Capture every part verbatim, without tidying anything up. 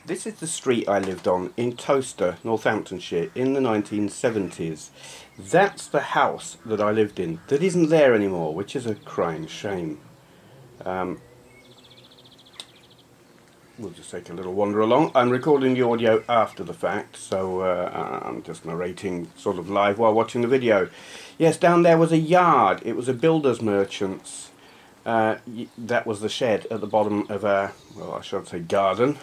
This is the street I lived on in Towcester, Northamptonshire, in the nineteen seventies. That's the house that I lived in that isn't there anymore, which is a crying shame. Um, we'll just take a little wander along. I'm recording the audio after the fact, so uh, I'm just narrating sort of live while watching the video. Yes, down there was a yard. It was a builder's merchant's. Uh, that was the shed at the bottom of our, well, I should say garden.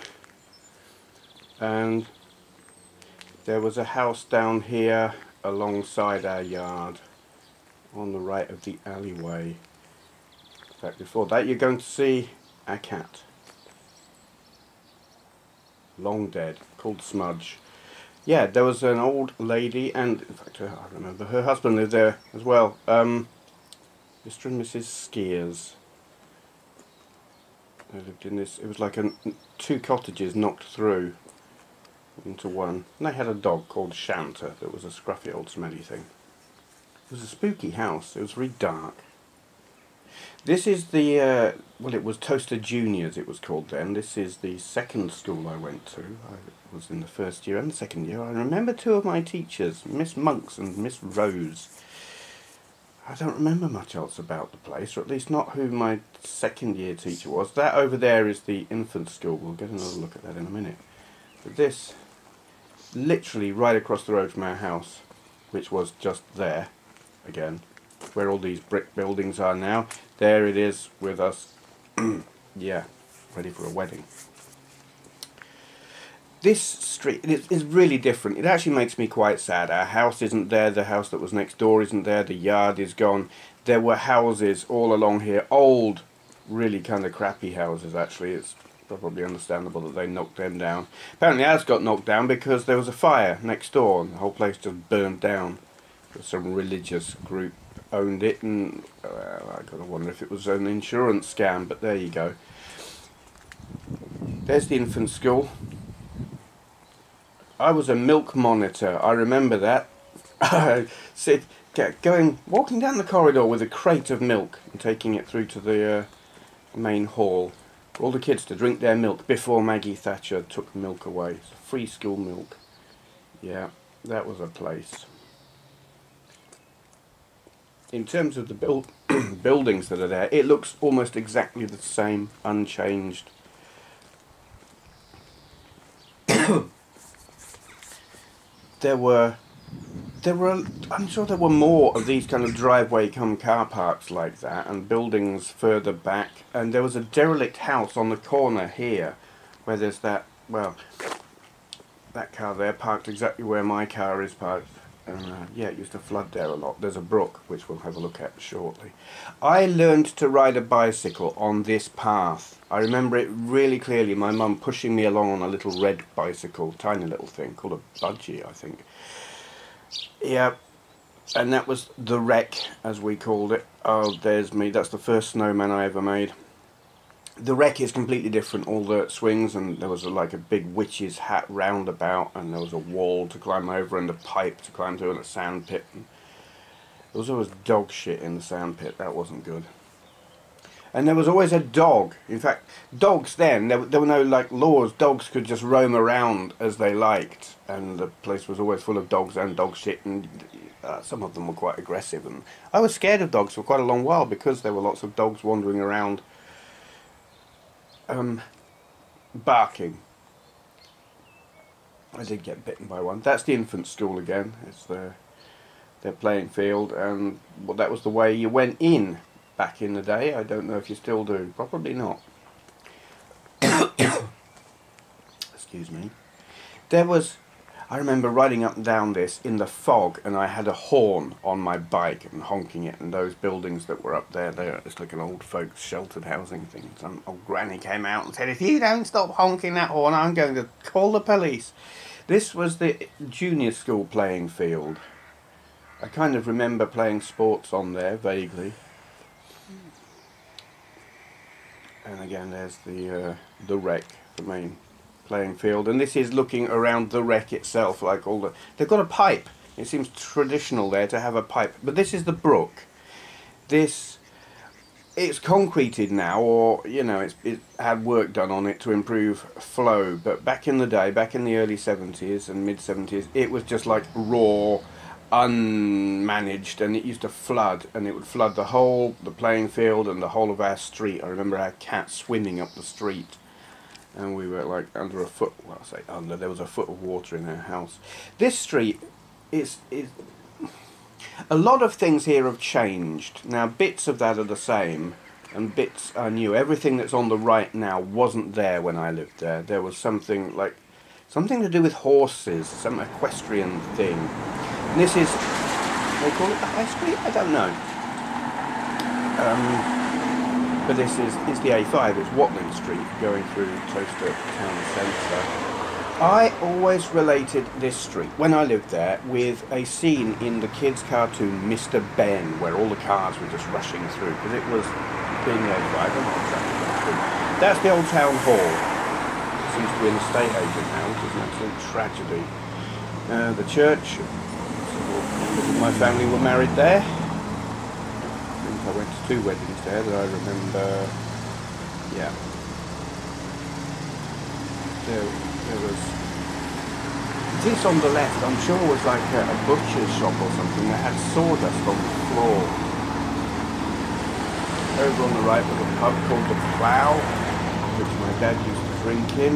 And there was a house down here alongside our yard on the right of the alleyway. In fact, before that you're going to see our cat, long dead, called Smudge. Yeah, there was an old lady, and in fact uh, I remember her husband lived there as well, um, Mister and Missus Skiers. They lived in this, it was like an, two cottages knocked through into one, and they had a dog called Shanter that was a scruffy old smelly thing. It was a spooky house. It was very dark. This is the uh, well, it was Towcester Juniors it was called then. This is the second school I went to. I was in the first year and the second year. I remember two of my teachers, Miss Monks and Miss Rose. I don't remember much else about the place, or at least not who my second year teacher was. That over there is the infant school. We'll get another look at that in a minute. But this, literally right across the road from our house, which was just there, again, where all these brick buildings are now, there it is with us, yeah, ready for a wedding. This street is, is really different. It actually makes me quite sad. Our house isn't there, the house that was next door isn't there, the yard is gone. There were houses all along here, old, really kind of crappy houses actually. It's probably understandable that they knocked them down. Apparently ours got knocked down because there was a fire next door and the whole place just burned down. Some religious group owned it, and uh, I gotta wonder if it was an insurance scam, but there you go. There's the infant school. I was a milk monitor, I remember that. I sit, going, walking down the corridor with a crate of milk and taking it through to the uh, main hall for all the kids to drink their milk before Maggie Thatcher took milk away. Free school milk. Yeah, that was a place. In terms of the build buildings that are there, it looks almost exactly the same, unchanged. There were, there were, I'm sure there were more of these kind of driveway come car parks like that, and buildings further back, and there was a derelict house on the corner here, where there's that, well, that car there parked exactly where my car is parked, and uh, yeah, it used to flood there a lot. There's a brook, which we'll have a look at shortly. I learned to ride a bicycle on this path. I remember it really clearly, my mum pushing me along on a little red bicycle, tiny little thing, called a budgie, I think. Yeah, and that was the wreck, as we called it. Oh, there's me, that's the first snowman I ever made. The wreck is completely different, all the swings, and there was a, like a big witch's hat roundabout, and there was a wall to climb over and a pipe to climb through and a sand pit. And there was always dog shit in the sand pit, that wasn't good. And there was always a dog. In fact, dogs then, there, there were no like laws. Dogs could just roam around as they liked, and the place was always full of dogs and dog shit, and uh, some of them were quite aggressive. And I was scared of dogs for quite a long while because there were lots of dogs wandering around, um, barking. I did get bitten by one. That's the infant school again. It's their their playing field, and well, that was the way you went in. Back in the day. I don't know if you still do. Probably not. Excuse me. There was, I remember riding up and down this in the fog, and I had a horn on my bike and honking it, and those buildings that were up there, there it's like an old folks sheltered housing thing. Some old granny came out and said, if you don't stop honking that horn, I'm going to call the police. This was the junior school playing field. I kind of remember playing sports on there vaguely. And again, there's the uh, the wreck, the main playing field, and this is looking around the wreck itself, like all the. They've got a pipe. It seems traditional there to have a pipe, but this is the brook. This it's concreted now, or you know, it's it had work done on it to improve flow. But back in the day, back in the early seventies and mid seventies, it was just like raw, unmanaged, and it used to flood, and it would flood the whole the playing field and the whole of our street. I remember our cat swimming up the street, and we were like under a foot. Well, I say under. There was a foot of water in our house. This street is is. A lot of things here have changed. Now bits of that are the same and bits are new. Everything that's on the right now wasn't there when I lived there. There was something like something to do with horses, some equestrian thing. And this is, they call it the High Street? I don't know. Um, but this is, is the A five, it's Watling Street going through Towcester town centre. I always related this street, when I lived there, with a scene in the kids' cartoon Mister Ben, where all the cars were just rushing through, because it was being the A five, I'm not traffic. That's the old town hall. It seems to be an estate agent now, which is an absolute tragedy. Uh, the church, my family were married there. I think I went to two weddings there that I remember. Yeah. There, there was this on the left, I'm sure was like a, a butcher's shop or something that had sawdust on the floor. Over on the right was a pub called the Plough, which my dad used to drink in.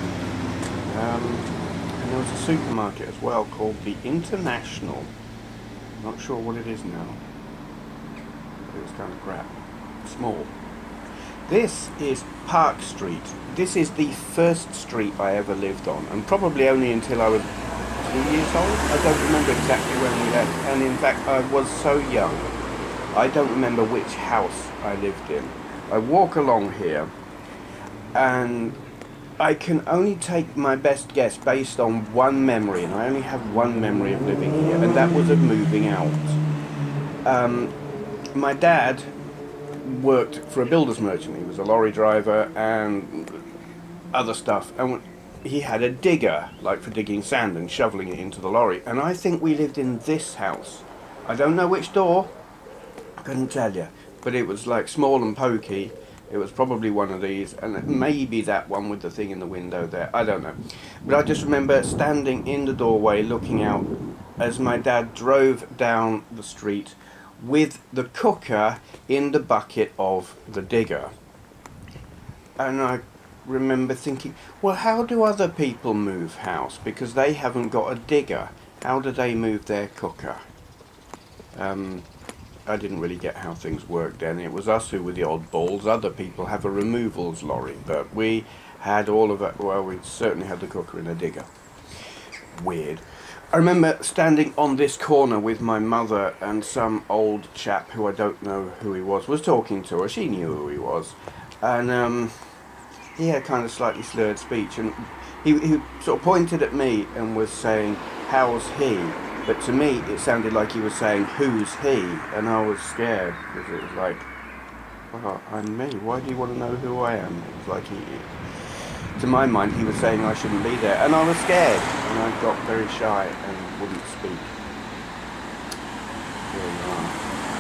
Um, and there was a supermarket as well called the International. Not sure what it is now. But it was kind of crap. Small. This is Park Street. This is the first street I ever lived on, and probably only until I was two years old. I don't remember exactly when we left, and in fact I was so young, I don't remember which house I lived in. I walk along here, and I can only take my best guess based on one memory, and I only have one memory of living here, and that was of moving out. Um, my dad worked for a builder's merchant. He was a lorry driver and other stuff, and he had a digger, like for digging sand and shoveling it into the lorry, and I think we lived in this house. I don't know which door, I couldn't tell you, but it was like small and pokey. It was probably one of these, and maybe that one with the thing in the window there, I don't know. But I just remember standing in the doorway looking out as my dad drove down the street with the cooker in the bucket of the digger. And I remember thinking, well, how do other people move house? Because they haven't got a digger. How do they move their cooker? Um, I didn't really get how things worked then. It was us who were the oddballs. Other people have a removals lorry, but we had all of it. Well, we certainly had the cooker in a digger. Weird. I remember standing on this corner with my mother, and some old chap who I don't know who he was was talking to her. She knew who he was, and um, he had kind of slightly slurred speech, and he, he sort of pointed at me and was saying, "How's he?" But to me it sounded like he was saying, "Who's he?" And I was scared, because it was like, "Well, I'm me. Why do you want to know who I am?" It was like he... To my mind, he was saying I shouldn't be there, and I was scared, and I got very shy and wouldn't speak. Here we are.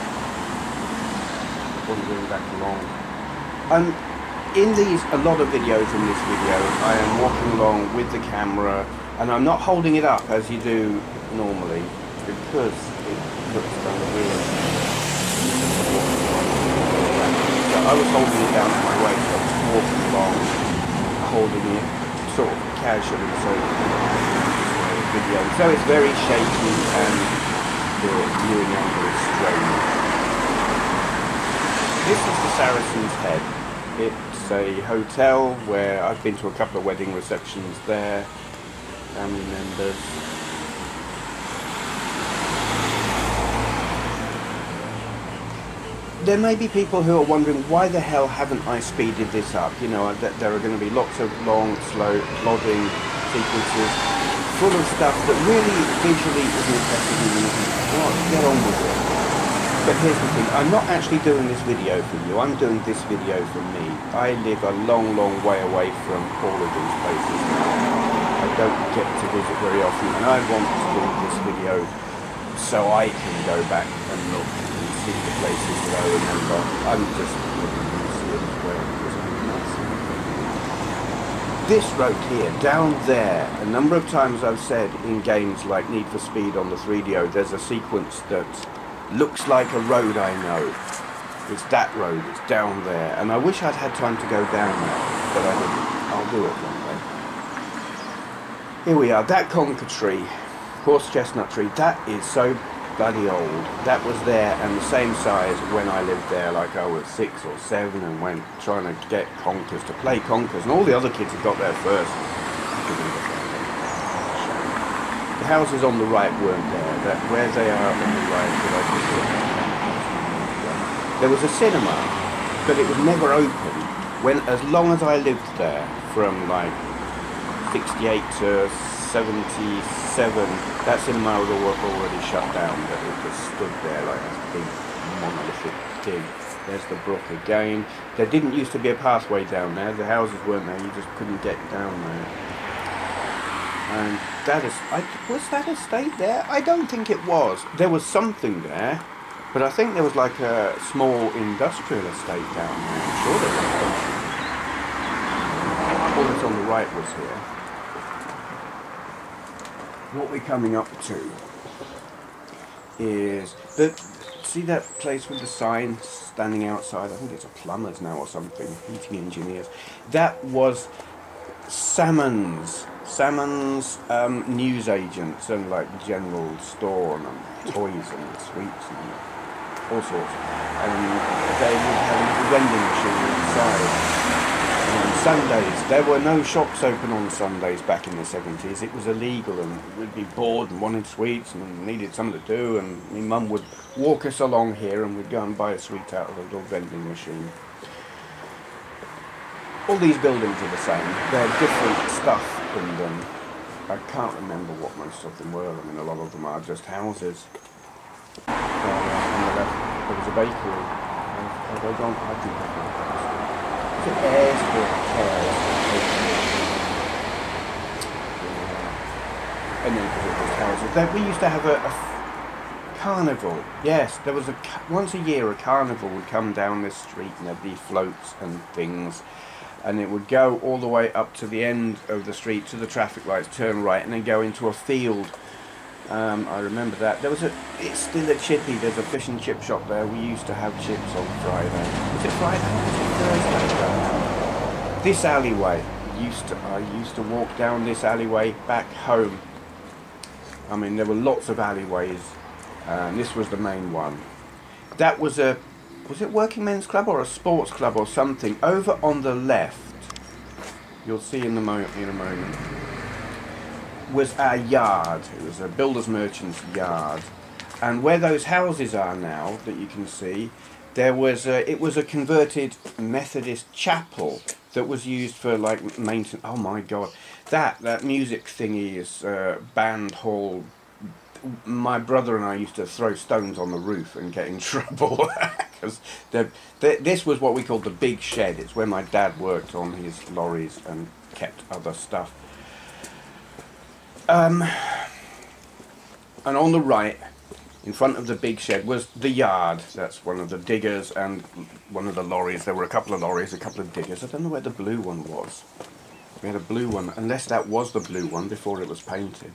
Wandering back along. And in these, a lot of videos in this video, I am walking along with the camera, and I'm not holding it up as you do normally, because it looks kind of weird. So I was holding it down at my waist, I was walking along, holding it sort of casually, so video. So it's very shaky and the viewing angle is strange. This is the Saracen's Head. It's a hotel where I've been to a couple of wedding receptions there, family members. There may be people who are wondering, why the hell haven't I speeded this up? You know, that there are going to be lots of long, slow, plodding sequences full of stuff that really visually isn't impressive even if you want to get on with it. But here's the thing, I'm not actually doing this video for you, I'm doing this video for me. I live a long, long way away from all of these places now. I don't get to visit very often, and I want to do this video so I can go back and look and these are places that I remember. I'm just looking to see it where it was nice. This road here, down there, a number of times I've said in games like Need for Speed on the three D O, there's a sequence that looks like a road I know. It's that road, it's down there, and I wish I'd had time to go down there, but I didn't. I'll do it one day. Here we are, that conker tree, horse chestnut tree, that is so bloody old. That was there and the same size when I lived there, like I was six or seven and went trying to get conkers, to play conkers, and all the other kids had got there first. The houses on the right weren't there, that where they are on the right, did I just look at? There was a cinema, but it was never open. When, as long as I lived there, from like sixty-eight to seventy-seven, that cinema was already shut down, but it just stood there like this big monolithic thing. There's the brook again. There didn't used to be a pathway down there. The houses weren't there. You just couldn't get down there. And that is, I, was that estate there? I don't think it was. There was something there. But I think there was like a small industrial estate down there. I'm sure there was. All that's on the right was here. What we're coming up to is the, see that place with the sign standing outside? I think it's a plumber's now or something, heating engineers. That was Salmon's. Salmon's um, newsagents and like general store and um, toys and sweets and all sorts. And they would have a little vending machine inside. And on Sundays, there were no shops open on Sundays back in the seventies. It was illegal, and we'd be bored and wanted sweets and needed something to do, and my mum would walk us along here and we'd go and buy a sweet out of a little vending machine. All these buildings are the same. They're different stuff in them. I can't remember what most of them were. I mean, a lot of them are just houses. Uh, on the left, there was a bakery. Have I gone? I think I've gone past it. Is it Ayres or Ayres? Yeah. And then it was houses. There, we used to have a, a carnival. Yes, there was a once a year a carnival would come down this street, and there'd be floats and things. And it would go all the way up to the end of the street to the traffic lights, turn right, and then go into a field. Um, I remember that. There was a, it's still a chippy, there's a fish and chip shop there. We used to have chips on Friday. Was it Friday? Was it Thursday? This alleyway, used to, I used to walk down this alleyway back home. I mean, there were lots of alleyways, and this was the main one. That was a, was it Working Men's Club or a sports club or something? Over on the left, you'll see in the mo in a moment, was our yard. It was a builder's merchant's yard, and where those houses are now that you can see, there was a, it was a converted Methodist chapel that was used for like maintenance. Oh my God, that that music thingy is uh, band hall. My brother and I used to throw stones on the roof and get in trouble because this was what we called the big shed. It's where my dad worked on his lorries and kept other stuff. Um, and on the right, in front of the big shed, was the yard. That's one of the diggers and one of the lorries. There were a couple of lorries, a couple of diggers. I don't know where the blue one was. We had a blue one, unless that was the blue one before it was painted.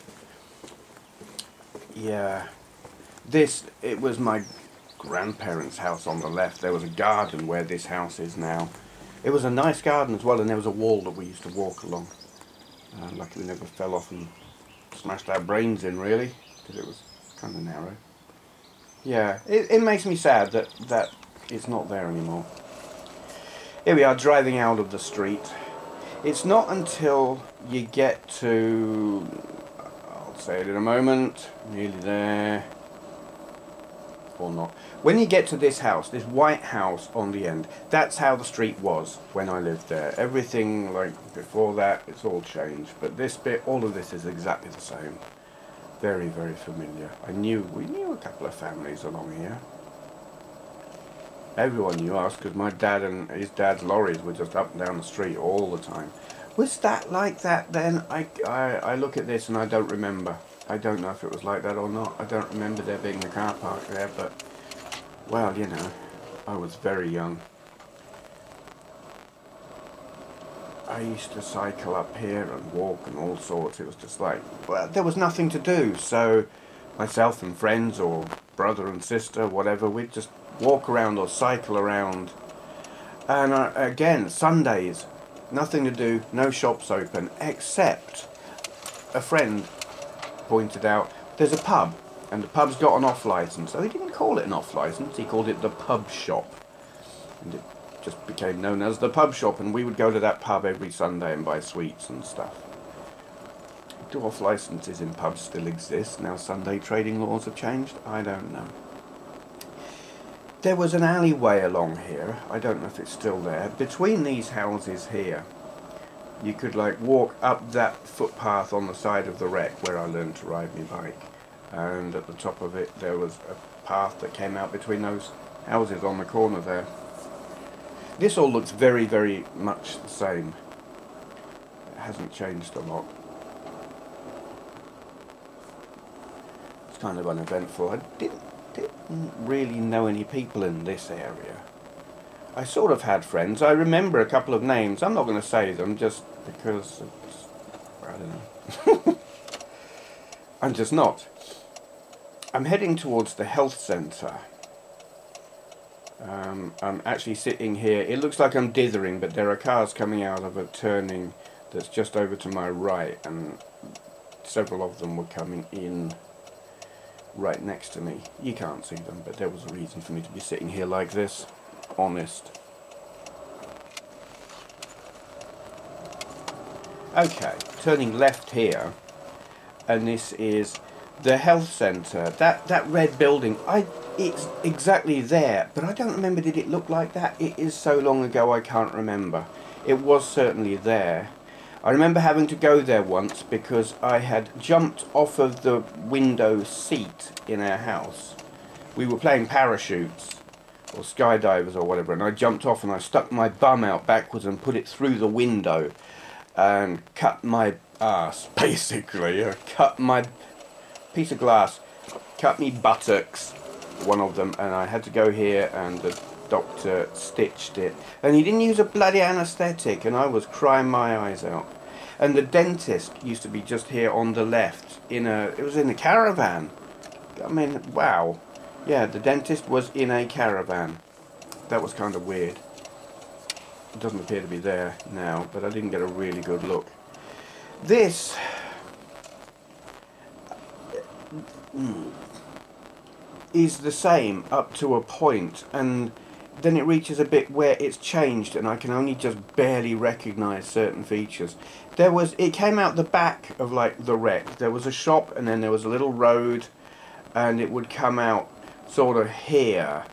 Yeah, this, it was my grandparents' house on the left. There was a garden where this house is now. It was a nice garden as well, and there was a wall that we used to walk along. Uh, lucky we never fell off and smashed our brains in, really, because it was kind of narrow. Yeah, it, it makes me sad that, that it's not there anymore. Here we are, driving out of the street. It's not until you get to, I'll say it in a moment, nearly there, or not. When you get to this house, this white house on the end, that's how the street was when I lived there. Everything like before that, it's all changed, but this bit, all of this is exactly the same. Very, very familiar. I knew, we knew a couple of families along here. Everyone knew us because my dad and his dad's lorries were just up and down the street all the time. Was that like that then? I, I, I look at this and I don't remember. I don't know if it was like that or not. I don't remember there being a car park there, but well, you know, I was very young. I used to cycle up here and walk and all sorts. It was just like, well, there was nothing to do. So myself and friends or brother and sister, whatever, we'd just walk around or cycle around. And uh, again, Sundays, nothing to do, no shops open, except a friend pointed out there's a pub, and the pub's got an off licence. So he didn't call it an off licence, he called it the pub shop. And it just became known as the pub shop, and we would go to that pub every Sunday and buy sweets and stuff. Do off licences in pubs still exist? Now Sunday trading laws have changed? I don't know. There was an alleyway along here, I don't know if it's still there, between these houses here. You could like walk up that footpath on the side of the wreck where I learned to ride my bike, and at the top of it there was a path that came out between those houses on the corner there. This all looks very, very much the same. It hasn't changed a lot. It's kind of uneventful. I didn't, didn't really know any people in this area. I sort of had friends. I remember a couple of names. I'm not going to say them just because it's, I don't know. I'm just not. I'm heading towards the health centre. Um, I'm actually sitting here. It looks like I'm dithering, but there are cars coming out of a turning that's just over to my right, and several of them were coming in right next to me. You can't see them, but there was a reason for me to be sitting here like this. Honest. Okay, turning left here, and this is the health centre. That that red building, I it's exactly there, but I don't remember, did it look like that? It is so long ago I can't remember. It was certainly there. I remember having to go there once because I had jumped off of the window seat in our house. We were playing parachutes or skydivers or whatever, and I jumped off and I stuck my bum out backwards and put it through the window and cut my ass, basically. I cut my piece of glass, cut me buttocks, one of them, and I had to go here, and the doctor stitched it, and he didn't use a bloody anaesthetic, and I was crying my eyes out. And the dentist used to be just here on the left, in a, it was in a caravan. I mean, wow. Yeah, the dentist was in a caravan. That was kind of weird. It doesn't appear to be there now, but I didn't get a really good look. This mm, is the same up to a point, and then it reaches a bit where it's changed and I can only just barely recognise certain features. There was, it came out the back of like the wreck. There was a shop, and then there was a little road, and it would come out sort of here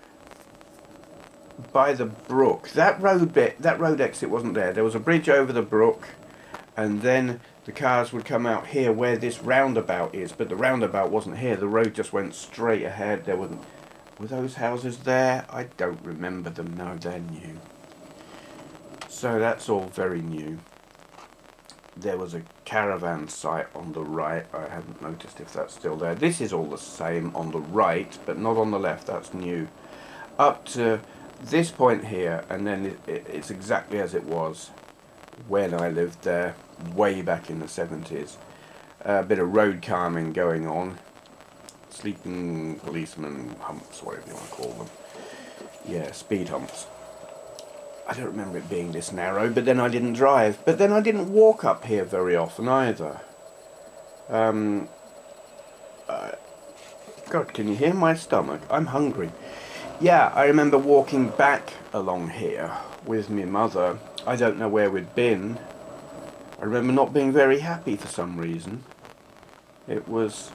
by the brook. That road bit, that road exit wasn't there. There was a bridge over the brook, and then the cars would come out here where this roundabout is, but the roundabout wasn't here. The road just went straight ahead. There wasn't. Were those houses there? I don't remember them. No, they're new. So that's all very new. There was a caravan site on the right. I haven't noticed if that's still there. This is all the same on the right, but not on the left. That's new. Up to this point here, and then it, it, it's exactly as it was when I lived there way back in the seventies. A bit of road calming going on. Sleeping policemen humps, whatever you want to call them. Yeah, speed humps. I don't remember it being this narrow, but then I didn't drive. But then I didn't walk up here very often either. Um, uh, God, can you hear my stomach? I'm hungry. Yeah, I remember walking back along here with my mother. I don't know where we'd been. I remember not being very happy for some reason. It was...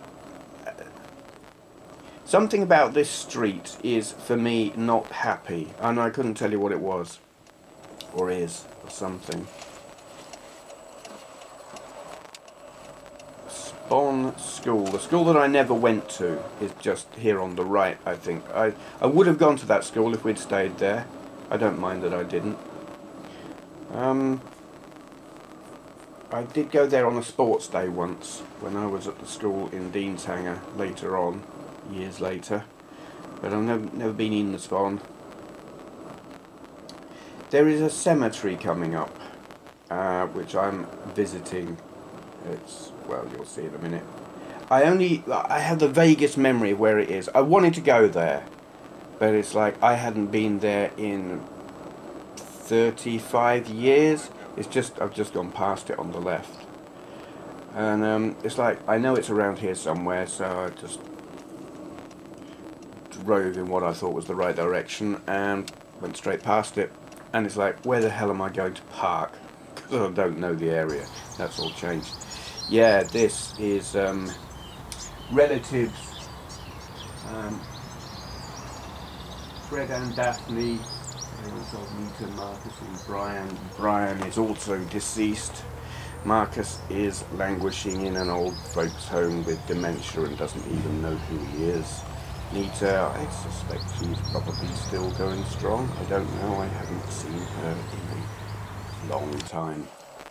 Something about this street is, for me, not happy, and I couldn't tell you what it was, or is, or something. Spawn School, the school that I never went to, is just here on the right, I think. I, I would have gone to that school if we'd stayed there. I don't mind that I didn't. Um, I did go there on a sports day once, when I was at the school in Deanshanger later on. Years later, but I've never, never been in the Swan. There is a cemetery coming up, uh, which I'm visiting. It's, well, you'll see in a minute. I only, I have the vaguest memory of where it is. I wanted to go there, but it's like I hadn't been there in thirty-five years. It's just, I've just gone past it on the left. And um, it's like, I know it's around here somewhere, so I just drove in what I thought was the right direction and went straight past it. And it's like, where the hell am I going to park? Because I don't know the area. That's all changed. Yeah, this is um, relatives. Um, Fred and Daphne. They also Newton, Marcus and Brian. Brian is also deceased. Marcus is languishing in an old folks home with dementia and doesn't even know who he is. Nita, I suspect she's probably still going strong. I don't know, I haven't seen her in a long time.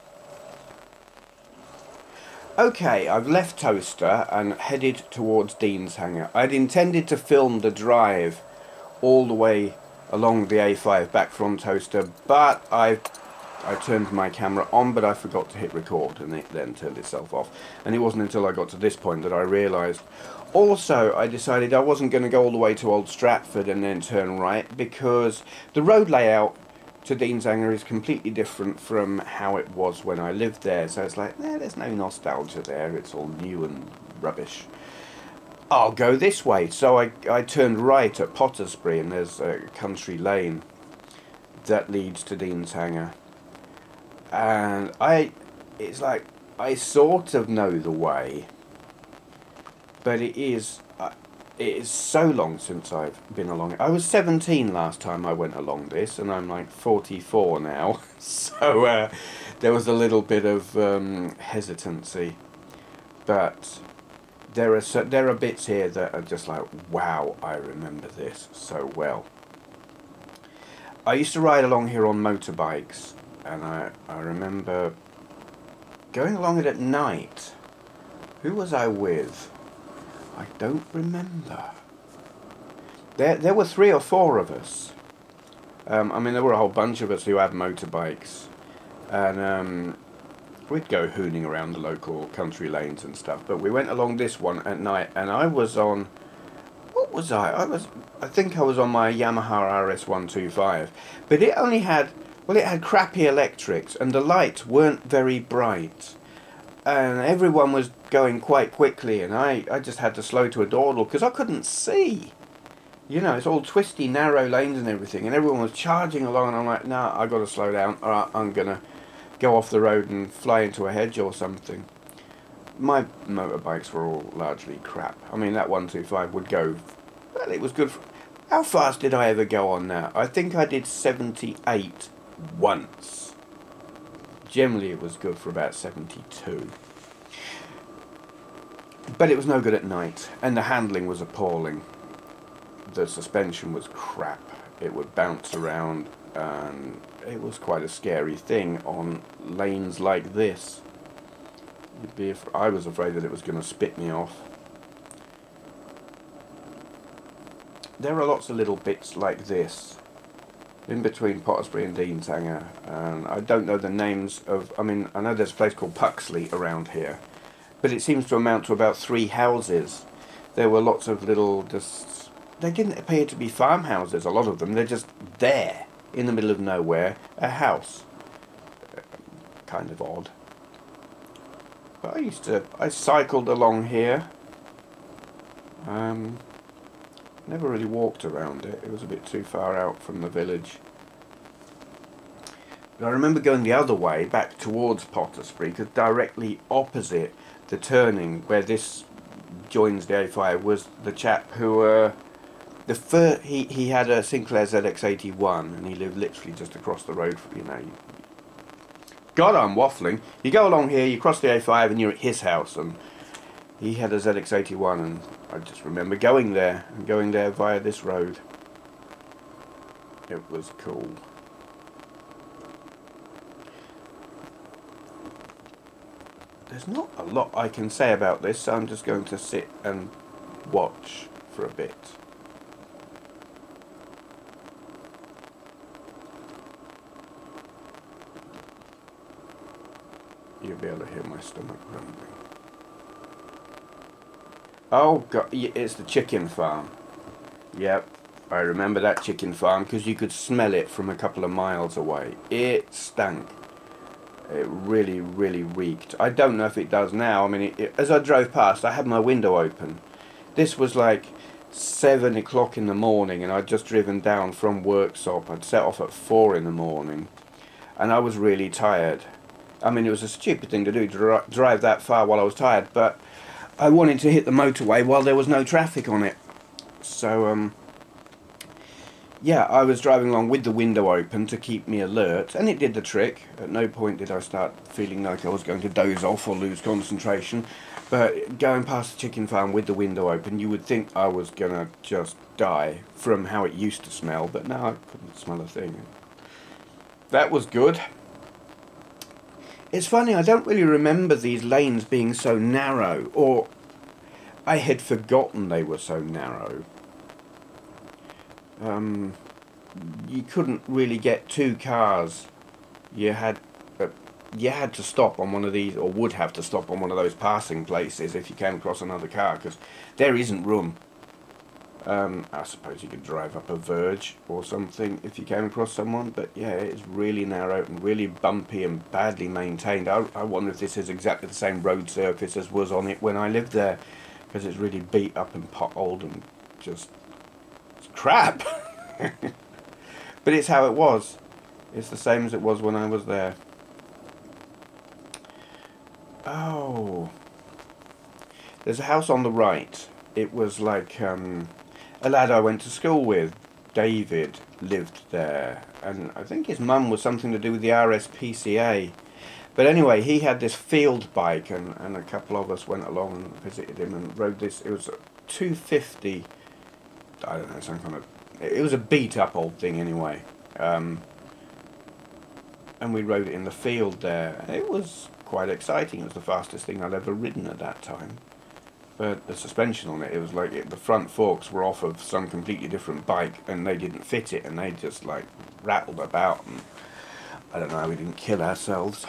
Okay, I've left Towcester and headed towards Deanshanger. I'd intended to film the drive all the way along the A five back from Towcester, but I I turned my camera on, but I forgot to hit record, and it then turned itself off. And it wasn't until I got to this point that I realised. Also, I decided I wasn't going to go all the way to Old Stratford and then turn right, because the road layout to Deanshanger is completely different from how it was when I lived there. So it's like, nah, there's no nostalgia there, it's all new and rubbish. I'll go this way. So I, I turned right at Potterspury, and there's a country lane that leads to Deanshanger. And I, it's like, I sort of know the way, but it is, uh, it is so long since I've been along it. I was seventeen last time I went along this, and I'm like forty-four now, so uh, there was a little bit of um, hesitancy, but there are, so, there are bits here that are just like, wow, I remember this so well. I used to ride along here on motorbikes, and I, I remember going along it at night. Who was I with? I don't remember. There, there were three or four of us. Um, I mean, there were a whole bunch of us who had motorbikes, and um, we'd go hooning around the local country lanes and stuff. But we went along this one at night, and I was on. What was I? I was. I think I was on my Yamaha R S one twenty-five, but it only had. Well, it had crappy electrics, and the lights weren't very bright. And everyone was going quite quickly, and I, I just had to slow to a dawdle, because I couldn't see. You know, it's all twisty, narrow lanes and everything, and everyone was charging along, and I'm like, nah, I've got to slow down, or I'm going to go off the road and fly into a hedge or something. My motorbikes were all largely crap. I mean, that one twenty-five would go, well, it was good for... How fast did I ever go on that? I think I did seventy-eight once. Generally it was good for about seventy-two. But it was no good at night, and the handling was appalling. The suspension was crap. It would bounce around, and it was quite a scary thing on lanes like this. You'd be af- I was afraid that it was going to spit me off. There are lots of little bits like this in between Potterspury and Deanshanger, and I don't know the names of, I mean, I know there's a place called Puxley around here, but it seems to amount to about three houses. There were lots of little, just, they didn't appear to be farmhouses, a lot of them, they're just there, in the middle of nowhere, a house. Kind of odd. But I used to, I cycled along here, um, never really walked around it. It was a bit too far out from the village. But I remember going the other way, back towards Potterspury, because directly opposite the turning where this joins the A five was the chap who, uh, the fir he, he had a Sinclair Z X eighty-one, and he lived literally just across the road from, you know. God, I'm waffling. You go along here, you cross the A five, and you're at his house, and he had a Z X eighty-one, and I just remember going there, and going there via this road. It was cool. There's not a lot I can say about this, so I'm just going to sit and watch for a bit. You'll be able to hear my stomach rumbling. Oh God, it's the chicken farm. Yep, I remember that chicken farm because you could smell it from a couple of miles away. It stank. It really, really reeked. I don't know if it does now. I mean, it, it, as I drove past, I had my window open. This was like seven o'clock in the morning, and I'd just driven down from Worksop. I'd set off at four in the morning, and I was really tired. I mean, it was a stupid thing to do, to dri drive that far while I was tired, but I wanted to hit the motorway while there was no traffic on it. So, um, yeah, I was driving along with the window open to keep me alert, and it did the trick. At no point did I start feeling like I was going to doze off or lose concentration. But going past the chicken farm with the window open, you would think I was going to just die from how it used to smell, but no, I couldn't smell a thing. That was good. It's funny, I don't really remember these lanes being so narrow, or I had forgotten they were so narrow. Um, you couldn't really get two cars. You had uh, you had to stop on one of these, or would have to stop on one of those passing places if you came across another car, because there isn't room. Um, I suppose you could drive up a verge or something if you came across someone, but yeah, it's really narrow and really bumpy and badly maintained. I, I wonder if this is exactly the same road surface as was on it when I lived there, because it's really beat up and potholed and just it's crap. But it's how it was. It's the same as it was when I was there. Oh, there's a house on the right. It was like um, a lad I went to school with, David, lived there, and I think his mum was something to do with the R S P C A. But anyway, he had this field bike, and, and a couple of us went along and visited him and rode this. It was a two fifty, I don't know, some kind of, it was a beat up old thing anyway. Um, and we rode it in the field there. It was quite exciting. It was the fastest thing I'd ever ridden at that time. But the suspension on it, it was like it, the front forks were off of some completely different bike, and they didn't fit it, and they just like rattled about, and I don't know how we didn't kill ourselves.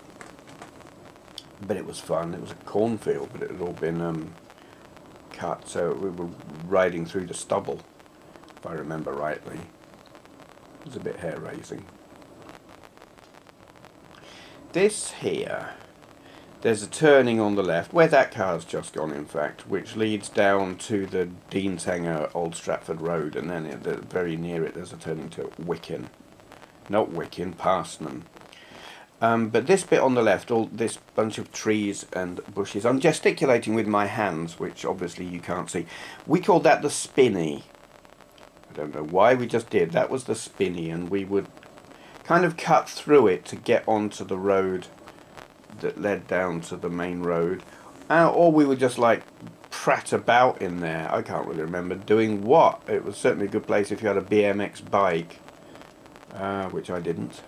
But it was fun. It was a cornfield, but it had all been um, cut, so we were riding through the stubble, if I remember rightly. It was a bit hair-raising. This here, there's a turning on the left, where that car's just gone in fact, which leads down to the Deanshanger Old Stratford Road, and then at the, very near it there's a turning to Wicken. Not Wicken, Parsnham. Um, but this bit on the left, all this bunch of trees and bushes, I'm gesticulating with my hands, which obviously you can't see. We called that the spinney. I don't know why, we just did. That was the spinney, and we would kind of cut through it to get onto the road that led down to the main road, uh, or we would just like prat about in there. I can't really remember doing what. It was certainly a good place if you had a B M X bike, uh, which I didn't.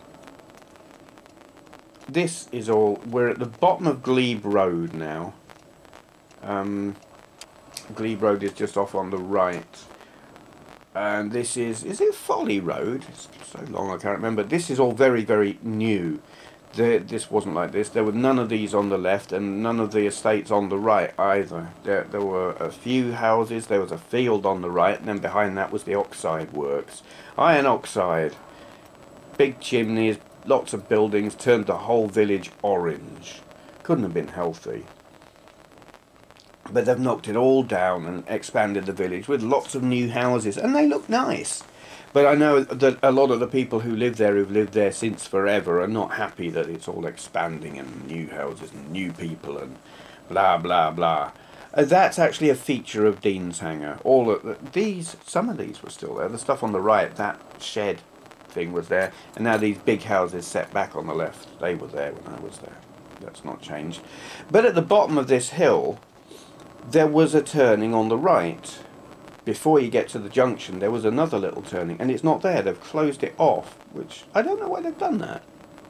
This is all, we're at the bottom of Glebe Road now. Um, Glebe Road is just off on the right. And this is, is it Folly Road? It's so long I can't remember. This is all very, very new. There, this wasn't like this. There were none of these on the left and none of the estates on the right either. There, there were a few houses, there was a field on the right, and then behind that was the oxide works. Iron oxide. Big chimneys, lots of buildings, turned the whole village orange. Couldn't have been healthy. But they've knocked it all down and expanded the village with lots of new houses, and they look nice. But I know that a lot of the people who live there, who've lived there since forever, are not happy that it's all expanding and new houses and new people and blah blah blah. Uh, that's actually a feature of Deanshanger. All of the, these, some of these were still there. The stuff on the right, that shed thing was there, and now these big houses set back on the left, they were there when I was there. That's not changed. But at the bottom of this hill, there was a turning on the right. Before you get to the junction, there was another little turning, and it's not there. They've closed it off, which I don't know why they've done that.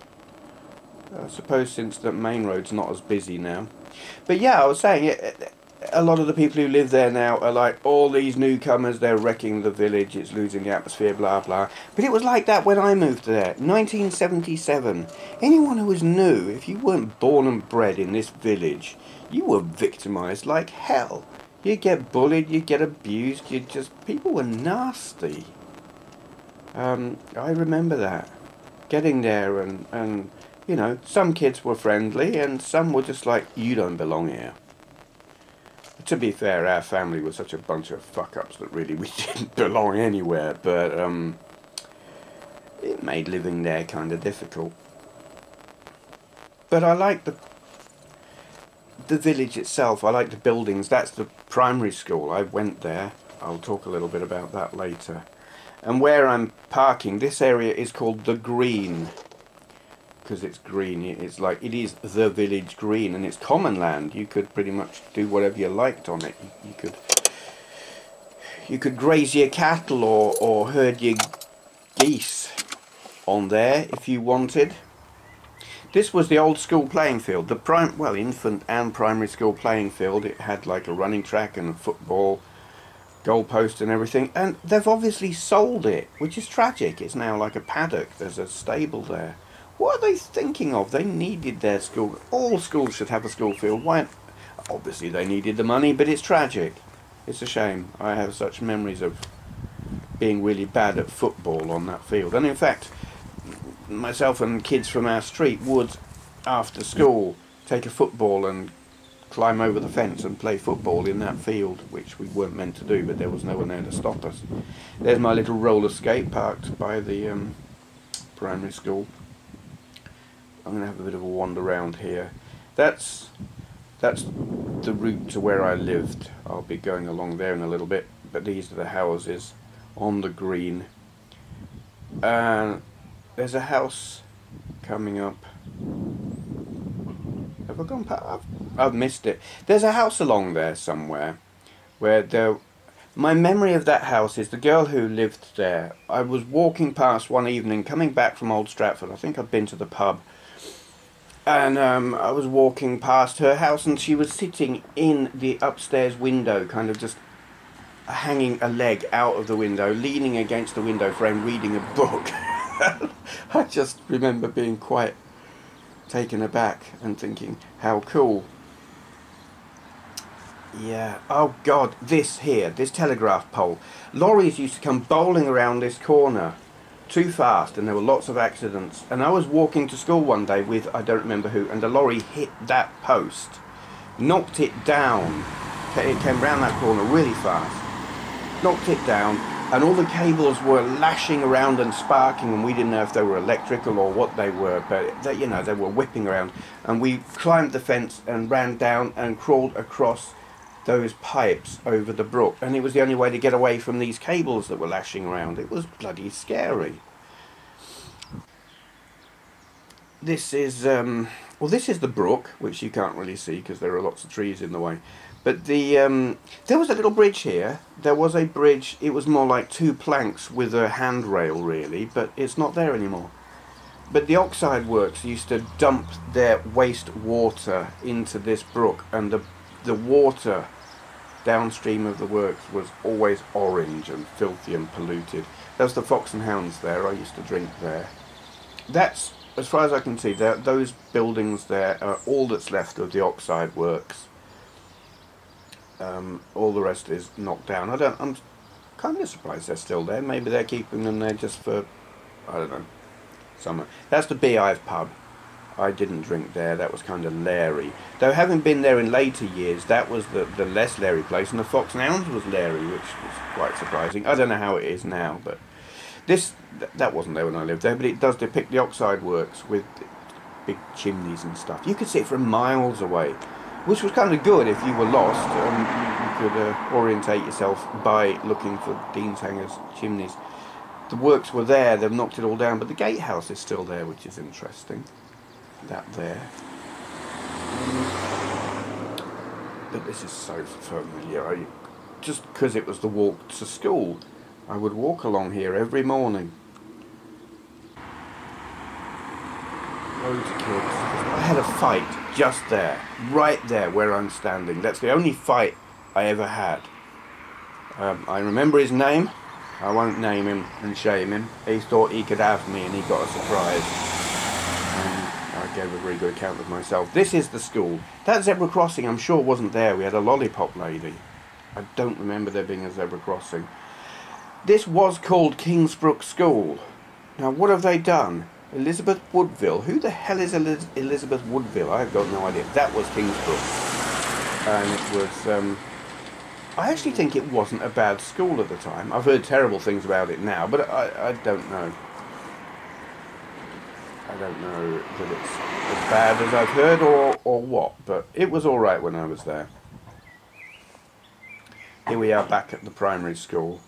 I suppose since the main road's not as busy now. But yeah, I was saying, it, a lot of the people who live there now are like, all these newcomers, they're wrecking the village, it's losing the atmosphere, blah blah. But it was like that when I moved there, nineteen seventy-seven. Anyone who was new, if you weren't born and bred in this village, you were victimised like hell. You get bullied, you get abused, you just, people were nasty. Um, I remember that. Getting there and, and, you know, some kids were friendly and some were just like, you don't belong here. To be fair, our family was such a bunch of fuck-ups that really we didn't belong anywhere, but um, it made living there kind of difficult. But I like the the village itself, I like the buildings. That's the primary school, I went there. I'll talk a little bit about that later. And where I'm parking, this area is called the Green. Because it's green, it's like, it is the village green, and it's common land. You could pretty much do whatever you liked on it. You, you could you could graze your cattle or, or herd your geese on there if you wanted. This was the old school playing field, the prime, well, infant and primary school playing field. It had like a running track and a football goalpost and everything, and they've obviously sold it, which is tragic. It's now like a paddock, there's a stable there. What are they thinking of? They needed their school. All schools should have a school field. Why? Obviously they needed the money, but it's tragic. It's a shame. I have such memories of being really bad at football on that field. And in fact, myself and kids from our street would, after school, take a football and climb over the fence and play football in that field, which we weren't meant to do, but there was no one there to stop us. There's my little roller skate parked by the um, primary school. I'm going to have a bit of a wander around here. That's that's the route to where I lived. I'll be going along there in a little bit, but these are the houses on the green. And there's a house coming up. Have I gone past? I've, I've missed it. There's a house along there somewhere where there. My memory of that house is the girl who lived there. I was walking past one evening, coming back from Old Stratford. I think I'd been to the pub. And um, I was walking past her house and she was sitting in the upstairs window, kind of just hanging a leg out of the window, leaning against the window frame, reading a book. I just remember being quite taken aback and thinking, how cool. Yeah, oh God, this here, this telegraph pole. Lorries used to come bowling around this corner too fast, and there were lots of accidents. And I was walking to school one day with, I don't remember who, and a lorry hit that post, knocked it down. It came round that corner really fast, knocked it down, and all the cables were lashing around and sparking, and we didn't know if they were electrical or what they were, but they, you know, they were whipping around. And we climbed the fence and ran down and crawled across those pipes over the brook, and it was the only way to get away from these cables that were lashing around. It was bloody scary. This is um, well, this is the brook, which you can't really see because there are lots of trees in the way. But the um, there was a little bridge here. There was a bridge. It was more like two planks with a handrail, really, but it's not there anymore. But the Oxide Works used to dump their waste water into this brook, and the the water downstream of the works was always orange and filthy and polluted. There's the Fox and Hounds there. I used to drink there. That's, as far as I can see, there, those buildings there are all that's left of the Oxide Works. Um, all the rest is knocked down. I don't. I'm kind of surprised they're still there. Maybe they're keeping them there just for, I don't know, summer. That's the Beehive pub. I didn't drink there. That was kind of Larry. Though having been there in later years, that was the, the less Larry place, and the Fox and Hounds was Larry, which was quite surprising. I don't know how it is now, but this th that wasn't there when I lived there, but it does depict the Oxide Works with big chimneys and stuff. You could see it from miles away, which was kind of good if you were lost. Um, you could uh, orientate yourself by looking for Deanshanger's chimneys. The works were there, they've knocked it all down, but the gatehouse is still there, which is interesting. That there. But this is so familiar. I, just because it was the walk to school, I would walk along here every morning. Loads of kids. I had a fight just there, right there where I'm standing. That's the only fight I ever had. Um, I remember his name. I won't name him and shame him. He thought he could have me and he got a surprise. And I gave a very good account of myself. This is the school. That zebra crossing I'm sure wasn't there. We had a lollipop lady. I don't remember there being a zebra crossing. This was called Kingsbrook School. Now what have they done? Elizabeth Woodville. Who the hell is Eliz Elizabeth Woodville? I've got no idea. That was Kingsbrook. And it was... Um, I actually think it wasn't a bad school at the time. I've heard terrible things about it now, but I, I don't know. I don't know that it's as bad as I've heard or, or what, but it was alright when I was there. Here we are back at the primary school.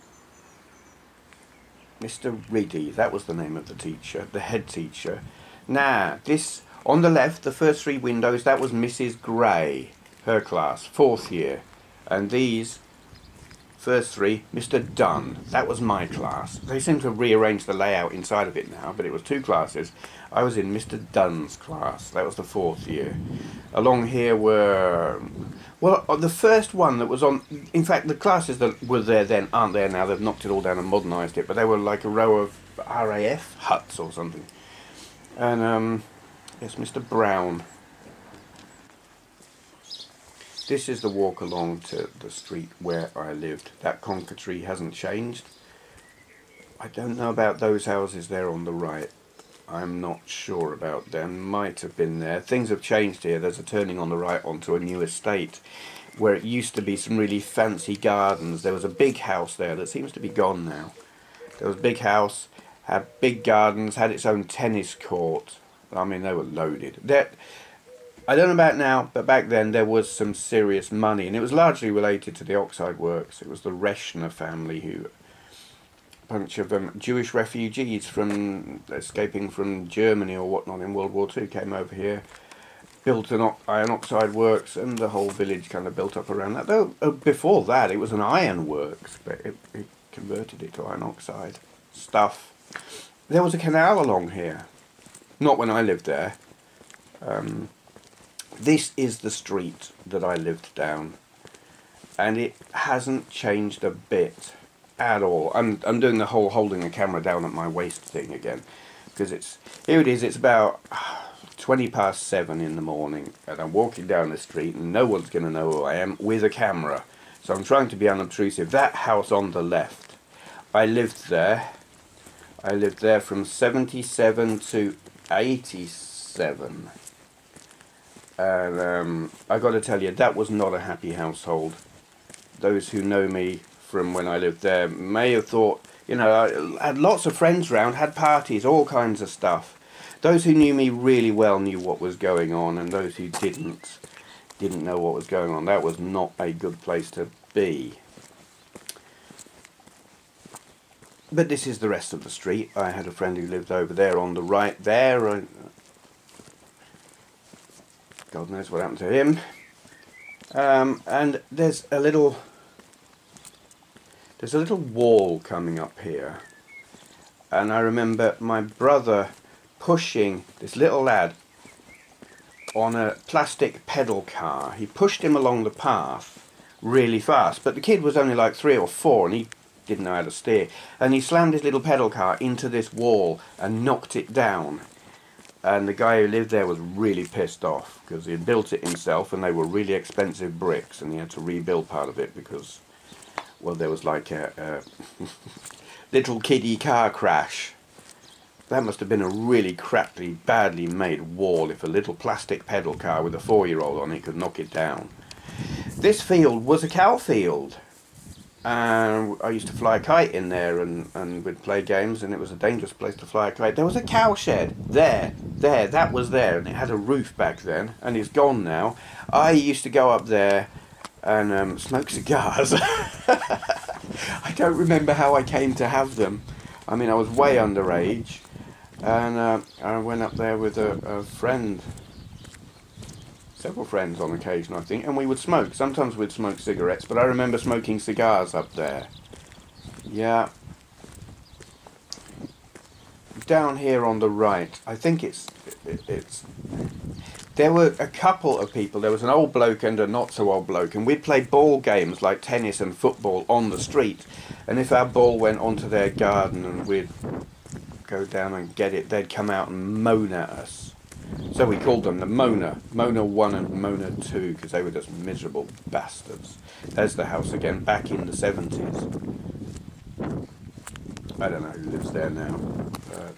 Mister Riddy, that was the name of the teacher, the head teacher. Now, this, on the left, the first three windows, that was Missus Gray, her class, fourth year. And these first three, Mister Dunn, that was my class. They seem to have rearranged the layout inside of it now, but it was two classes. I was in Mister Dunn's class, that was the fourth year. Along here were, well, the first one that was on, in fact the classes that were there then aren't there now, they've knocked it all down and modernised it, but they were like a row of R A F huts or something. And, um, yes, Mister Brown. This is the walk along to the street where I lived. That conker tree hasn't changed. I don't know about those houses there on the right. I'm not sure about them. Might have been there. Things have changed here. There's a turning on the right onto a new estate where it used to be some really fancy gardens. There was a big house there that seems to be gone now. There was a big house, had big gardens, had its own tennis court. I mean, they were loaded. There, I don't know about now, but back then there was some serious money, and it was largely related to the oxide works. It was the Reschner family who, a bunch of um, Jewish refugees from escaping from Germany or whatnot in World War Two came over here, built an iron oxide works, and the whole village kind of built up around that. Though uh, before that it was an iron works, but it, it converted it to iron oxide stuff. There was a canal along here, not when I lived there. Um, This is the street that I lived down, and it hasn't changed a bit at all. I'm, I'm doing the whole holding the camera down at my waist thing again, because it's, here it is, it's about twenty past seven in the morning, and I'm walking down the street and no one's going to know who I am with a camera, so I'm trying to be unobtrusive. That house on the left, I lived there, I lived there from seventy-seven to eighty-seven. And um, I got to tell you, that was not a happy household. Those who know me from when I lived there may have thought, you know, I had lots of friends round, had parties, all kinds of stuff. Those who knew me really well knew what was going on, and those who didn't, didn't know what was going on. That was not a good place to be. But this is the rest of the street. I had a friend who lived over there on the right there. I, God knows what happened to him. Um, and there's a little, there's a little wall coming up here. And I remember my brother pushing this little lad on a plastic pedal car. He pushed him along the path really fast, but the kid was only like three or four and he didn't know how to steer. And he slammed his little pedal car into this wall and knocked it down. And the guy who lived there was really pissed off because he had built it himself and they were really expensive bricks and he had to rebuild part of it because, well, there was like a, a little kiddie car crash. That must have been a really crappy, badly made wall if a little plastic pedal car with a four-year-old on it could knock it down. This field was a cow field. And I used to fly a kite in there and, and we'd play games, and it was a dangerous place to fly a kite. There was a cow shed there, there, that was there, and it had a roof back then, and it's gone now. I used to go up there and um, smoke cigars. I don't remember how I came to have them. I mean, I was way underage, and uh, I went up there with a, a friend. Several friends on occasion, I think, and we would smoke. Sometimes we'd smoke cigarettes, but I remember smoking cigars up there. Yeah. Down here on the right, I think it's it, it's There were a couple of people. There was an old bloke and a not so old bloke, and we'd play ball games like tennis and football on the street. And if our ball went onto their garden and we'd go down and get it, they'd come out and moan at us. So we called them the Mona, Mona one and Mona two, because they were just miserable bastards. There's the house again, back in the seventies. I don't know who lives there now. But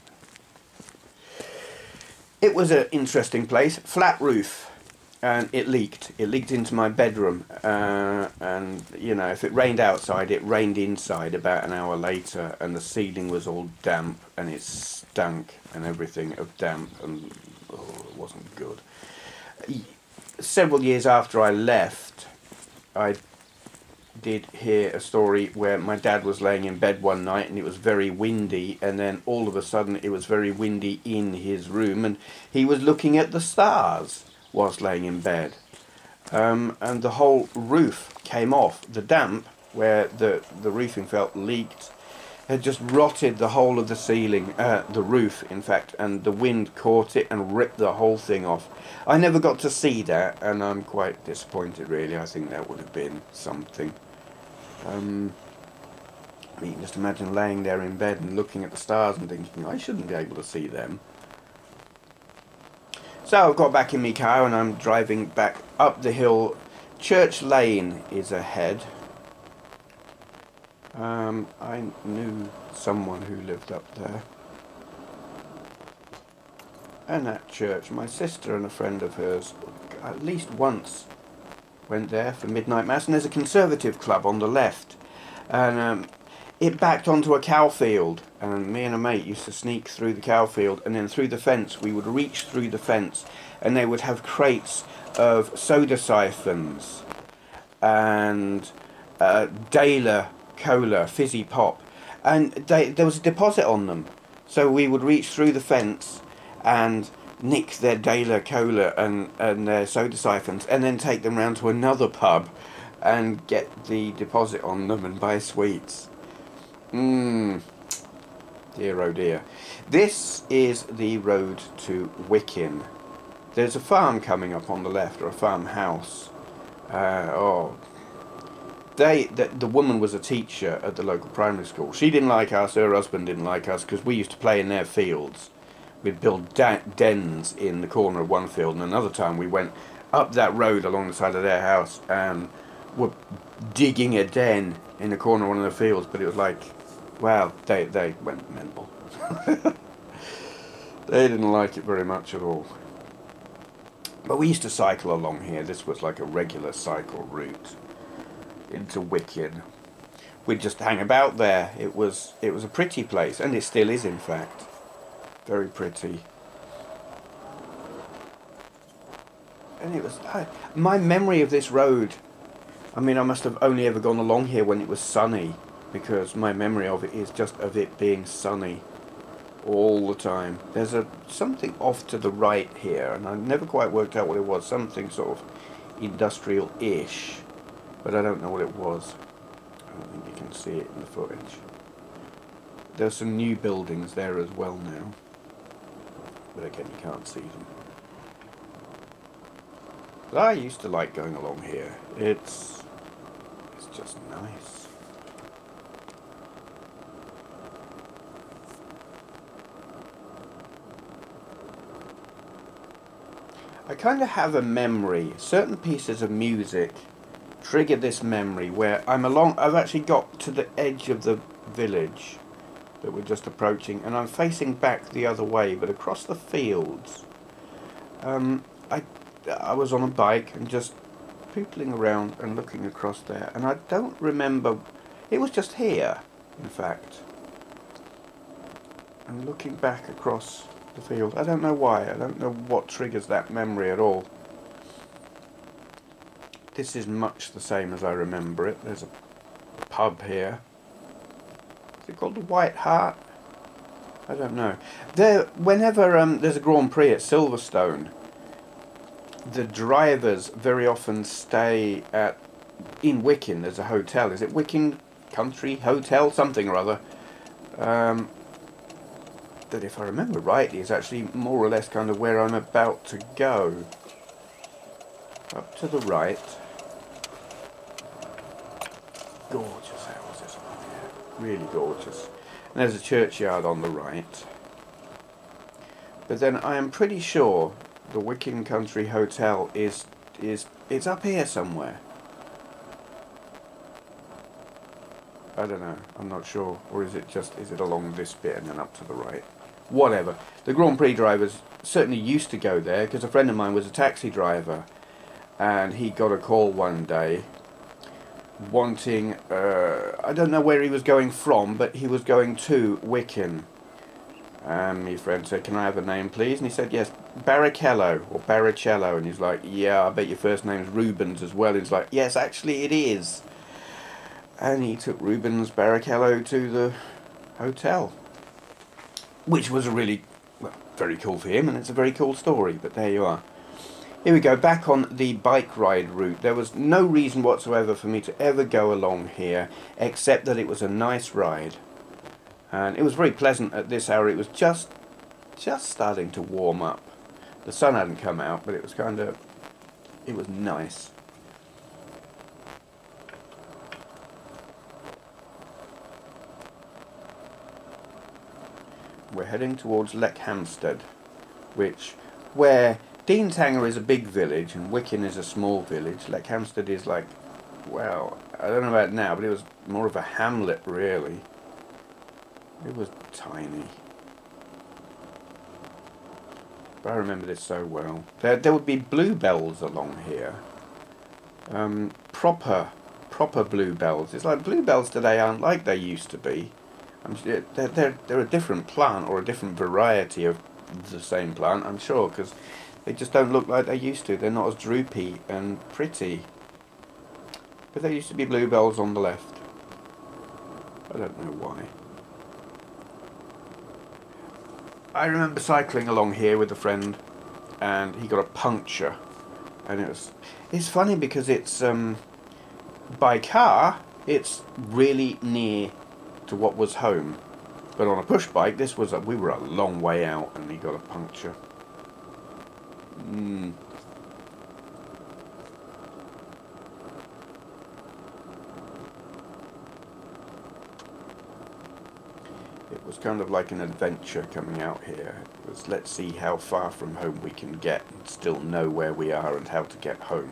it was an interesting place, flat roof, and it leaked. It leaked into my bedroom, uh, and you know, if it rained outside, it rained inside about an hour later, and the ceiling was all damp, and it stunk, and everything of damp, and oh, it wasn't good. Several years after I left, I did hear a story where my dad was laying in bed one night and it was very windy, and then all of a sudden it was very windy in his room, and he was looking at the stars whilst laying in bed, um, and the whole roof came off. The damp where the the roofing felt leaked had just rotted the whole of the ceiling, uh, the roof in fact, and the wind caught it and ripped the whole thing off. I never got to see that, and I'm quite disappointed really. I think that would have been something. Um, you can just imagine laying there in bed and looking at the stars and thinking, I shouldn't be able to see them. So I've got back in my car and I'm driving back up the hill. Church Lane is ahead. Um, I knew someone who lived up there. And that church, my sister and a friend of hers, at least once went there for midnight mass, and there's a conservative club on the left, and um, it backed onto a cow field, and me and a mate used to sneak through the cow field, and then through the fence. We would reach through the fence and they would have crates of soda siphons and uh, Dailer cola, fizzy pop, and they, there was a deposit on them, so we would reach through the fence and nick their Dailer cola and, and their soda siphons, and then take them round to another pub and get the deposit on them and buy sweets. Mmm, dear oh dear. This is the road to Wicken. There's a farm coming up on the left, or a farmhouse. Uh, oh, they the, the woman was a teacher at the local primary school. She didn't like us, her husband didn't like us, because we used to play in their fields. We'd build dens in the corner of one field, and another time we went up that road along the side of their house and were digging a den in the corner of one of the fields, but it was like, well, they, they went mental. They didn't like it very much at all. But we used to cycle along here. This was like a regular cycle route into Wicken. We'd just hang about there. It was, it was a pretty place, and it still is in fact. Very pretty. And it was, I, my memory of this road, I mean, I must have only ever gone along here when it was sunny, because my memory of it is just of it being sunny all the time. There's a something off to the right here, and I never quite worked out what it was. Something sort of industrial-ish, but I don't know what it was. I don't think you can see it in the footage. There's some new buildings there as well now, but again you can't see them. But I used to like going along here. It's it's just nice. I kind of have a memory. Certain pieces of music trigger this memory where I'm along. I've actually got to the edge of the village that we're just approaching, and I'm facing back the other way, but across the fields. Um, I I was on a bike and just pootling around and looking across there, and I don't remember. It was just here, in fact. And looking back across the field, I don't know why. I don't know what triggers that memory at all. This is much the same as I remember it. There's a pub here. Is it called the White Hart? I don't know. There, whenever um, there's a Grand Prix at Silverstone, the drivers very often stay at in Wicken. There's a hotel. Is it Wicken Country Hotel? Something or other. Um, that, if I remember rightly, is actually more or less kind of where I'm about to go. Up to the right. Gorgeous houses on here. Really gorgeous. And there's a churchyard on the right. But then I am pretty sure the Wicken Country Hotel is is it's up here somewhere. I don't know, I'm not sure. Or is it just, is it along this bit and then up to the right? Whatever. The Grand Prix drivers certainly used to go there, because a friend of mine was a taxi driver, and he got a call one day wanting, uh, I don't know where he was going from, but he was going to Wicken. And my friend said, can I have a name please? And he said, yes, Barrichello, or Barrichello. And he's like, yeah, I bet your first name's Rubens as well. And he's like, yes, actually it is. And he took Rubens Barrichello to the hotel, which was a really, well, very cool for him, and it's a very cool story, but there you are. Here we go, back on the bike ride route. There was no reason whatsoever for me to ever go along here, except that it was a nice ride. And it was very pleasant at this hour. It was just, just starting to warm up. The sun hadn't come out, but it was kind of, it was nice. We're heading towards Leckhampstead, which, where Deanshanger is a big village and Wicken is a small village, Leckhampstead is like, well, I don't know about now, but it was more of a hamlet really. It was tiny. But I remember this so well. There, there would be bluebells along here. Um, proper, proper bluebells. It's like bluebells today aren't like they used to be. I'm, they're, they're, they're a different plant, or a different variety of the same plant, I'm sure, because they just don't look like they used to. They're not as droopy and pretty. But there used to be bluebells on the left. I don't know why. I remember cycling along here with a friend, and he got a puncture. And it was, it's funny because it's, um, by car, it's really near to what was home, but on a push bike this was a, we were a long way out and he got a puncture. Mm. It was kind of like an adventure coming out here. It was, let's see how far from home we can get and still know where we are and how to get home.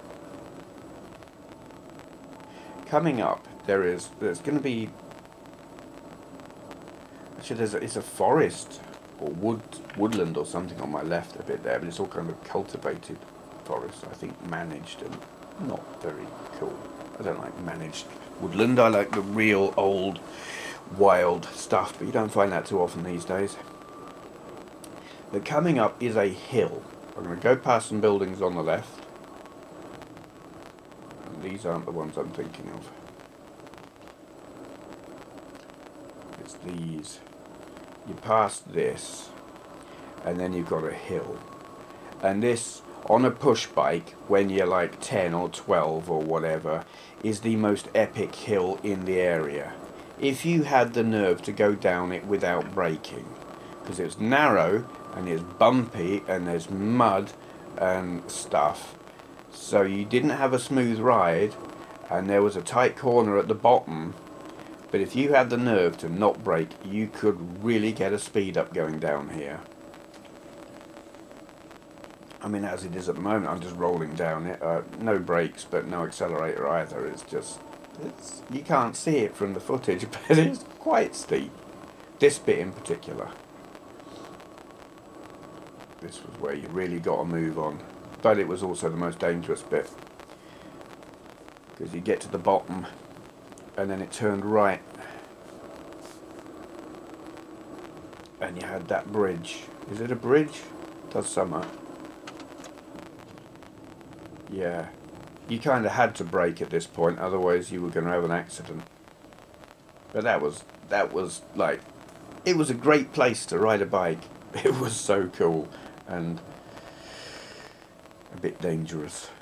Coming up there is there's going to be Actually, there's a, it's a forest or wood, woodland or something on my left a bit there, but it's all kind of cultivated forest, I think managed, and not very cool. I don't like managed woodland, I like the real old wild stuff, but you don't find that too often these days. But coming up is a hill. I'm going to go past some buildings on the left, and these aren't the ones I'm thinking of. It's these. You pass this, and then you've got a hill. And this, on a push bike, when you're like ten or twelve or whatever, is the most epic hill in the area. If you had the nerve to go down it without braking. Because it's narrow, and it's bumpy, and there's mud and stuff. So you didn't have a smooth ride, and there was a tight corner at the bottom. But if you had the nerve to not brake, you could really get a speed up going down here. I mean, as it is at the moment, I'm just rolling down it. Uh, no brakes, but no accelerator either. It's just, it's, you can't see it from the footage, but it's quite steep. This bit in particular. This was where you really got to move on. But it was also the most dangerous bit. Because you get to the bottom, and then it turned right, and you had that bridge. Is it a bridge? It does summer. Yeah, you kind of had to brake at this point, otherwise you were going to have an accident. But that was that was like, it was a great place to ride a bike. It was so cool and a bit dangerous.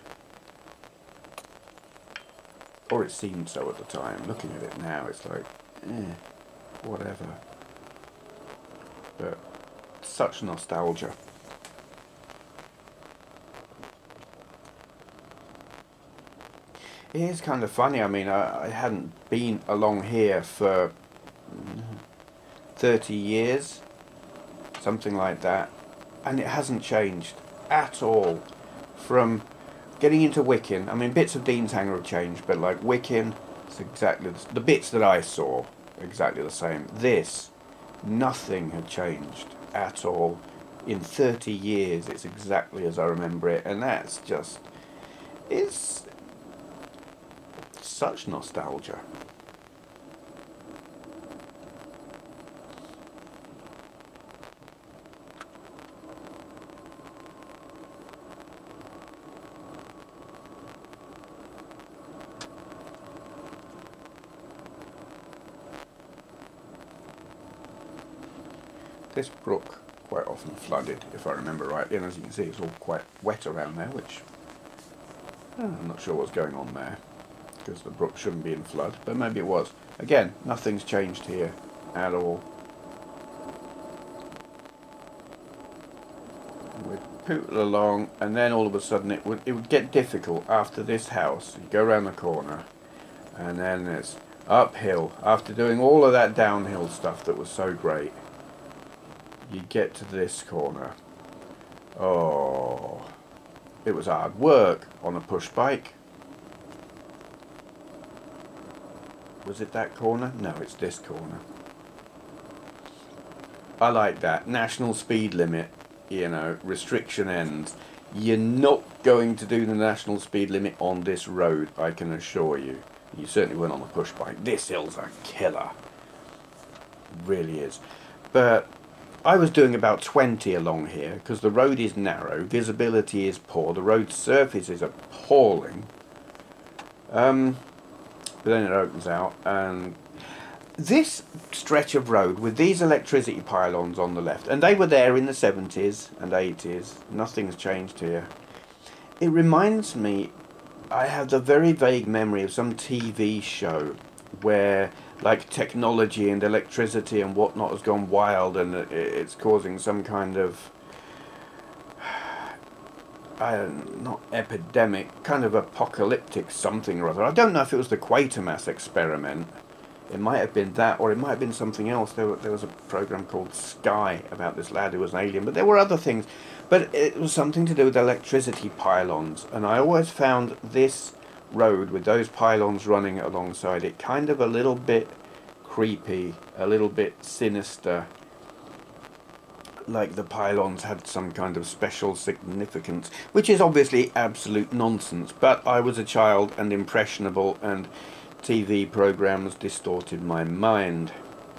Or it seemed so at the time. Looking at it now, it's like, eh, whatever. But such nostalgia. It is kind of funny. I mean, I, I hadn't been along here for thirty years, something like that, and it hasn't changed at all. From getting into Wicken, I mean, bits of Deanshanger have changed, but like Wicken, it's exactly the, the bits that I saw, exactly the same. This, nothing had changed at all. In thirty years, it's exactly as I remember it, and that's just, it's such nostalgia. This brook quite often flooded, if I remember rightly, and as you can see it's all quite wet around there, which oh, I'm not sure what's going on there, because the brook shouldn't be in flood, but maybe it was. Again, nothing's changed here at all. We'd pootle along, and then all of a sudden it would, it would get difficult after this house. You go around the corner, and then it's uphill, after doing all of that downhill stuff that was so great. You get to this corner. Oh, it was hard work on a push bike. Was it that corner? No, it's this corner. I like that. National speed limit, you know, restriction ends. You're not going to do the national speed limit on this road, I can assure you. You certainly weren't on a push bike. This hill's a killer. It really is. But I was doing about twenty along here because the road is narrow, visibility is poor, the road surface is appalling. Um, but then it opens out, and this stretch of road with these electricity pylons on the left, and they were there in the seventies and eighties, nothing's changed here. It reminds me, I have the very vague memory of some T V show where like technology and electricity and whatnot has gone wild, and it's causing some kind of I don't, not epidemic, kind of apocalyptic something or other. I don't know if it was the Quatermass experiment. It might have been that, or it might have been something else. There, there was a program called Sky about this lad who was an alien, but there were other things. But it was something to do with electricity pylons, and I always found this road with those pylons running alongside it kind of a little bit creepy, a little bit sinister, like the pylons had some kind of special significance, which is obviously absolute nonsense, but I was a child and impressionable, and T V programs distorted my mind.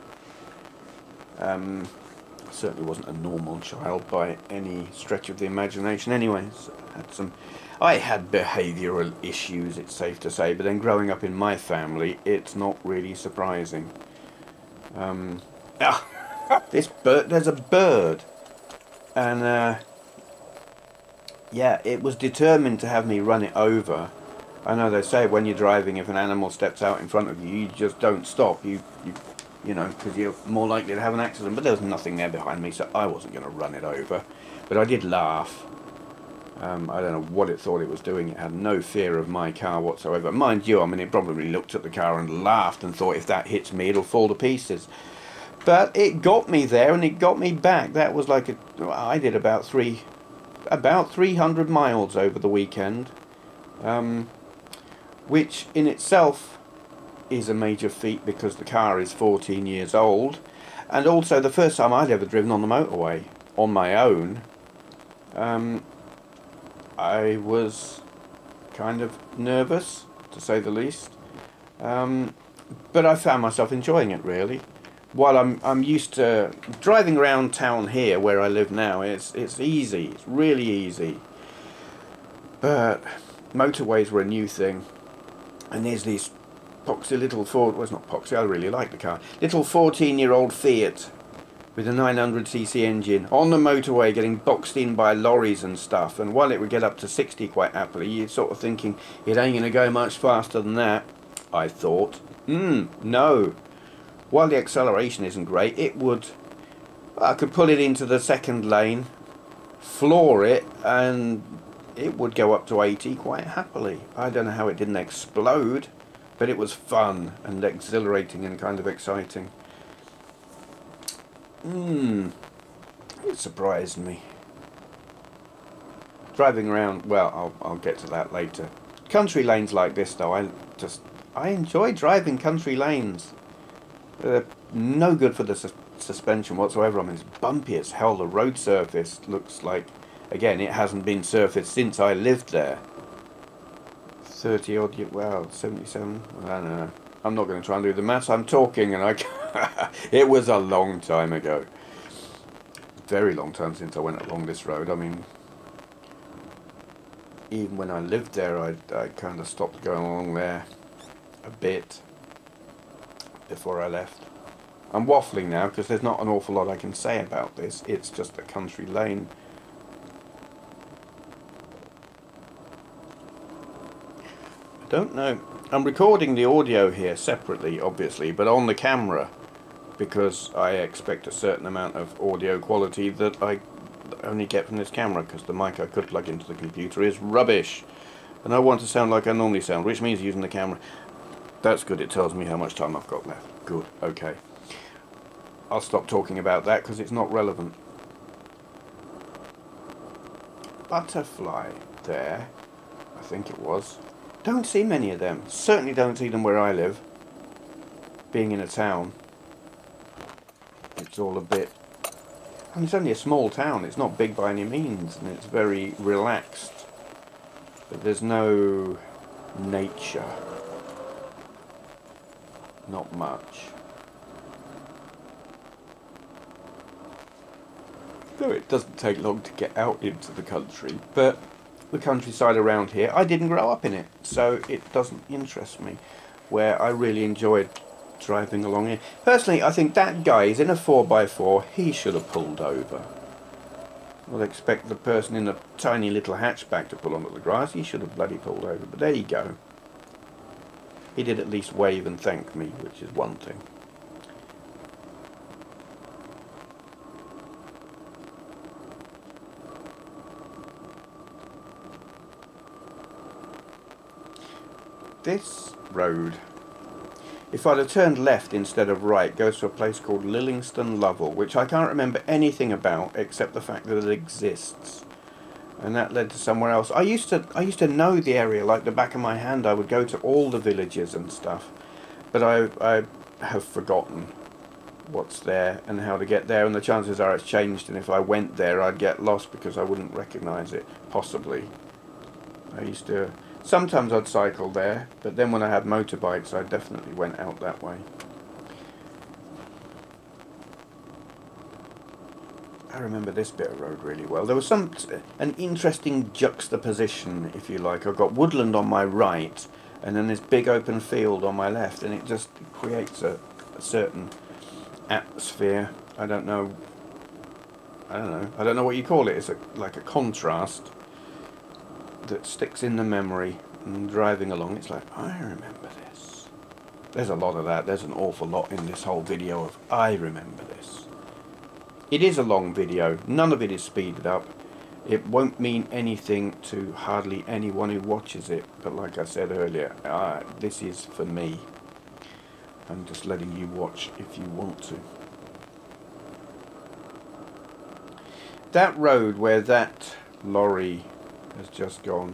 Um, certainly wasn't a normal child by any stretch of the imagination anyway. So I had some I had behavioural issues, it's safe to say, but then growing up in my family, it's not really surprising. Um, ah, this bird, there's a bird, and uh, yeah, it was determined to have me run it over. I know they say when you're driving, if an animal steps out in front of you, you just don't stop, you, you, you know, because you're more likely to have an accident, but there was nothing there behind me, so I wasn't going to run it over, but I did laugh. Um, I don't know what it thought it was doing. It had no fear of my car whatsoever. Mind you, I mean, it probably looked at the car and laughed and thought if that hits me, it'll fall to pieces. But it got me there and it got me back. That was like a, I did about three, about three hundred miles over the weekend, um, which in itself is a major feat because the car is fourteen years old, and also the first time I'd ever driven on the motorway on my own. Um, I was kind of nervous, to say the least, um, but I found myself enjoying it really. While I'm I'm used to driving around town here where I live now, it's it's easy, it's really easy. But motorways were a new thing, and there's these poxy little Ford. Well, it's not poxy. I really like the car. Little fourteen-year-old Fiat with a nine hundred c c engine on the motorway getting boxed in by lorries and stuff, and while it would get up to sixty quite happily, you're sort of thinking it ain't going to go much faster than that, I thought. Hmm, no. While the acceleration isn't great, it would, I could pull it into the second lane, floor it, and it would go up to eighty quite happily. I don't know how it didn't explode, but it was fun and exhilarating and kind of exciting. Hmm, it surprised me. Driving around, well, I'll, I'll get to that later. Country lanes like this though, I just, I enjoy driving country lanes. They're no good for the su suspension whatsoever. I mean, it's bumpy as hell. The road surface looks like, again, it hasn't been surfaced since I lived there. thirty odd years, well, seventy-seven, I don't know. I'm not going to try and do the maths. I'm talking and I, it was a long time ago. Very long time since I went along this road. I mean, even when I lived there, I, I kind of stopped going along there a bit before I left. I'm waffling now because there's not an awful lot I can say about this. It's just a country lane. I don't know. I'm recording the audio here separately, obviously, but on the camera, because I expect a certain amount of audio quality that I only get from this camera, because the mic I could plug into the computer is rubbish. And I want to sound like I normally sound, which means using the camera. That's good, it tells me how much time I've got left. Good, okay. I'll stop talking about that because it's not relevant. Butterfly there, I think it was. Don't see many of them. Certainly don't see them where I live. Being in a town, it's all a bit... I mean, it's only a small town. It's not big by any means, and it's very relaxed. But there's no nature. Not much. Though it doesn't take long to get out into the country, but the countryside around here, I didn't grow up in it, so it doesn't interest me. Where I really enjoyed driving along here. Personally, I think that guy is in a four by four, he should have pulled over. I'd expect the person in a tiny little hatchback to pull onto the grass, he should have bloody pulled over, but there you go. He did at least wave and thank me, which is one thing. This road, if I'd have turned left instead of right, goes to a place called Lillingston Lovell, which I can't remember anything about except the fact that it exists. And that led to somewhere else. I used to I used to know the area like the back of my hand. I would go to all the villages and stuff, but I I have forgotten what's there and how to get there, and the chances are it's changed, and if I went there I'd get lost because I wouldn't recognise it, possibly. I used to, sometimes I'd cycle there, but then when I had motorbikes I definitely went out that way. I remember this bit of road really well. There was some an interesting juxtaposition, if you like. I've got woodland on my right and then this big open field on my left, and it just creates a, a certain atmosphere. I don't know I don't know I don't know what you call it. It's a, like a contrast that sticks in the memory, and driving along it's like, I remember this. There's a lot of that. There's an awful lot in this whole video of I remember this. It is a long video, none of it is speeded up. It won't mean anything to hardly anyone who watches it, but like I said earlier, uh, this is for me. I'm just letting you watch if you want to. That road where that lorry has just gone,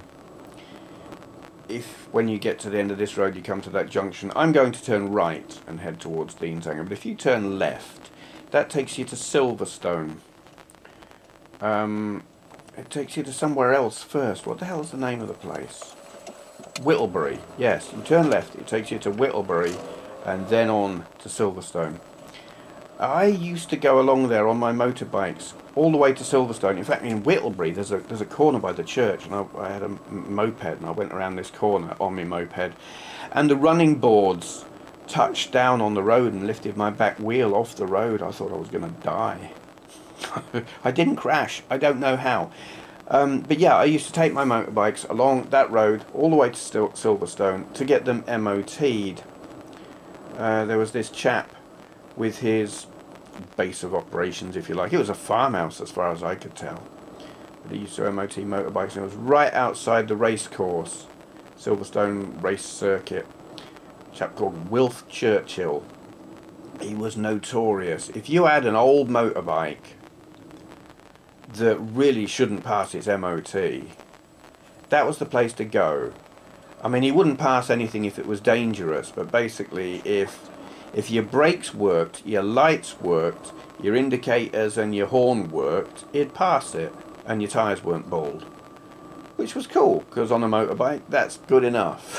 if when you get to the end of this road you come to that junction, I'm going to turn right and head towards Deanshanger, but if you turn left, that takes you to Silverstone. Um, it takes you to somewhere else first. What the hell is the name of the place? Whittlebury. Yes, you turn left, it takes you to Whittlebury and then on to Silverstone. I used to go along there on my motorbikes all the way to Silverstone. In fact, in Whittlebury there's a there's a corner by the church, and I, I had a moped and I went around this corner on my moped, and the running boards touched down on the road and lifted my back wheel off the road. I thought I was going to die. I didn't crash. I don't know how. Um, but yeah, I used to take my motorbikes along that road all the way to Sil Silverstone to get them M O T'd. Uh, there was this chap with his base of operations, if you like. It was a farmhouse as far as I could tell. But he used to M O T motorbikes, and it was right outside the race course, Silverstone race circuit. A chap called Wilf Churchill. He was notorious. If you had an old motorbike that really shouldn't pass its M O T, that was the place to go. I mean, he wouldn't pass anything if it was dangerous, but basically if if your brakes worked, your lights worked, your indicators and your horn worked, he'd pass it, and your tyres weren't bald. Which was cool, because on a motorbike, that's good enough.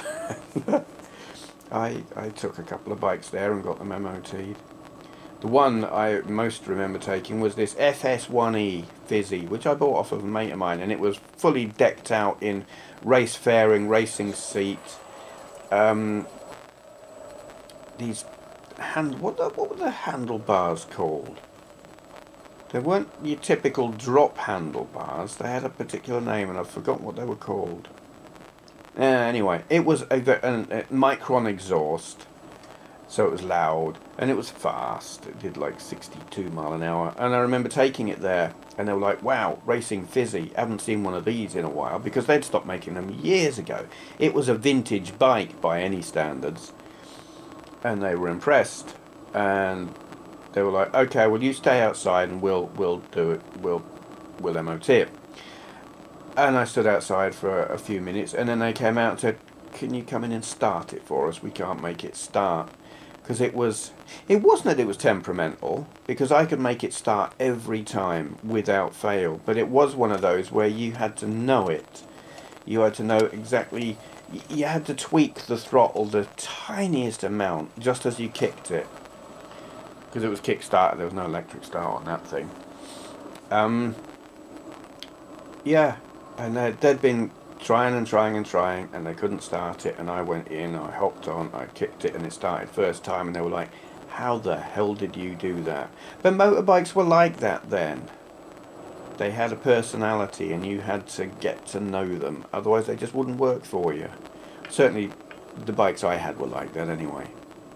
I, I took a couple of bikes there and got them M O T'd. The one I most remember taking was this F S one E Fizzy, which I bought off of a mate of mine, and it was fully decked out in race fairing, racing seat. Um, these hand what the, what were the handlebars called? They weren't your typical drop handlebars. They had a particular name, and I've forgotten what they were called. Uh, anyway, it was a, a, a Micron exhaust. So it was loud, and it was fast. It did like sixty-two mile an hour. And I remember taking it there, and they were like, wow, racing Fizzy. Haven't seen one of these in a while, because they'd stopped making them years ago. It was a vintage bike by any standards. And they were impressed. And they were like, okay, well, you stay outside, and we'll we'll do it. We'll we'll M O T it. And I stood outside for a, a few minutes, and then they came out and said, can you come in and start it for us? We can't make it start. Because it was, it wasn't that it was temperamental, because I could make it start every time without fail, but it was one of those where you had to know it. You had to know exactly, you had to tweak the throttle the tiniest amount just as you kicked it. Because it was kick started, there was no electric start on that thing. Um, yeah, and they'd, they'd been trying and trying and trying, and they couldn't start it, and I went in, I hopped on, I kicked it, and it started first time, and they were like, how the hell did you do that? But motorbikes were like that then. They had a personality, and you had to get to know them, otherwise they just wouldn't work for you. Certainly the bikes I had were like that anyway.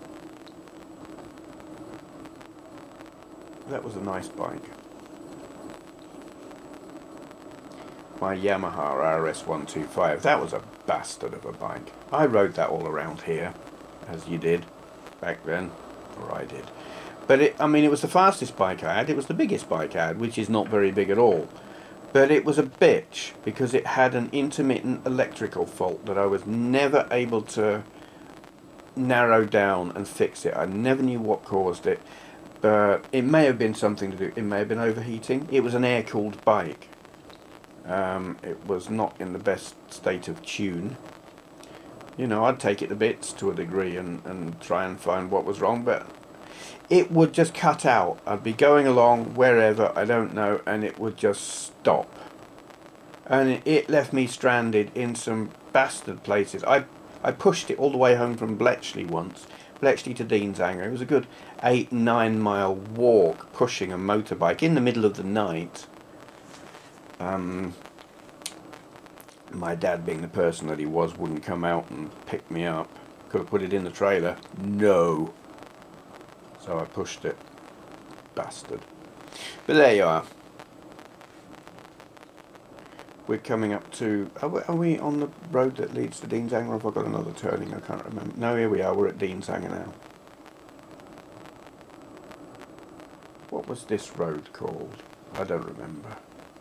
That was a nice bike. My Yamaha R S one twenty-five, that was a bastard of a bike. I rode that all around here, as you did back then, or I did. But it, I mean, it was the fastest bike I had, it was the biggest bike I had, which is not very big at all. But it was a bitch, because it had an intermittent electrical fault that I was never able to narrow down and fix it. I never knew what caused it, but it may have been something to do, it may have been overheating. It was an air-cooled bike. Um, it was not in the best state of tune. You know, I'd take it to bits to a degree and, and try and find what was wrong, but it would just cut out. I'd be going along wherever, I don't know, and it would just stop. And it, it left me stranded in some bastard places. I, I pushed it all the way home from Bletchley once, Bletchley to Deanshanger. It was a good eight, nine mile walk pushing a motorbike in the middle of the night. Um, my dad, being the person that he was, wouldn't come out and pick me up. Could have put it in the trailer. No. So I pushed it. Bastard. But there you are. We're coming up to... Are we, are we on the road that leads to Deanshanger, or have I got another turning? I can't remember. No, here we are. We're at Deanshanger now. What was this road called? I don't remember.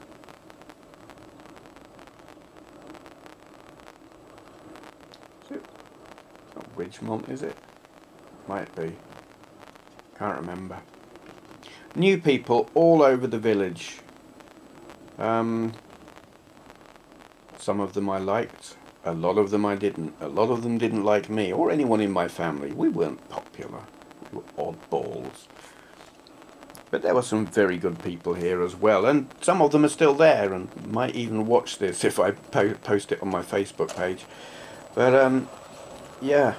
Ridgemont, is it? Might be. Can't remember. New people all over the village. Um, some of them I liked. A lot of them I didn't. A lot of them didn't like me or anyone in my family. We weren't popular. We were oddballs. But there were some very good people here as well. And some of them are still there and might even watch this if I po post it on my Facebook page. But, um... yeah,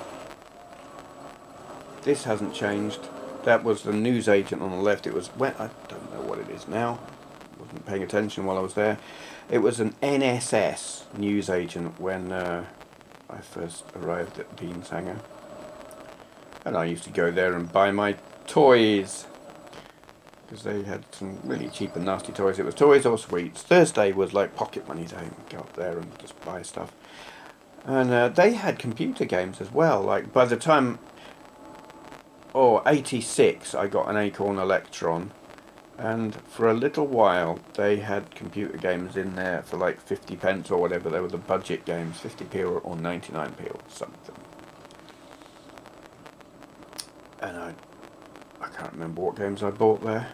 this hasn't changed. That was the newsagent on the left. It was, when, I don't know what it is now. Wasn't paying attention while I was there. It was an N S S newsagent when uh, I first arrived at Deanshanger. And I used to go there and buy my toys. because they had some really cheap and nasty toys. It was toys or sweets. Thursday was like pocket money day. Go up there and just buy stuff. And uh, they had computer games as well. Like by the time, oh, eighty-six, I got an Acorn Electron. And for a little while, they had computer games in there for like fifty pence or whatever. They were the budget games, fifty p or, or ninety-nine p or something. And I, I can't remember what games I bought there.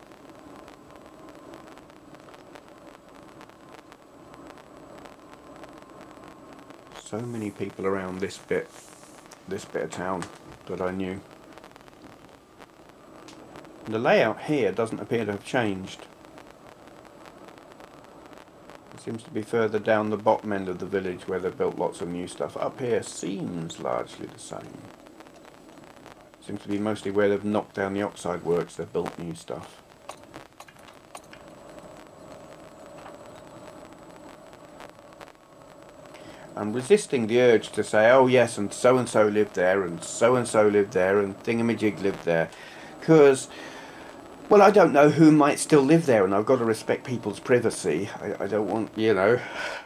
So many people around this bit, this bit of town that I knew. The layout here doesn't appear to have changed. It seems to be further down the bottom end of the village where they've built lots of new stuff. Up here seems largely the same. Seems to be mostly where they've knocked down the oxide works, they've built new stuff. I'm resisting the urge to say, oh yes, and so-and-so lived there, and so-and-so lived there, and thingamajig lived there. Because, well, I don't know who might still live there, and I've got to respect people's privacy. I, I don't want, you know,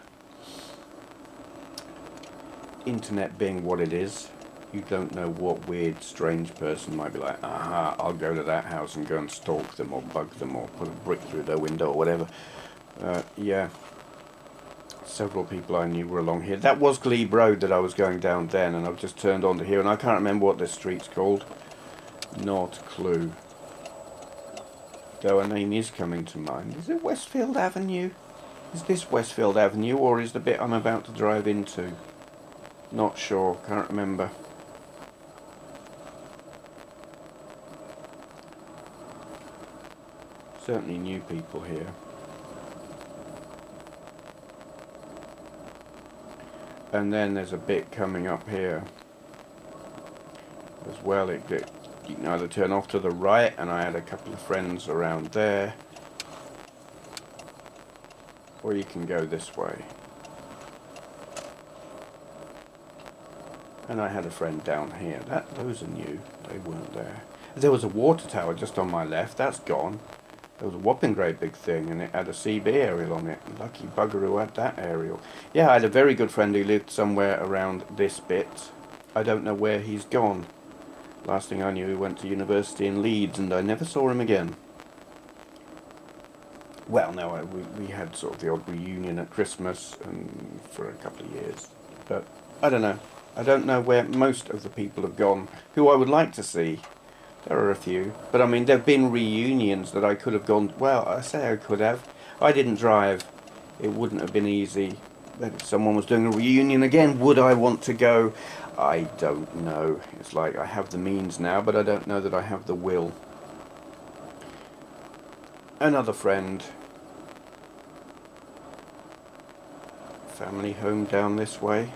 internet being what it is. You don't know what weird, strange person might be like, aha, I'll go to that house and go and stalk them, or bug them, or put a brick through their window, or whatever. Uh, yeah. Several people I knew were along here. That was Glebe Road that I was going down then, and I've just turned onto here, and I can't remember what this street's called. Not a clue. Though a name is coming to mind. Is it Westfield Avenue? Is this Westfield Avenue, or is the bit I'm about to drive into? Not sure, can't remember. Certainly new people here. And then there's a bit coming up here as well. It, it, you can either turn off to the right, and I had a couple of friends around there, or you can go this way. And I had a friend down here. That those are new. They weren't there. There was a water tower just on my left. That's gone. There was a whopping great big thing, and it had a C B aerial on it. Lucky bugger who had that aerial. Yeah, I had a very good friend who lived somewhere around this bit. I don't know where he's gone. Last thing I knew, he went to university in Leeds, and I never saw him again. Well, no, I, we, we had sort of the odd reunion at Christmas and for a couple of years. But I don't know. I don't know where most of the people have gone who I would like to see. There are a few, but I mean, there have been reunions that I could have gone, well, I say I could have. I didn't drive. It wouldn't have been easy. But if someone was doing a reunion again, would I want to go? I don't know. It's like I have the means now, but I don't know that I have the will. Another friend. Family home down this way.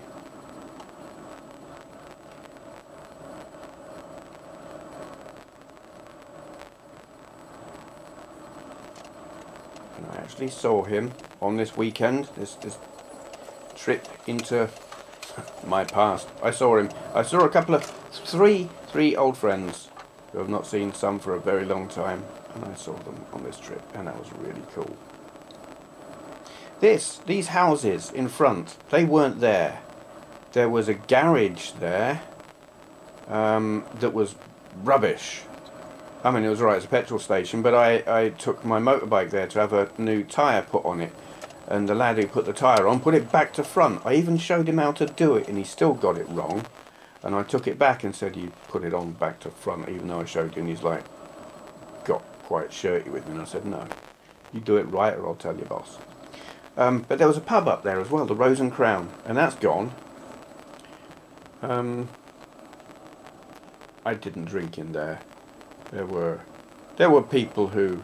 I actually saw him on this weekend, this, this trip into my past. I saw him. I saw a couple of, three, three old friends who I've not seen some for a very long time, and I saw them on this trip, and that was really cool. This, these houses in front, they weren't there. There was a garage there um, that was rubbish. I mean, it was right as a petrol station, but I, I took my motorbike there to have a new tyre put on it. And the lad who put the tyre on put it back to front. I even showed him how to do it, and he still got it wrong. And I took it back and said, you put it on back to front, even though I showed him. He's like, got quite shirty with me. And I said, no, you do it right or I'll tell your boss. Um, but there was a pub up there as well, the Rose and Crown, and that's gone. Um, I didn't drink in there. There were, there were people who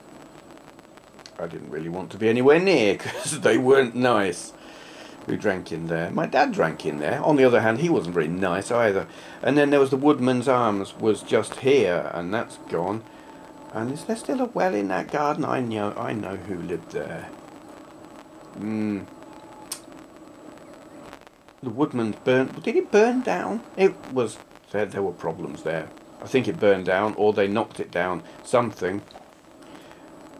I didn't really want to be anywhere near because they weren't nice. We drank in there. My dad drank in there. On the other hand, he wasn't very nice either. And then there was the Woodman's Arms, was just here, and that's gone. And is there still a well in that garden? I know, I know who lived there. Hmm. The Woodman's burnt. Did it burn down? It was said there were problems there. I think it burned down, or they knocked it down. Something.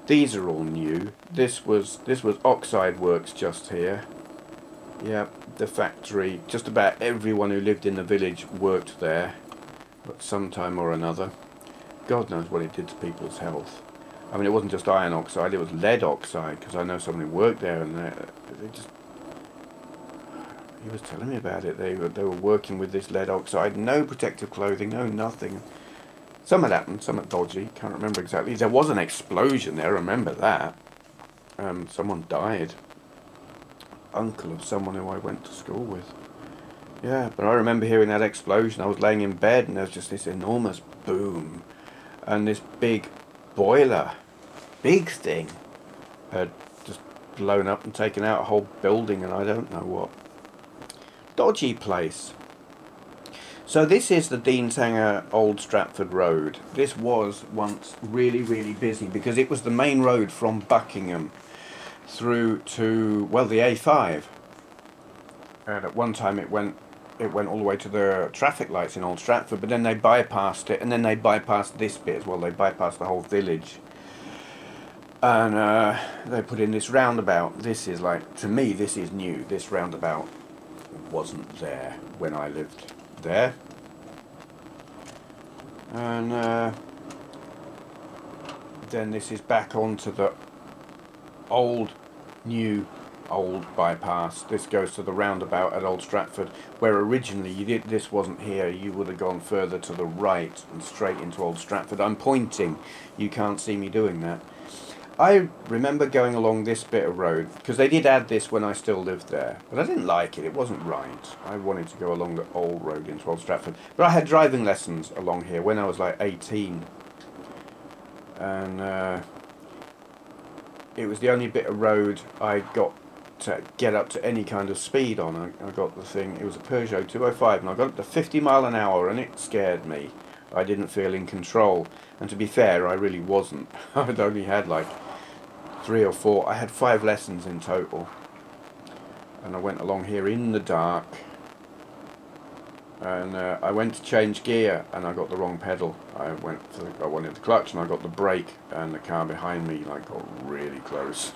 These are all new. This was this was Oxide Works just here. Yeah, the factory. Just about everyone who lived in the village worked there at some time or another. God knows what it did to people's health. I mean, it wasn't just iron oxide, it was lead oxide, because I know someone who worked there, and they, they just... He was telling me about it. They were, they were working with this lead oxide, no protective clothing, no nothing. Some had happened, some had dodgy, can't remember exactly. There was an explosion there, I remember that. Um, someone died. Uncle of someone who I went to school with. Yeah, but I remember hearing that explosion. I was laying in bed and there was just this enormous boom. And this big boiler, big thing, had just blown up and taken out a whole building and I don't know what. Dodgy place. So this is the Deanshanger Old Stratford Road. This was once really, really busy because it was the main road from Buckingham through to, well, the A five. And at one time it went it went all the way to the traffic lights in Old Stratford, but then they bypassed it, and then they bypassed this bit as well. They bypassed the whole village. And uh, they put in this roundabout. This is like, to me, this is new. This roundabout wasn't there when I lived there. And uh, then this is back onto the old, new, old bypass. This goes to the roundabout at Old Stratford, where originally you did, this wasn't here. You would have gone further to the right and straight into Old Stratford. I'm pointing. You can't see me doing that. I remember going along this bit of road, because they did add this when I still lived there, but I didn't like it. It wasn't right. I wanted to go along the old road into Old Stratford. But I had driving lessons along here when I was like eighteen. And uh, it was the only bit of road I got to get up to any kind of speed on. I, I got the thing, it was a Peugeot two oh five, and I got up to fifty mile an hour, and it scared me. I didn't feel in control. And to be fair, I really wasn't. I'd only had like three or four. I had five lessons in total. And I went along here in the dark. And uh, I went to change gear, and I got the wrong pedal. I went for the, I wanted the clutch, and I got the brake, and the car behind me like got really close.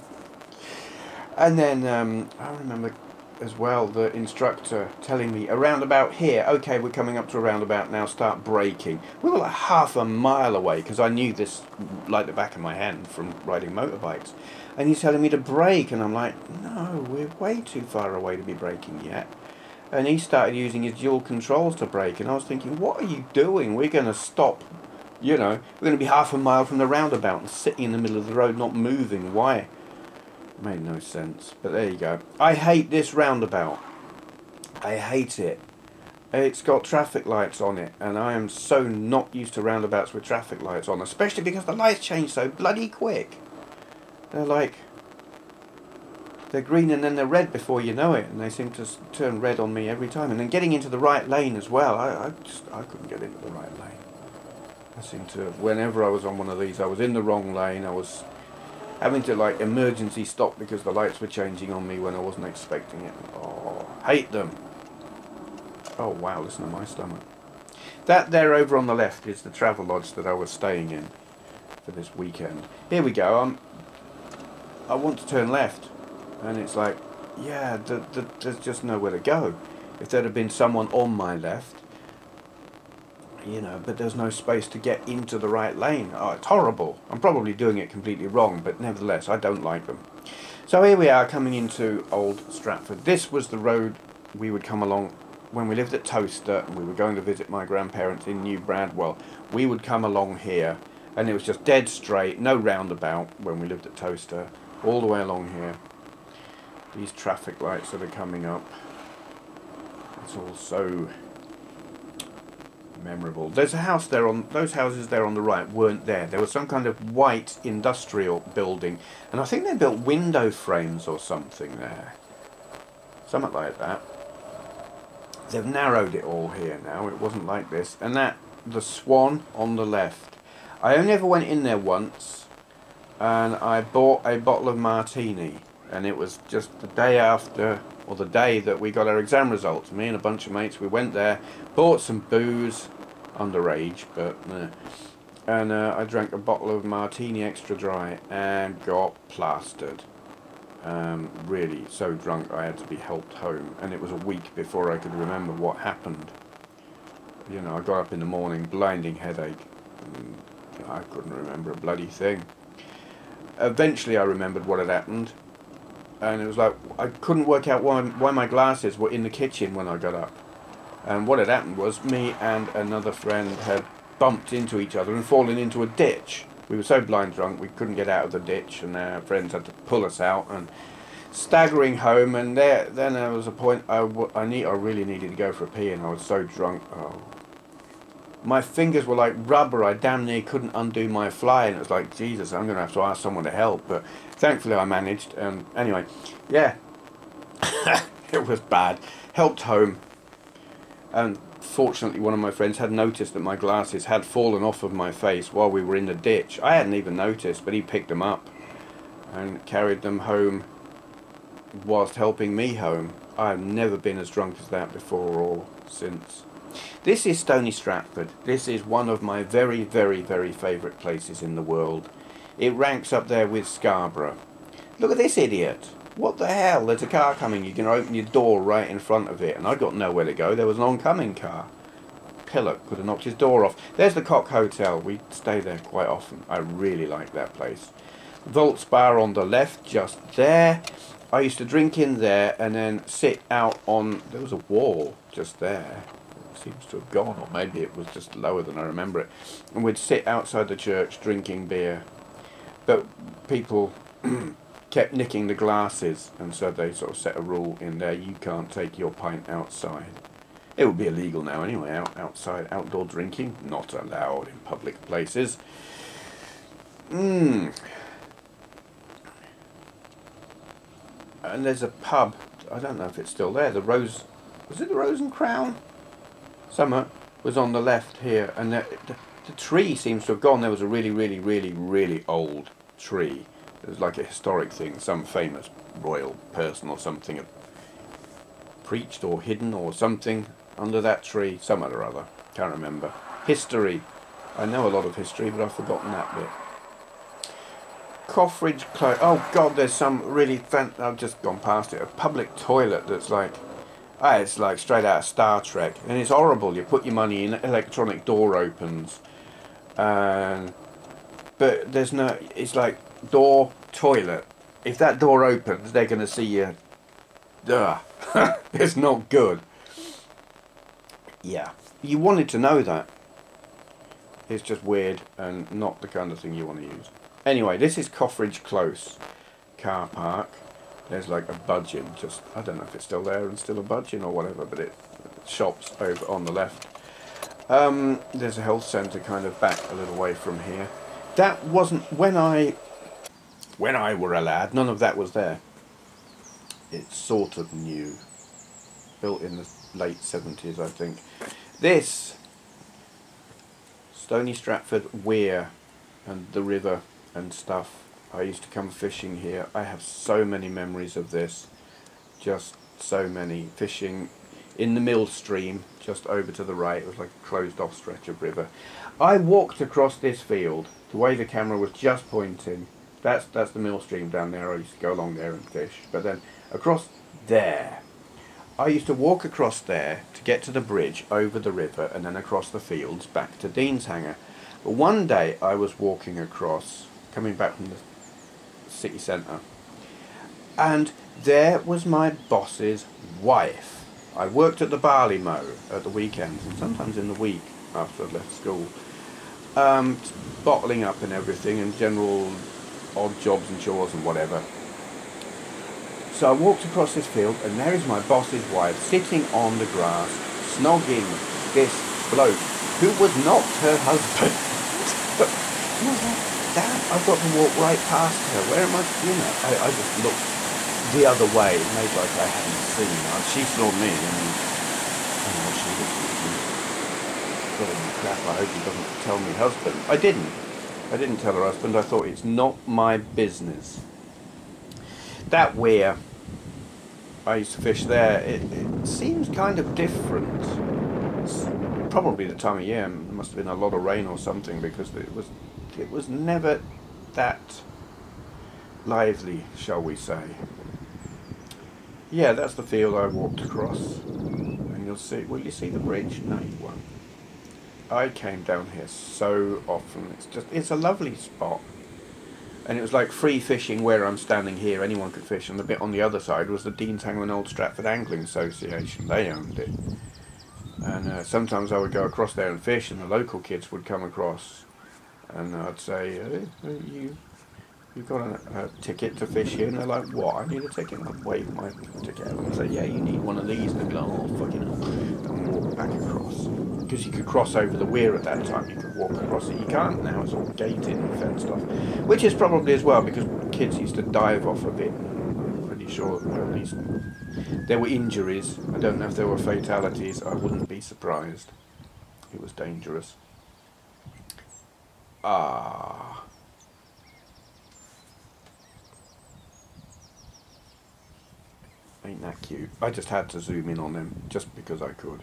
And then um, I remember as well the instructor telling me around about here, okay, we're coming up to a roundabout now, start braking. We were like half a mile away, because I knew this like the back of my hand from riding motorbikes. And he's telling me to brake, and I'm like, no, we're way too far away to be braking yet. And he started using his dual controls to brake, and I was thinking, what are you doing? We're going to stop, you know, we're going to be half a mile from the roundabout and sitting in the middle of the road not moving. Why? It made no sense, but there you go. I hate this roundabout. I hate it. It's got traffic lights on it, and I am so not used to roundabouts with traffic lights on, especially because the lights change so bloody quick. They're like, they're green and then they're red before you know it, and they seem to turn red on me every time. And then getting into the right lane as well, I, I just I couldn't get into the right lane. I seemed to, whenever I was on one of these, I was in the wrong lane. I was having to like emergency stop because the lights were changing on me when I wasn't expecting it. Oh, hate them. Oh wow, listen to my stomach. That there over on the left is the travel lodge that I was staying in for this weekend. Here we go. I'm, I want to turn left, and it's like, yeah, the, the, there's just nowhere to go. If there'd have been someone on my left, you know, but there's no space to get into the right lane. Oh, it's horrible. I'm probably doing it completely wrong, but nevertheless, I don't like them. So here we are coming into Old Stratford. This was the road we would come along when we lived at Towcester and we were going to visit my grandparents in New Bradwell. We would come along here, and it was just dead straight, no roundabout when we lived at Towcester, all the way along here. These traffic lights that are coming up. It's all so memorable. There's a house there on, those houses there on the right weren't there. There was some kind of white industrial building, and I think they built window frames or something there. Something like that. They've narrowed it all here now. It wasn't like this. And that, the Swan on the left. I only ever went in there once, and I bought a bottle of martini, and it was just the day after, or the day that we got our exam results. Me and a bunch of mates, we went there, bought some booze, underage, but uh, and uh, I drank a bottle of martini extra dry and got plastered. Um, really so drunk I had to be helped home, and it was a week before I could remember what happened. You know, I got up in the morning, blinding headache, and you know, I couldn't remember a bloody thing. Eventually I remembered what had happened, and it was like I couldn't work out why, why my glasses were in the kitchen when I got up. And what had happened was me and another friend had bumped into each other and fallen into a ditch. We were so blind drunk we couldn't get out of the ditch, and our friends had to pull us out, and staggering home, and there then there was a point I, w I, need, I really needed to go for a pee, and I was so drunk. Oh. My fingers were like rubber. I damn near couldn't undo my fly, and it was like, Jesus, I'm going to have to ask someone to help. But thankfully I managed, and anyway, yeah, it was bad. Helped home, and fortunately one of my friends had noticed that my glasses had fallen off of my face while we were in the ditch. I hadn't even noticed, but he picked them up and carried them home whilst helping me home. I've never been as drunk as that before or since. This is Stony Stratford. This is one of my very, very, very favourite places in the world. It ranks up there with Scarborough. Look at this idiot. What the hell? There's a car coming. You can open your door right in front of it. And I got nowhere to go. There was an oncoming car. Pillock could have knocked his door off. There's the Cock Hotel. We stay there quite often. I really like that place. Volts Bar on the left, just there. I used to drink in there and then sit out on... There was a wall just there. It seems to have gone, or maybe it was just lower than I remember it. And we'd sit outside the church drinking beer. But people... kept nicking the glasses, and so they sort of set a rule in there: you can't take your pint outside. It would be illegal now anyway. Out, outside outdoor drinking not allowed in public places. Mm. And there's a pub. I don't know if it's still there. The Rose, was it the Rose and Crown? Summer was on the left here, and the, the, the tree seems to have gone. There was a really, really, really, really old tree. It was like a historic thing. Some famous royal person or something had preached or hidden or something under that tree. Some or other. Can't remember. History. I know a lot of history, but I've forgotten that bit. Coffridge Close. Oh God, there's some really fan I've just gone past it. A public toilet that's like, ah, it's like straight out of Star Trek, and it's horrible. You put your money in, electronic door opens, and but there's no. It's like door toilet. If that door opens, they're going to see you. Ugh. It's not good. Yeah, you wanted to know that. It's just weird and not the kind of thing you want to use. Anyway, this is Coffridge Close car park. There's like a budgeon, just, I don't know if it's still there and still a budgeon or whatever, but it shops over on the left. Um, there's a health centre kind of back a little way from here. That wasn't, when I when I were a lad, none of that was there. It's sort of new. Built in the late seventies, I think. This Stony Stratford Weir and the river and stuff. I used to come fishing here. I have so many memories of this. Just so many. Fishing in the mill stream just over to the right. It was like a closed off stretch of river. I walked across this field. The way the camera was just pointing. That's, that's the mill stream down there. I used to go along there and fish. But then across there. I used to walk across there to get to the bridge over the river and then across the fields back to Deanshanger. But one day I was walking across, coming back from the city centre, and there was my boss's wife. I worked at the barley mow at the weekends and sometimes in the week after I left school, um, bottling up and everything and general odd jobs and chores and whatever. So I walked across this field and there is my boss's wife sitting on the grass snogging this bloke who was not her husband. And I was like, damn, I've got to walk right past her. Where am I? You know, I, I just looked the other way, made like I hadn't seen her. She saw me and I know she was thinking, crap, I hope he doesn't tell me husband. I didn't. I didn't tell her husband. I thought it's not my business. That weir, I used to fish there, it, it seems kind of different. It's probably the time of year. There must have been a lot of rain or something, because it was it was never that lively, shall we say. Yeah, that's the field I walked across. And you'll see, will you see the bridge? No, you won't. I came down here so often. It's just, it's a lovely spot. And it was like free fishing where I'm standing here. Anyone could fish. And the bit on the other side was the Deanshanger and Old Stratford Angling Association. They owned it. And uh, sometimes I would go across there and fish, and the local kids would come across. And I'd say, hey, you... You've got a, a ticket to fish here, and they're like, what, I need a ticket? And I'd wave my ticket out and say, yeah, you need one of these, and they'd go, oh, fucking hell, and walk back across. Because you could cross over the weir at that time, you could walk across it. You can't now, it's all gated and fenced off. Which is probably as well, because kids used to dive off of it. I'm pretty sure at least there were injuries. I don't know if there were fatalities, I wouldn't be surprised. It was dangerous. Ah... Ain't that cute? I just had to zoom in on them just because I could.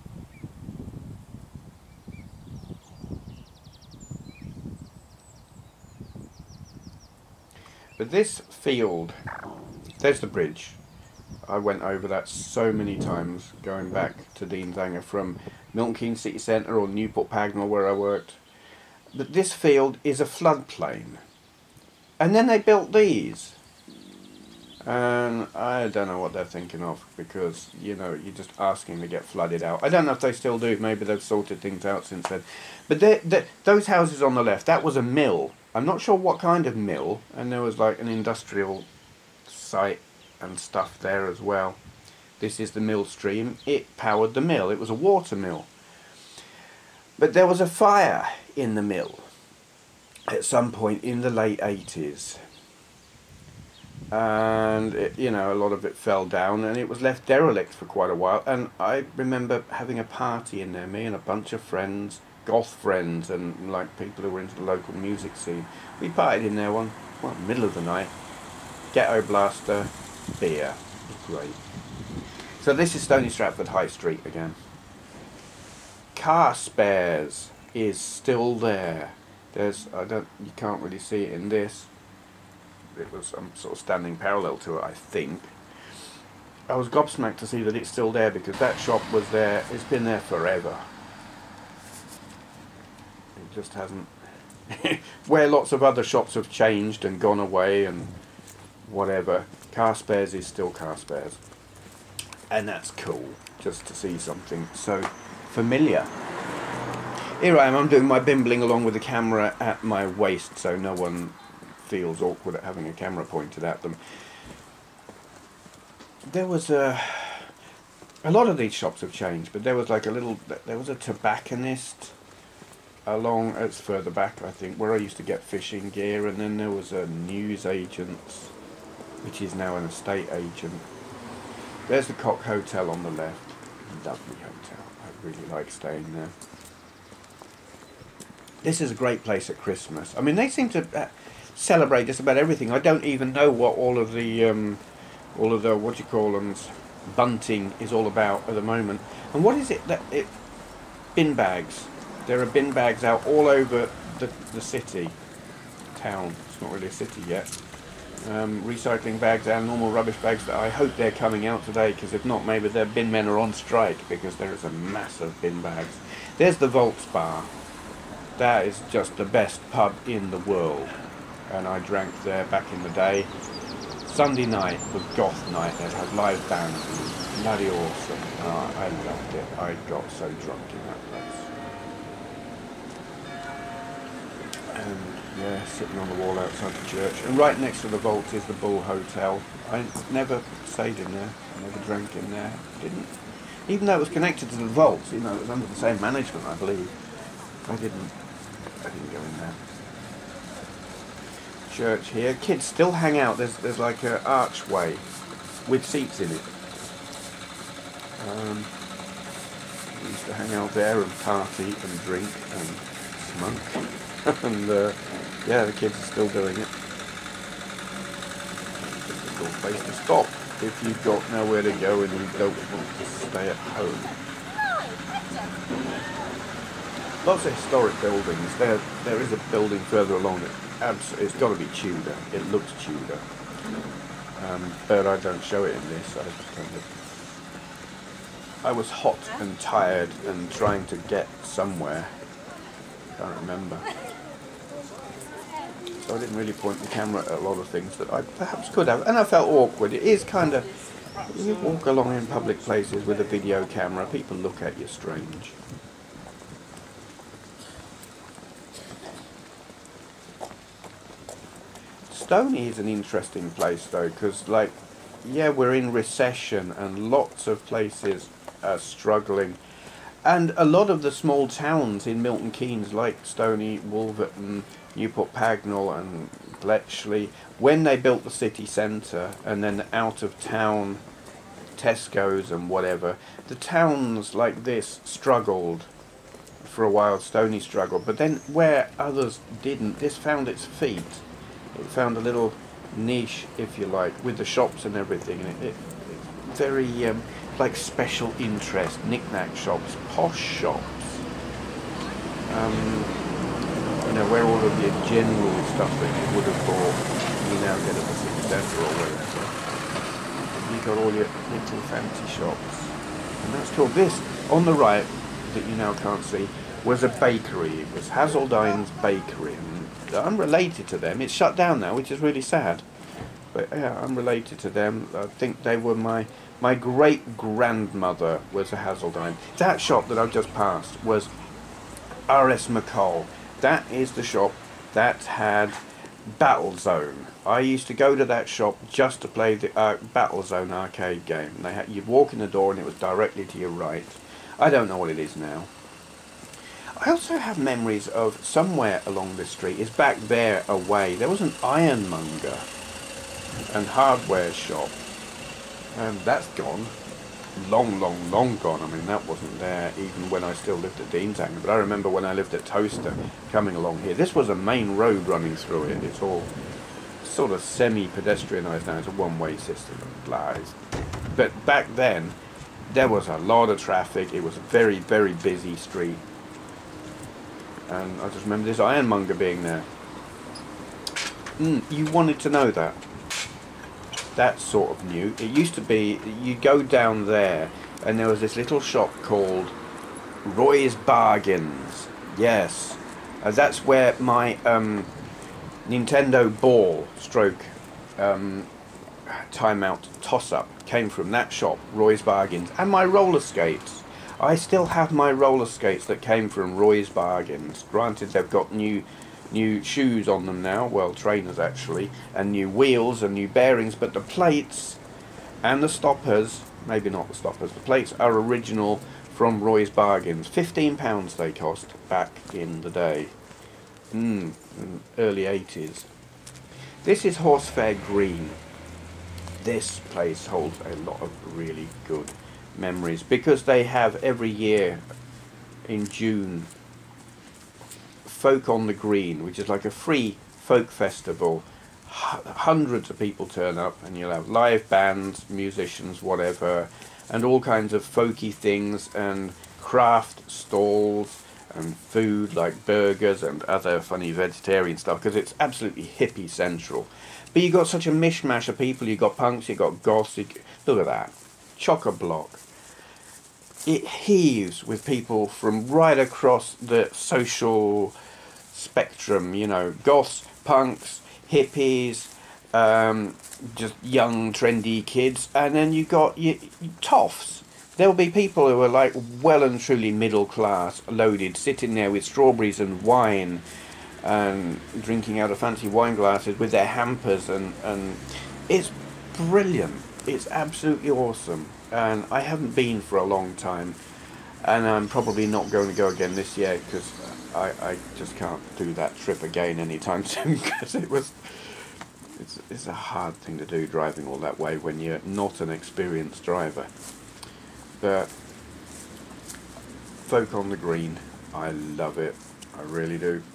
But this field, there's the bridge. I went over that so many times going back to Deanshanger from Milton Keynes City Centre or Newport Pagnell where I worked. But this field is a floodplain. And then they built these. And I don't know what they're thinking of, because, you know, you're just asking to get flooded out. I don't know if they still do. Maybe they've sorted things out since then. But they're, they're, those houses on the left, that was a mill. I'm not sure what kind of mill. And there was like an industrial site and stuff there as well. This is the mill stream. It powered the mill. It was a water mill. But there was a fire in the mill at some point in the late eighties. And it, you know, a lot of it fell down, and it was left derelict for quite a while. And I remember having a party in there, me and a bunch of friends, goth friends, and like people who were into the local music scene. We partied in there one, well, middle of the night, ghetto blaster, beer. It was great. So this is Stony Stratford High Street again. Car Spares is still there. There's, I don't, you can't really see it in this. It was, I'm sort of standing parallel to it, I think. I was gobsmacked to see that it's still there, because that shop was there, it's been there forever. It just hasn't... Where lots of other shops have changed and gone away and whatever, Car Spares is still Car Spares. And that's cool, just to see something so familiar. Here I am, I'm doing my bimbling along with the camera at my waist, so no one feels awkward at having a camera pointed at them. There was a a lot of these shops have changed, but there was like a little there was a tobacconist along, it's further back I think, where I used to get fishing gear, and then there was a news agent, which is now an estate agent. There's the Cock Hotel on the left. Lovely hotel, I really like staying there. This is a great place at Christmas. I mean, they seem to uh, celebrate just about everything. I don't even know what all of the, um, all of the, what do you call them, bunting is all about at the moment. And what is it that it, bin bags. There are bin bags out all over the, the city, town. It's not really a city yet. Um, recycling bags and normal rubbish bags. That I hope they're coming out today, because if not, maybe their bin men are on strike, because there is a mass of bin bags. There's the Volks Bar. That is just the best pub in the world, and I drank there back in the day. Sunday night was goth night. They'd have live bands. It was bloody awesome. Oh, I loved it. I got so drunk in that place. And yeah, sitting on the wall outside the church. And right next to the vault is the Bull Hotel. I never stayed in there. I never drank in there. Didn't. Even though it was connected to the vault, you know, it was under the same management, I believe. I didn't. I didn't go in there. Church here. Kids still hang out. There's there's like an archway with seats in it. Um, we used to hang out there and party and drink and smoke. And uh, yeah, the kids are still doing it. It's a cool place to stop if you've got nowhere to go and you don't want to stay at home. Lots of historic buildings. There, there is a building further along that abs it's got to be Tudor. It looks Tudor, um, but I don't show it in this. I kind of, I was hot and tired and trying to get somewhere. Can't remember. So I didn't really point the camera at a lot of things that I perhaps could have, and I felt awkward. It is kind of, you walk along in public places with a video camera, people look at you strange. Stony is an interesting place though, because like, yeah, we're in recession and lots of places are struggling. And a lot of the small towns in Milton Keynes, like Stony, Wolverton, Newport Pagnell and Bletchley, when they built the city centre and then out of town Tesco's and whatever, the towns like this struggled for a while. Stony struggled, but then where others didn't, this found its feet. It found a little niche, if you like, with the shops and everything. And it, it, it very um, like special interest, knick-knack shops, posh shops. Um, you know, where all of your general stuff that you would have bought, you now get at the city centre or wherever. You got all your little fancy shops, and that's cool. This on the right that you now can't see was a bakery. It was Hazeldine's Bakery. And unrelated to them, it's shut down now, which is really sad. But yeah, unrelated to them. I think they were my my great grandmother was a Hazeldine. That shop that I've just passed was R S McColl. That is the shop that had Battlezone. I used to go to that shop just to play the uh, Battlezone arcade game. They had, you'd walk in the door and it was directly to your right. I don't know what it is now. I also have memories of somewhere along this street, is back there away, there was an ironmonger and hardware shop, and that's gone. Long, long, long gone. I mean, that wasn't there even when I still lived at Deanshanger, but I remember when I lived at Towcester, coming along here. This was a main road running through it. It's all sort of semi-pedestrianised now. It's a one-way system of lies. But back then, there was a lot of traffic. It was a very, very busy street. And I just remember this ironmonger being there. Mm, you wanted to know that. That's sort of new. It used to be, you go down there and there was this little shop called Roy's Bargains. Yes. Uh, that's where my um, Nintendo ball stroke um, timeout toss-up came from. That shop, Roy's Bargains. And my roller skates. I still have my roller skates that came from Roy's Bargains. Granted, they've got new new shoes on them now, well, trainers actually, and new wheels and new bearings, but the plates and the stoppers, maybe not the stoppers, the plates are original from Roy's Bargains. fifteen pounds they cost back in the day. Mm, in early eighties. This is Horsefair Green. This place holds a lot of really good memories because they have every year in June Folk on the Green, which is like a free folk festival. H hundreds of people turn up and you'll have live bands, musicians, whatever, and all kinds of folky things and craft stalls and food like burgers and other funny vegetarian stuff because it's absolutely hippie central. But you got such a mishmash of people. You got punks, you got goths. You, look at that, chock-a-block. It heaves with people from right across the social spectrum, you know, goths, punks, hippies, um, just young, trendy kids, and then you got you, you, toffs. There'll be people who are like well and truly middle class, loaded, sitting there with strawberries and wine, and drinking out of fancy wine glasses with their hampers, and, and it's brilliant. It's absolutely awesome. And I haven't been for a long time, and I'm probably not going to go again this year because I, I just can't do that trip again anytime soon because it was it's, it's a hard thing to do, driving all that way when you're not an experienced driver. But Folk on the Green, I love it, I really do.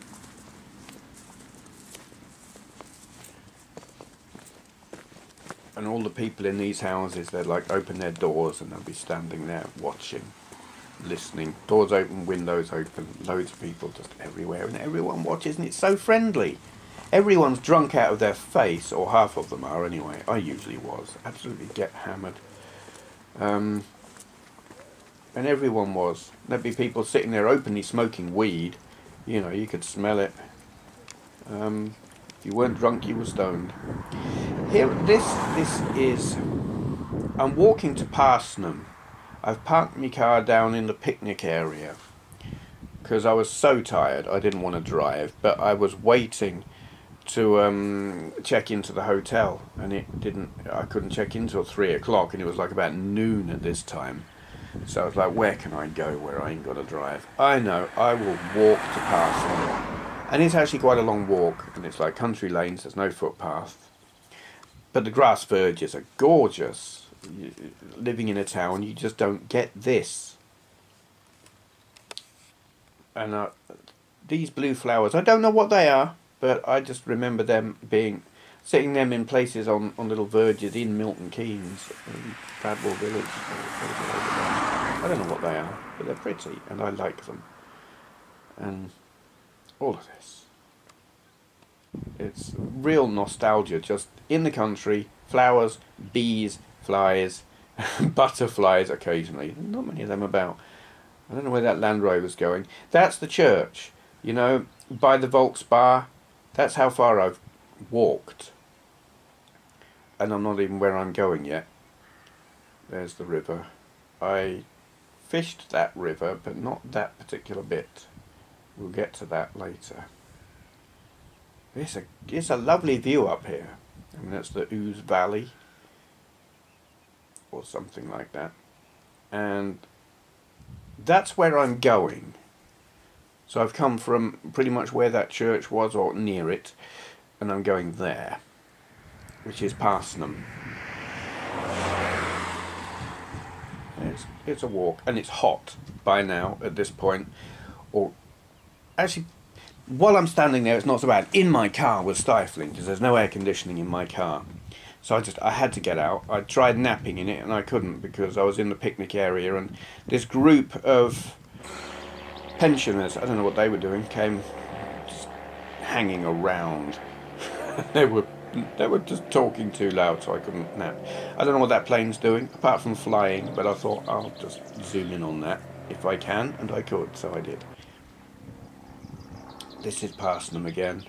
And all the people in these houses, they'd like open their doors and they'll be standing there watching. listening. Doors open, windows open, loads of people just everywhere, and everyone watches, and it's so friendly. Everyone's drunk out of their face, or half of them are anyway. I usually was. Absolutely get hammered. Um, and everyone was. There'd be people sitting there openly smoking weed. You know, you could smell it. Um, if you weren't drunk, you were stoned. Here, this, this is... I'm walking to Parsnham. I've parked my car down in the picnic area because I was so tired I didn't want to drive, but I was waiting to um, check into the hotel, and it didn't. I couldn't check in till three o'clock, and it was like about noon at this time. So I was like, where can I go where I ain't got to drive? I know, I will walk to Parsnham, and it's actually quite a long walk, and it's like country lanes. There's no footpath, but the grass verges are gorgeous. Living in a town, you just don't get this. And uh, these blue flowers, I don't know what they are, but I just remember them being, seeing them in places on, on little verges in Milton Keynes, in Bradwell Village. I don't know what they are, but they're pretty, and I like them. And all of this. It's real nostalgia, just in the country, flowers, bees, flies, butterflies occasionally. Not many of them about. I don't know where that Land Rover's going. That's the church, you know, by the Volks Bar. That's how far I've walked. And I'm not even where I'm going yet. There's the river. I fished that river, but not that particular bit. We'll get to that later. It's a, it's a lovely view up here. I mean, that's the Ouse Valley, or something like that, and that's where I'm going. So I've come from pretty much where that church was, or near it, and I'm going there, which is Parsnham. It's, it's a walk, and it's hot by now at this point, or actually while I'm standing there it's not so bad. In my car was stifling because there's no air conditioning in my car. So I just, I had to get out. I tried napping in it and I couldn't because I was in the picnic area, and this group of pensioners, I don't know what they were doing, came just hanging around. they were they were just talking too loud, so I couldn't nap. I don't know what that plane's doing apart from flying, but I thought I'll just zoom in on that if I can, and I could, so I did. This is Parsnham again.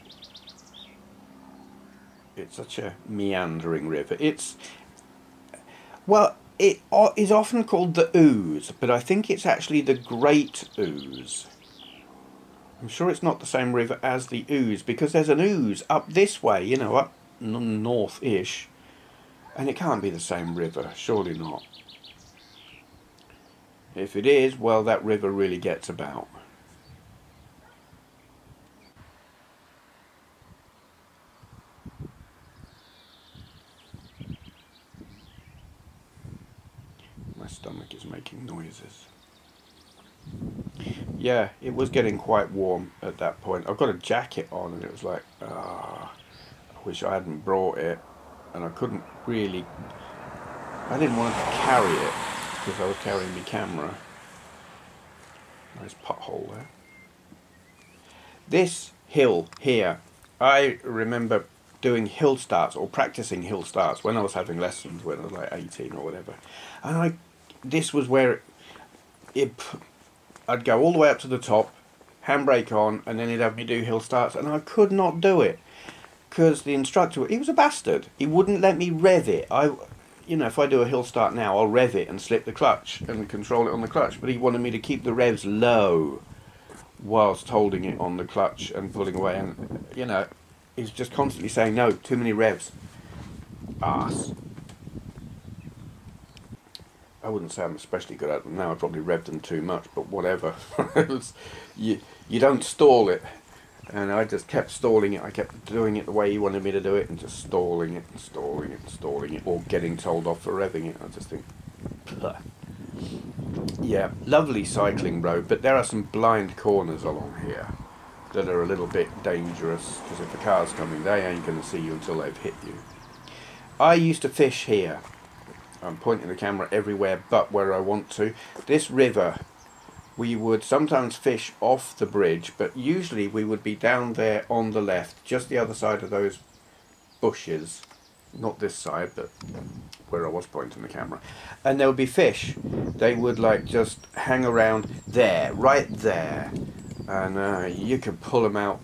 It's such a meandering river. It's, well, it is often called the Ouse, but I think it's actually the Great Ouse. I'm sure it's not the same river as the Ouse, because there's an Ouse up this way, you know, up north-ish, and it can't be the same river, surely not. If it is, well, that river really gets about. Stomach is making noises. Yeah, it was getting quite warm at that point. I've got a jacket on and it was like, ah, I wish I hadn't brought it, and I couldn't really, I didn't want to carry it because I was carrying my camera. Nice pothole there. This hill here, I remember doing hill starts or practicing hill starts when I was having lessons when I was like eighteen or whatever, and I this was where it, it I'd go all the way up to the top, handbrake on, and then he'd have me do hill starts, and I could not do it because the instructor, he was a bastard. He wouldn't let me rev it. I, you know, if I do a hill start now, I'll rev it and slip the clutch and control it on the clutch, but he wanted me to keep the revs low whilst holding it on the clutch and pulling away, and you know, he's just constantly saying no, too many revs. Arse. I wouldn't say I'm especially good at them now. I probably revved them too much, but whatever. you you don't stall it, and I just kept stalling it. I kept doing it the way he wanted me to do it, and just stalling it, and stalling it, and stalling it, or getting told off for revving it. I just think, Pugh. Yeah, lovely cycling road, but there are some blind corners along here that are a little bit dangerous, because if a car's coming, they ain't going to see you until they've hit you. I used to fish here. I'm pointing the camera everywhere but where I want to. This river we would sometimes fish off the bridge, but usually we would be down there on the left, just the other side of those bushes, not this side, but where I was pointing the camera, and there would be fish. They would like just hang around there, right there, and uh, you could pull them out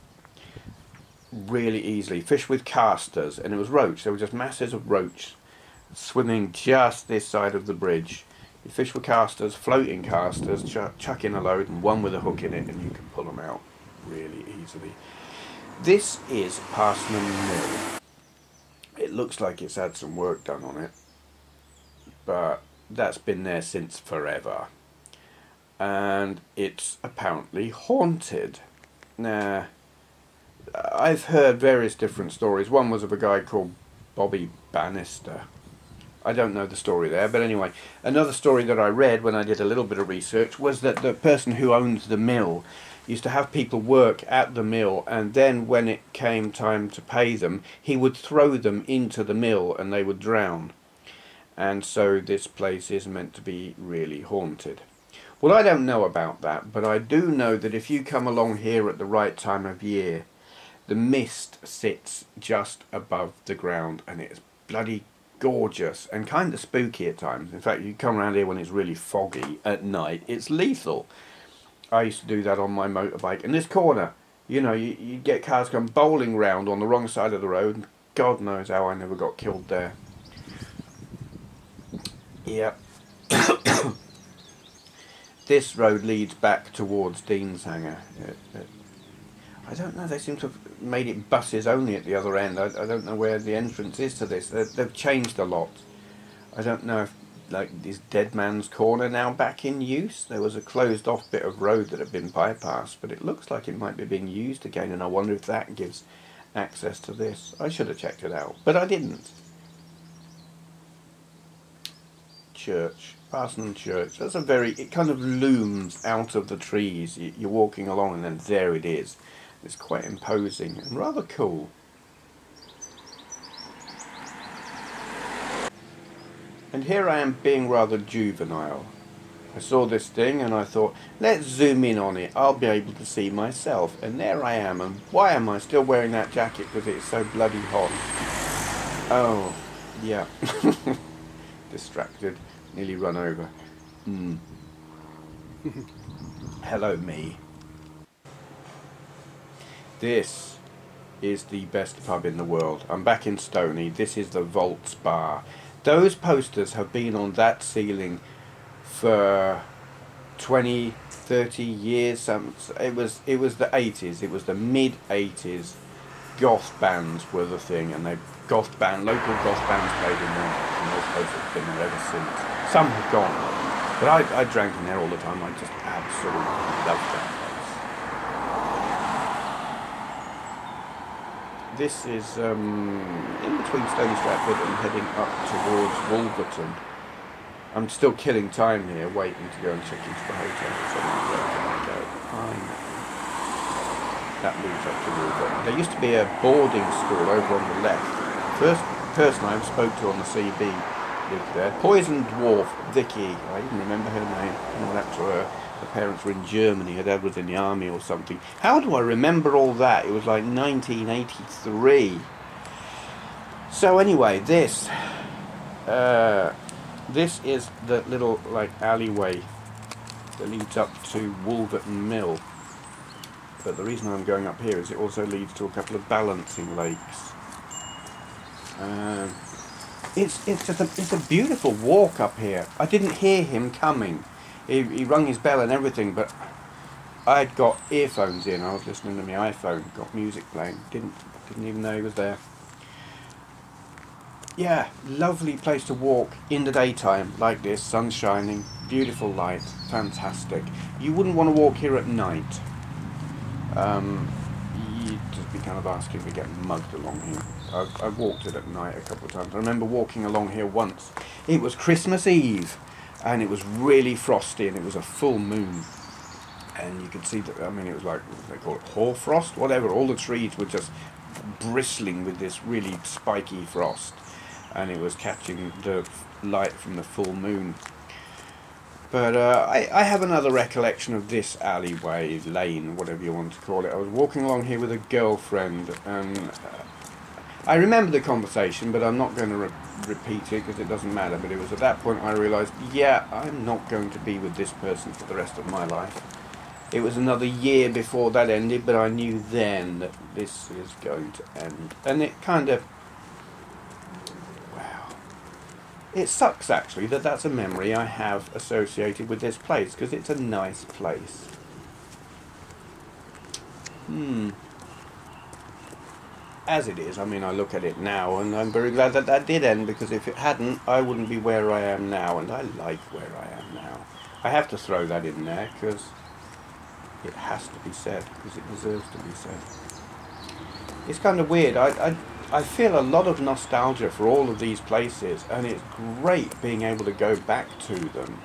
really easily. Fish with casters, and it was roach. There were just masses of roach swimming just this side of the bridge. You fish with casters, floating casters, ch chuck in a load and one with a hook in it, and you can pull them out really easily. This is Parsonham Mill. It looks like it's had some work done on it, but that's been there since forever, and it's apparently haunted. Now, I've heard various different stories. One was of a guy called Bobby Bannister. I don't know the story there, but anyway, another story that I read when I did a little bit of research was that the person who owns the mill used to have people work at the mill, and then when it came time to pay them, he would throw them into the mill and they would drown. And so this place is meant to be really haunted. Well, I don't know about that, but I do know that if you come along here at the right time of year, the mist sits just above the ground, and it's bloody gorgeous and kind of spooky at times. In fact, you come around here when it's really foggy at night, it's lethal. I used to do that on my motorbike. In this corner, you know, you, you get cars come bowling round on the wrong side of the road, and God knows how I never got killed there. Yep. This road leads back towards Deanshanger. It, it, I don't know, they seem to have made it buses only at the other end. I, I don't know where the entrance is to this. They, they've changed a lot. I don't know if, like, is Dead Man's Corner now back in use? There was a closed off bit of road that had been bypassed, but it looks like it might be being used again, and I wonder if that gives access to this. I should have checked it out, but I didn't. Church. Parsonham Church. That's a very, it kind of looms out of the trees. You're walking along and then there it is. It's quite imposing and rather cool. And here I am being rather juvenile. I saw this thing and I thought, let's zoom in on it, I'll be able to see myself. And there I am, and why am I still wearing that jacket? Because it's so bloody hot. Oh, yeah. Distracted, nearly run over. Mm. Hello, me. This is the best pub in the world. I'm back in Stoney. This is the Volts Bar. Those posters have been on that ceiling for twenty, thirty years. Some, it was it was the eighties. It was the mid eighties. Goth bands were the thing, and they goth band local goth bands played in there, and those posters have been there ever since. Some have gone, but I, I drank in there all the time. I just absolutely loved that place. This is um, in between Stony Stratford and heading up towards Wolverton. I'm still killing time here, waiting to go and check into the hotel. So where can I go? I know. That leads up to Wolverton. There used to be a boarding school over on the left. First person I spoke to on the C B lived there. Poison Dwarf Vicky. I didn't remember her name. I know that to her. Her parents were in Germany. Her dad was in the army or something. How do I remember all that? It was like nineteen eighty-three. So anyway, this uh, this is the little like alleyway that leads up to Wolverton Mill. But the reason I'm going up here is it also leads to a couple of balancing lakes. Uh, it's it's just a it's a beautiful walk up here. I didn't hear him coming. He, he rung his bell and everything, but I'd got earphones in. I was listening to my iPhone, got music playing. Didn't didn't even know he was there. Yeah, lovely place to walk in the daytime like this, sun shining, beautiful light, fantastic. You wouldn't want to walk here at night. Um, you'd just be kind of asking to get mugged along here. I've, I've walked it at night a couple of times. I remember walking along here once. It was Christmas Eve. And it was really frosty, and it was a full moon, and you could see that. I mean, it was like, what do they call it, hoarfrost, whatever. All the trees were just bristling with this really spiky frost, and it was catching the light from the full moon. But uh, I, I have another recollection of this alleyway, lane, whatever you want to call it. I was walking along here with a girlfriend, and uh, I remember the conversation, but I'm not going to re repeat it because it doesn't matter. But it was at that point I realised, yeah, I'm not going to be with this person for the rest of my life. It was another year before that ended, but I knew then that this is going to end. And it kind of... It sucks, actually, that that's a memory I have associated with this place, because it's a nice place. Hmm. As it is, I mean, I look at it now, and I'm very glad that that did end, because if it hadn't, I wouldn't be where I am now, and I like where I am now. I have to throw that in there, because it has to be said, because it deserves to be said. It's kind of weird. I... I I feel a lot of nostalgia for all of these places, and it's great being able to go back to them.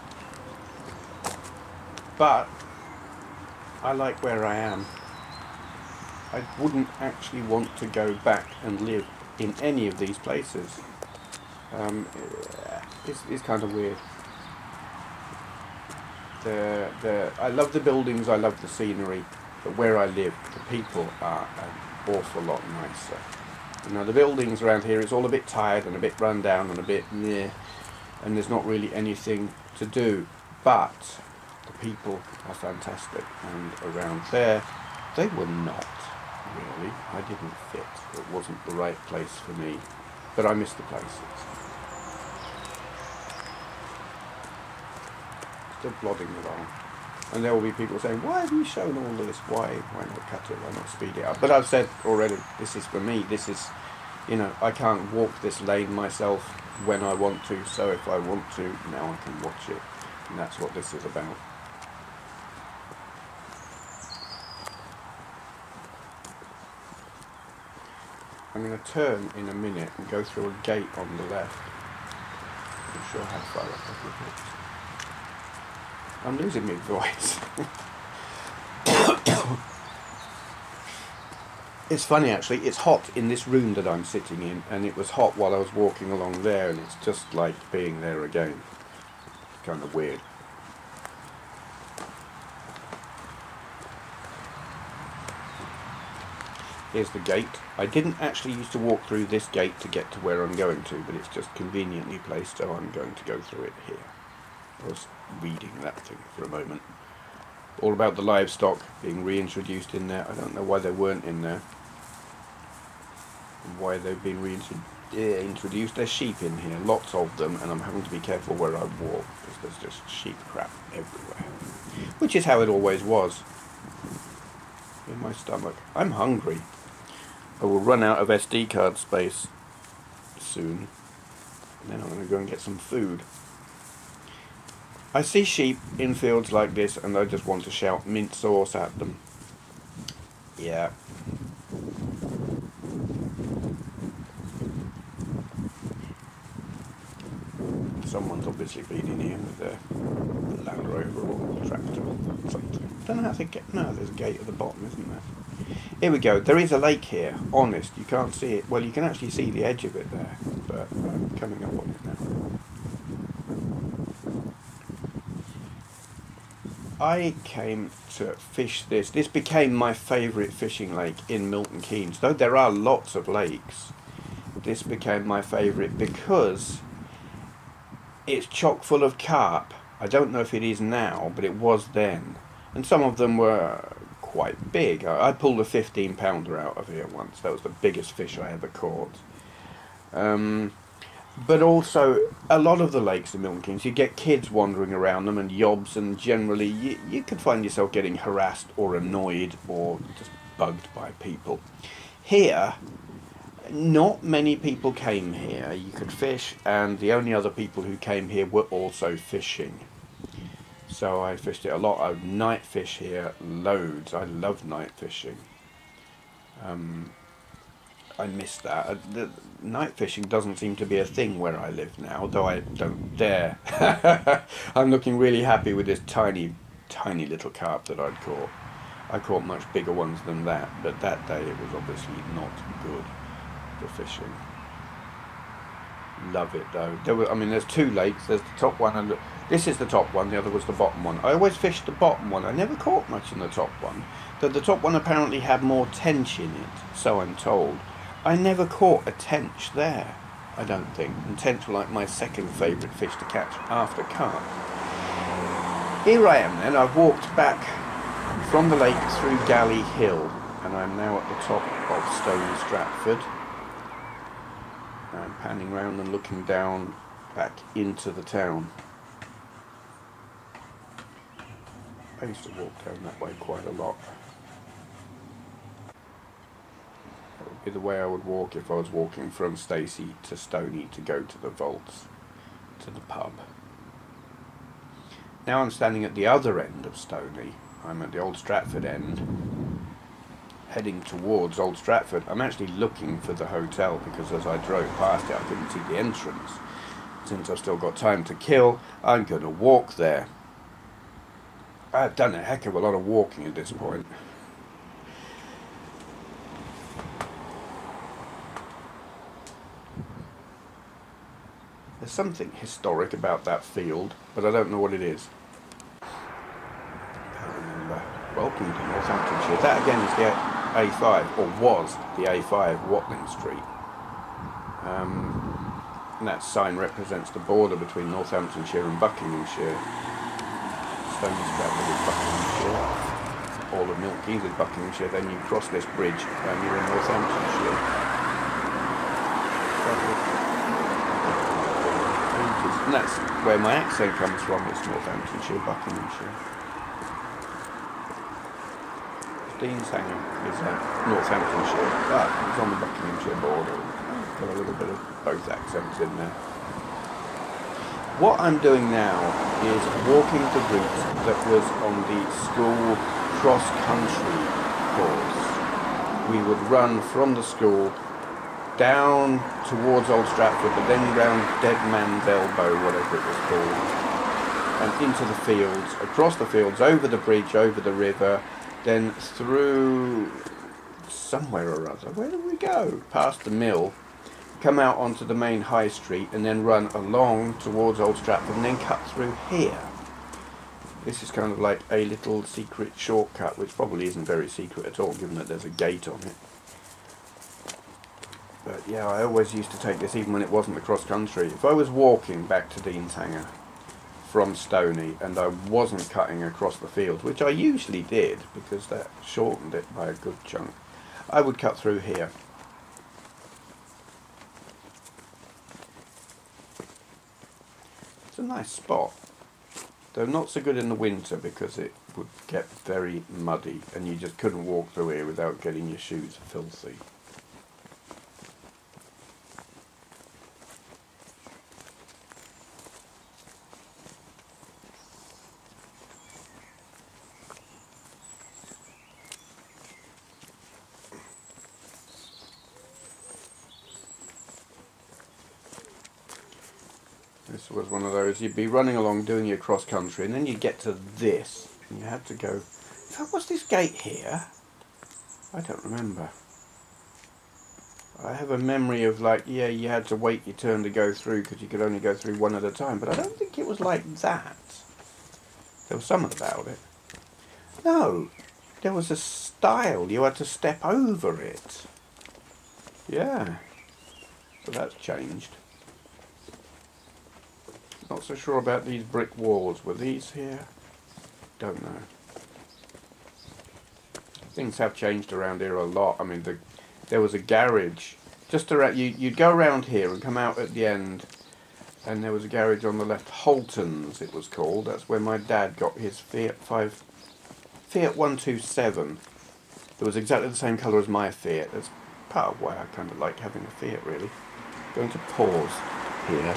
But I like where I am. I wouldn't actually want to go back and live in any of these places. Um, it's, it's kind of weird. The, the, I love the buildings, I love the scenery, but where I live, the people are an awful lot nicer. You know, the buildings around here, it's all a bit tired and a bit run down and a bit meh, and there's not really anything to do. But the people are fantastic, and around there, they were not really. I didn't fit. It wasn't the right place for me. But I miss the places. Still plodding along. And there will be people saying, why have you shown all this? Why why not cut it? Why not speed it up? But I've said already, this is for me. This is, you know, I can't walk this lane myself when I want to. So if I want to, now I can watch it. And that's what this is about. I'm going to turn in a minute and go through a gate on the left. I'm not sure how far up I've looked. I'm losing my voice. It's funny actually, it's hot in this room that I'm sitting in, and it was hot while I was walking along there, and it's just like being there again. It's kind of weird. Here's the gate. I didn't actually used to walk through this gate to get to where I'm going to, but it's just conveniently placed, so I'm going to go through it here. I was reading that thing for a moment. All about the livestock being reintroduced in there. I don't know why they weren't in there. And why they've been reintroduced. There's sheep in here, lots of them, and I'm having to be careful where I walk, because there's just sheep crap everywhere. Which is how it always was. In my stomach. I'm hungry. I will run out of S D card space soon. And then I'm going to go and get some food. I see sheep in fields like this and I just want to shout mint sauce at them. Yeah. Someone's obviously been in here with their Land Rover or tractor or something. Don't know how to get... No, there's a gate at the bottom, isn't there? Here we go. There is a lake here. Honest, you can't see it. Well, you can actually see the edge of it there, but I'm coming up on it now. I came to fish this. This became my favourite fishing lake in Milton Keynes. Though there are lots of lakes, this became my favourite because it's chock full of carp. I don't know if it is now, but it was then. And some of them were quite big. I, I pulled a fifteen pounder out of here once. That was the biggest fish I ever caught. Um... But also, a lot of the lakes in Milton Keynes, you get kids wandering around them and yobs, and generally you, you could find yourself getting harassed or annoyed or just bugged by people. Here, not many people came here. You could fish, and the only other people who came here were also fishing. So I fished it a lot. I would night fish here loads. I love night fishing. Um... I miss that. Uh, the night fishing doesn't seem to be a thing where I live now, though I don't dare. I'm looking really happy with this tiny, tiny little carp that I'd caught. I caught much bigger ones than that, but that day it was obviously not good for fishing. Love it though. There were, I mean, there's two lakes. There's the top one, and This is the top one, the other was the bottom one. I always fished the bottom one. I never caught much in the top one. Though the top one apparently had more tench in it, so I'm told. I never caught a tench there, I don't think. And tench were like my second favourite fish to catch after carp. Here I am then. I've walked back from the lake through Galley Hill, and I'm now at the top of Stony Stratford. I'm panning round and looking down back into the town. I used to walk down that way quite a lot. That would be the way I would walk if I was walking from Stacey to Stony to go to the vaults, to the pub. Now I'm standing at the other end of Stony. I'm at the Old Stratford end, heading towards Old Stratford. I'm actually looking for the hotel because as I drove past it I couldn't see the entrance. Since I've still got time to kill, I'm going to walk there. I've done a heck of a lot of walking at this point. There's something historic about that field, but I don't know what it is. Can't remember. Welcome to Northamptonshire. That again is the A five, or was the A five, Watling Street. Um, and that sign represents the border between Northamptonshire and Buckinghamshire. Stony Stratford is Buckinghamshire. All of Milton Keynes is Buckinghamshire. Then you cross this bridge and you're in Northamptonshire. And that's where my accent comes from. It's Northamptonshire, Buckinghamshire. Deanshanger is uh, Northamptonshire, but it's on the Buckinghamshire border. Got a little bit of both accents in there. What I'm doing now is walking the route that was on the school cross-country course. We would run from the school down towards Old Stratford, but then round Dead Man's Elbow, whatever it was called, and into the fields, across the fields, over the bridge, over the river, then through somewhere or other. Where did we go? Past the mill. Come out onto the main high street and then run along towards Old Stratford and then cut through here. This is kind of like a little secret shortcut, which probably isn't very secret at all given that there's a gate on it. But yeah, I always used to take this even when it wasn't the cross country. If I was walking back to Deanshanger from Stony and I wasn't cutting across the field, which I usually did because that shortened it by a good chunk, I would cut through here. It's a nice spot, though not so good in the winter because it would get very muddy and you just couldn't walk through here without getting your shoes filthy. This was one of those, you'd be running along doing your cross country and then you'd get to this and you had to go, was this gate here? I don't remember. I have a memory of like, yeah, you had to wait your turn to go through because you could only go through one at a time, but I don't think it was like that. There was something about it. No, there was a stile, you had to step over it. Yeah, so that's changed. Not so sure about these brick walls. Were these here? Don't know. Things have changed around here a lot. I mean, the, there was a garage just around. You, you'd go around here and come out at the end, and there was a garage on the left. Holton's, it was called. That's where my dad got his Fiat five, Fiat one two seven. It was exactly the same colour as my Fiat. That's part of why I kind of like having a Fiat, really. Going to pause here.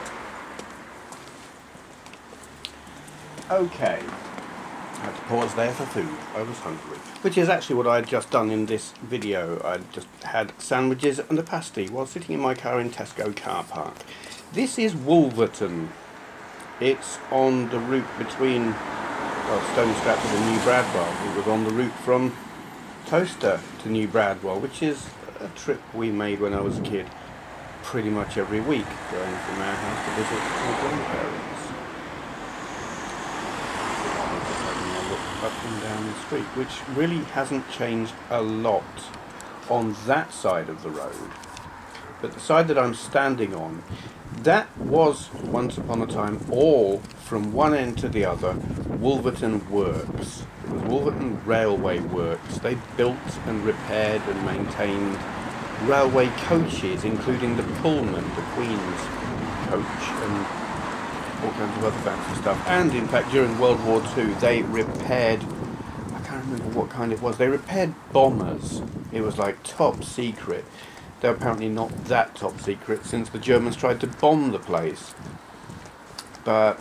Okay, I had to pause there for food. I was hungry. Which is actually what I had just done in this video. I just had sandwiches and a pasty while sitting in my car in Tesco car park. This is Wolverton. It's on the route between well, Stony Stratford and New Bradwell. It was on the route from Towcester to New Bradwell, which is a trip we made when I was a kid pretty much every week, going from our house to visit my grandparents. up and down the street, which really hasn't changed a lot on that side of the road. But the side that I'm standing on, that was once upon a time all from one end to the other Wolverton Works. It was Wolverton Railway Works. They built and repaired and maintained railway coaches, including the Pullman, the Queen's coach, and all kinds of other fancy stuff. And in fact, during World War Two, they repaired, I can't remember what kind it was, they repaired bombers. It was like top secret. They're apparently not that top secret since the Germans tried to bomb the place. But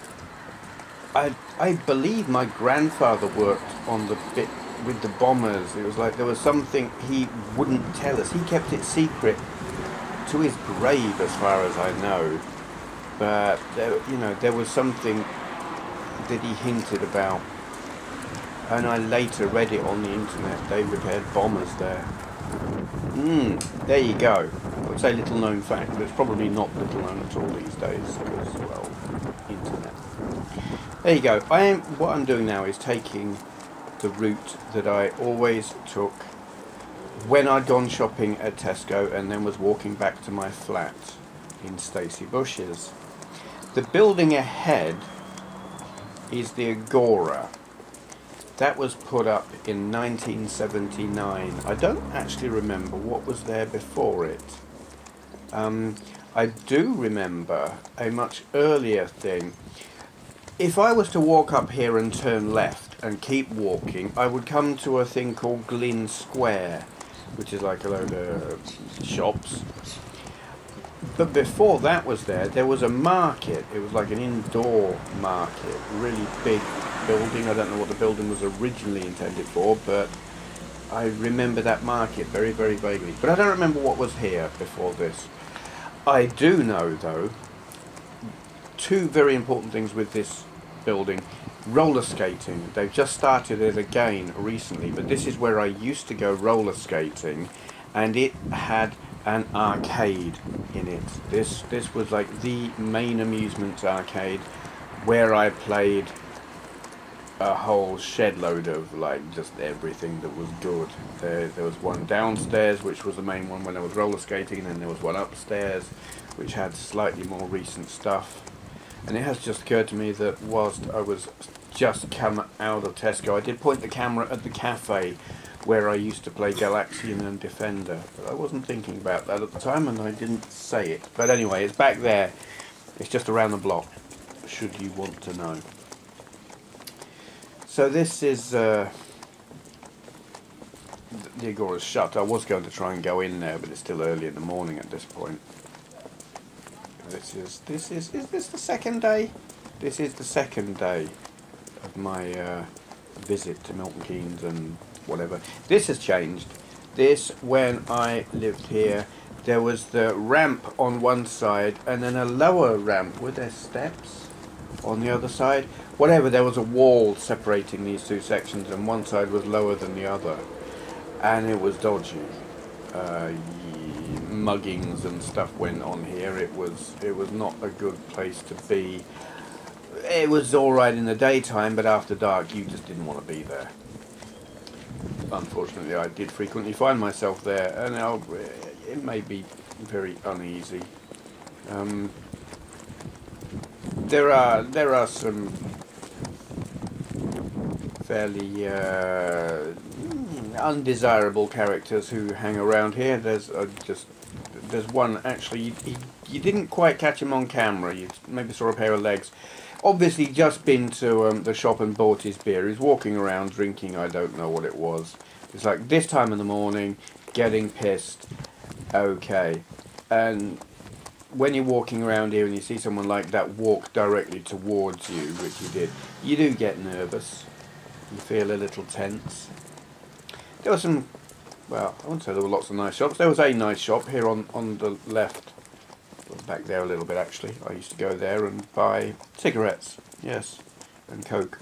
I, I believe my grandfather worked on the bit with the bombers. It was like there was something he wouldn't tell us. He kept it secret to his grave, as far as I know. But there, you know, there was something that he hinted about, and I later read it on the internet. They repaired bombers there. Hmm, there you go. I would say little known fact, but it's probably not little known at all these days, because, well, internet. There you go. I am, what I'm doing now is taking the route that I always took when I'd gone shopping at Tesco and then was walking back to my flat in Stacey Bushes. The building ahead is the Agora. That was put up in nineteen seventy-nine. I don't actually remember what was there before it. Um, I do remember a much earlier thing. If I was to walk up here and turn left and keep walking, I would come to a thing called Glyn Square, which is like a load of shops. But before that was there, there was a market. It was like an indoor market, really big building. I don't know what the building was originally intended for, but I remember that market very, very vaguely. But I don't remember what was here before this. I do know, though, two very important things with this building. Roller skating. They've just started it again recently, but this is where I used to go roller skating, and it had an arcade in it. This this was like the main amusement arcade where I played a whole shed load of like just everything that was good. There, there was one downstairs which was the main one when I was roller skating, and then there was one upstairs which had slightly more recent stuff. And it has just occurred to me that whilst I was just come out of Tesco, I did point the camera at the cafe where I used to play Galaxian and Defender, but I wasn't thinking about that at the time and I didn't say it. But anyway, it's back there. It's just around the block, should you want to know. So this is uh, the Agora's shut. I was going to try and go in there, but it's still early in the morning at this point. This is this is is this the second day? This is the second day of my uh, visit to Milton Keynes and whatever. This has changed. This, when I lived here, there was the ramp on one side and then a lower ramp. Were there steps on the other side? Whatever, there was a wall separating these two sections, and one side was lower than the other, and it was dodgy. Uh, muggings and stuff went on here. It was it was not a good place to be. It was alright in the daytime, but after dark you just didn't want to be there. Unfortunately, I did frequently find myself there, and now it made me very uneasy. Um, there are there are some fairly uh, undesirable characters who hang around here. There's uh, just there's one actually. You, you, you didn't quite catch him on camera. You maybe saw a pair of legs. Obviously, just been to um, the shop and bought his beer. He's walking around drinking. I don't know what it was. It's like this time in the morning, getting pissed. Okay, and when you're walking around here and you see someone like that walk directly towards you, which you did, you do get nervous. You feel a little tense. There were some, well, I wouldn't say there were lots of nice shops. There was a nice shop here on, on the left, back there a little bit actually. I used to go there and buy cigarettes, yes, and Coke.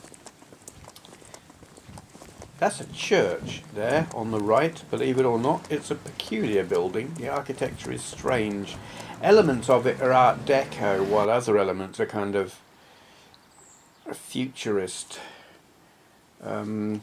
That's a church there on the right, believe it or not. It's a peculiar building. The architecture is strange. Elements of it are Art Deco, while other elements are kind of futurist. Um,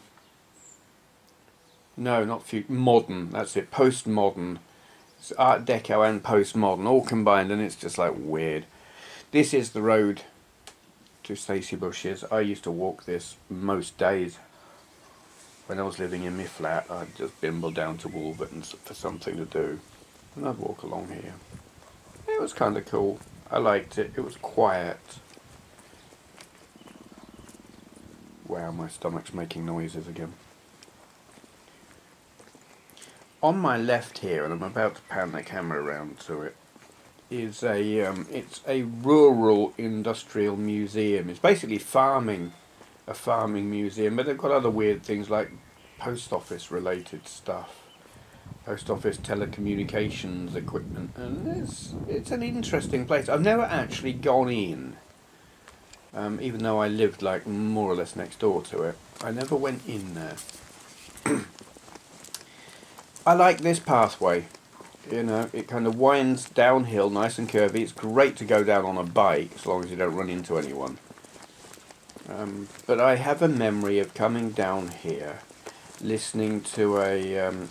no, not few, modern, that's it, postmodern. It's Art Deco and postmodern all combined, and it's just like weird. This is the road to Stacey Bushes. I used to walk this most days. When I was living in my flat, I'd just bimble down to Wolverton for something to do, and I'd walk along here. It was kind of cool. I liked it. It was quiet. Wow, my stomach's making noises again. On my left here, and I'm about to pan the camera around to it, is a um, it's a rural industrial museum. It's basically farming, a farming museum, but they've got other weird things like post office related stuff, post office telecommunications equipment, and it's it's an interesting place. I've never actually gone in, um, even though I lived like more or less next door to it. I never went in there. I like this pathway. You know, it kind of winds downhill, nice and curvy. It's great to go down on a bike, as long as you don't run into anyone. Um, but I have a memory of coming down here, listening to a... Um,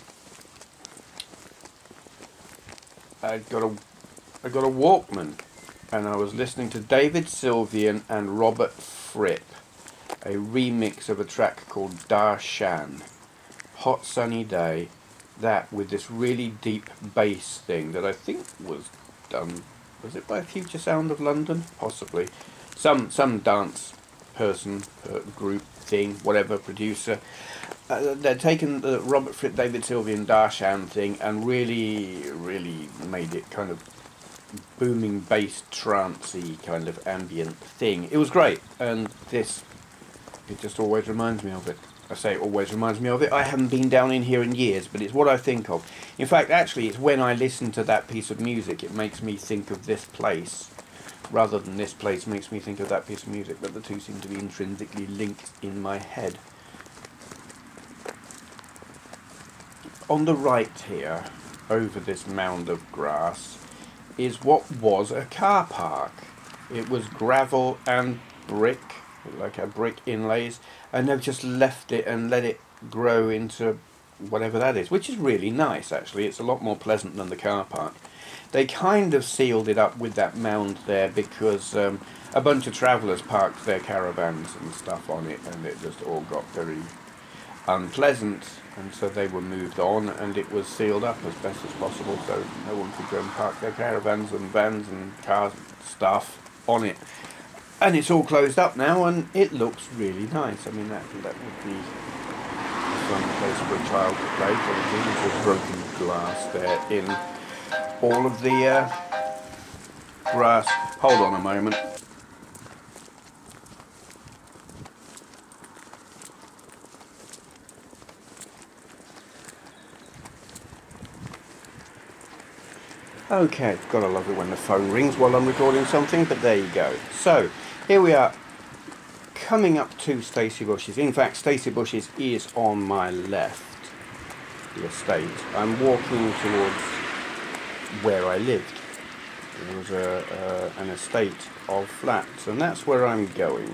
I got a, I got a Walkman, and I was listening to David Sylvian and Robert Fripp, a remix of a track called Darshan. Hot sunny day. That with this really deep bass thing that I think was done, was it by Future Sound of London? Possibly. Some some dance person, uh, group, thing, whatever, producer. Uh, they'd taken the Robert Fripp, David Sylvian, Darshan thing and really, really made it kind of booming bass, trancey kind of ambient thing. It was great, and this, it just always reminds me of it. I say it always reminds me of it. I haven't been down in here in years, but it's what I think of. In fact, actually, it's when I listen to that piece of music, it makes me think of this place, rather than this place makes me think of that piece of music, but the two seem to be intrinsically linked in my head. On the right here, over this mound of grass, is what was a car park. It was gravel and brick, like a brick inlays, and they've just left it and let it grow into whatever that is, which is really nice actually. It's a lot more pleasant than the car park. They kind of sealed it up with that mound there because um, a bunch of travellers parked their caravans and stuff on it, and it just all got very unpleasant, and so they were moved on, and it was sealed up as best as possible so no one could go and park their caravans and vans and cars and stuff on it. And it's all closed up now, and it looks really nice. I mean, that that would be a fun place for a child to play. Probably there's broken glass there in all of the uh, grass. Hold on a moment. Okay, gotta love it when the phone rings while I'm recording something, but there you go. So, here we are, coming up to Stacey Bushes. In fact, Stacey Bushes is on my left, the estate. I'm walking towards where I lived. There was a, uh, an estate of flats, and that's where I'm going.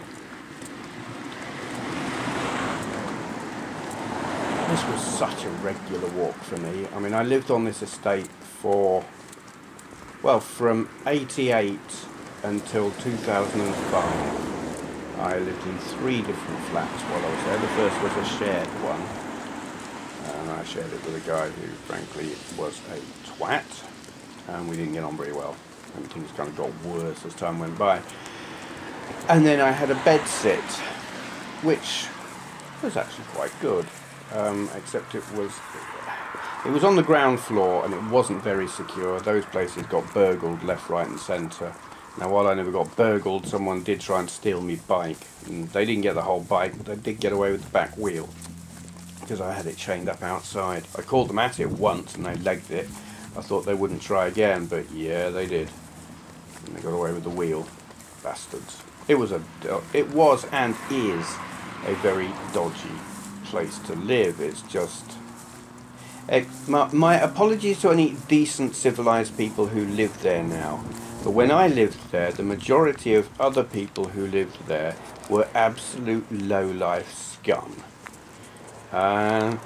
This was such a regular walk for me. I mean, I lived on this estate for, well, from eighty-eight until two thousand five. I lived in three different flats while I was there. The first was a shared one, and I shared it with a guy who, frankly, was a twat, and we didn't get on very well, and things kind of got worse as time went by. And then I had a bed sit, which was actually quite good, um, except it was it was on the ground floor and it wasn't very secure. Those places got burgled left, right and centre. Now, while I never got burgled, someone did try and steal me bike, and they didn't get the whole bike, but they did get away with the back wheel because I had it chained up outside. I called them at it once and they legged it. I thought they wouldn't try again, but yeah, they did, and they got away with the wheel, bastards. It was a, it was and is a very dodgy place to live. It's just, it, my, my apologies to any decent civilised people who live there now. But when I lived there, the majority of other people who lived there were absolute low-life scum. Uh,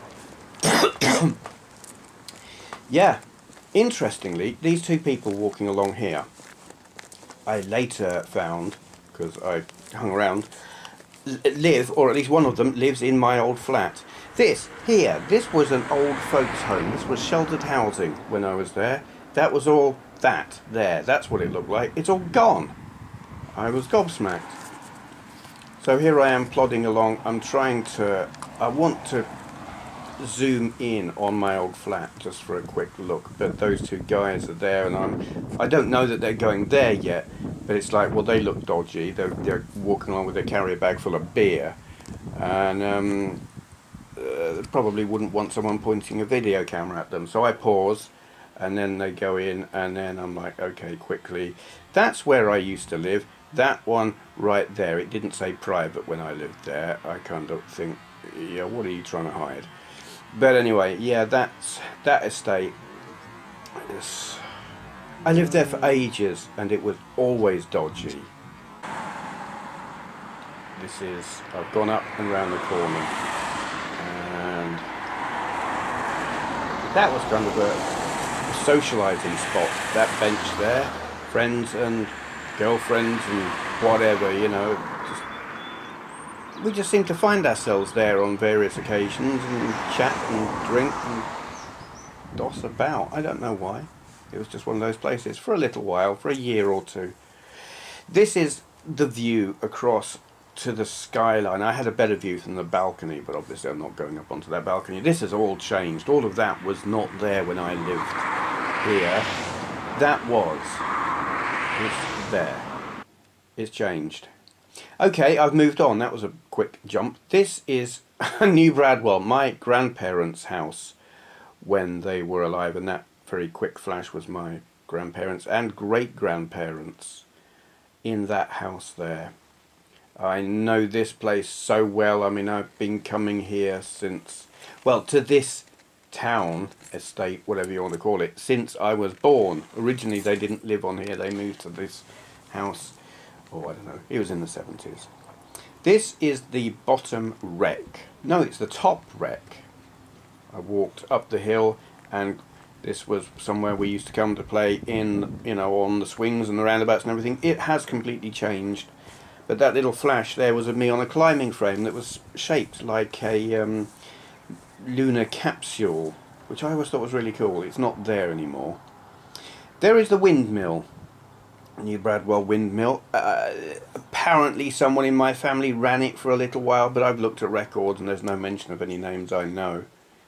yeah, interestingly, these two people walking along here, I later found, because I hung around, live, or at least one of them lives in my old flat. This here, this was an old folks home. This was sheltered housing when I was there. That was all that there. That's what it looked like. It's all gone. I was gobsmacked. So here I am plodding along. I'm trying to, I want to zoom in on my old flat just for a quick look, but those two guys are there, and I'm I don't know that they're going there yet, but it's like, well, they look dodgy. They're, they're walking along with their carrier bag full of beer, and um, uh, probably wouldn't want someone pointing a video camera at them. So I pause, and then they go in, and then I'm like, okay, quickly, that's where I used to live. That one right there, it didn't say private when I lived there. I kind of think, yeah, what are you trying to hide? But anyway, yeah, that's that estate. Is, I lived there for ages, and it was always dodgy. This is, I've gone up and round the corner, and that was kind of a, a socialising spot. That bench there, friends and girlfriends and whatever, you know. We just seem to find ourselves there on various occasions and chat and drink and doss about. I don't know why. It was just one of those places for a little while, for a year or two. This is the view across to the skyline. I had a better view than the balcony, but obviously I'm not going up onto that balcony. This has all changed. All of that was not there when I lived here. That was. It's there. It's changed. Okay, I've moved on. That was a quick jump. This is New Bradwell, my grandparents' house when they were alive, and that very quick flash was my grandparents and great-grandparents in that house there. I know this place so well. I mean, I've been coming here since, well, to this town, estate, whatever you want to call it, since I was born. Originally, they didn't live on here. They moved to this house. Oh, I don't know, it was in the seventies. This is the bottom wreck. No, it's the top wreck. I walked up the hill, and this was somewhere we used to come to play in, you know, on the swings and the roundabouts and everything. It has completely changed, but that little flash there was of me on a climbing frame that was shaped like a um, lunar capsule, which I always thought was really cool. It's not there anymore. There is the windmill. New Bradwell windmill. Uh, apparently someone in my family ran it for a little while, but I've looked at records and there's no mention of any names I know.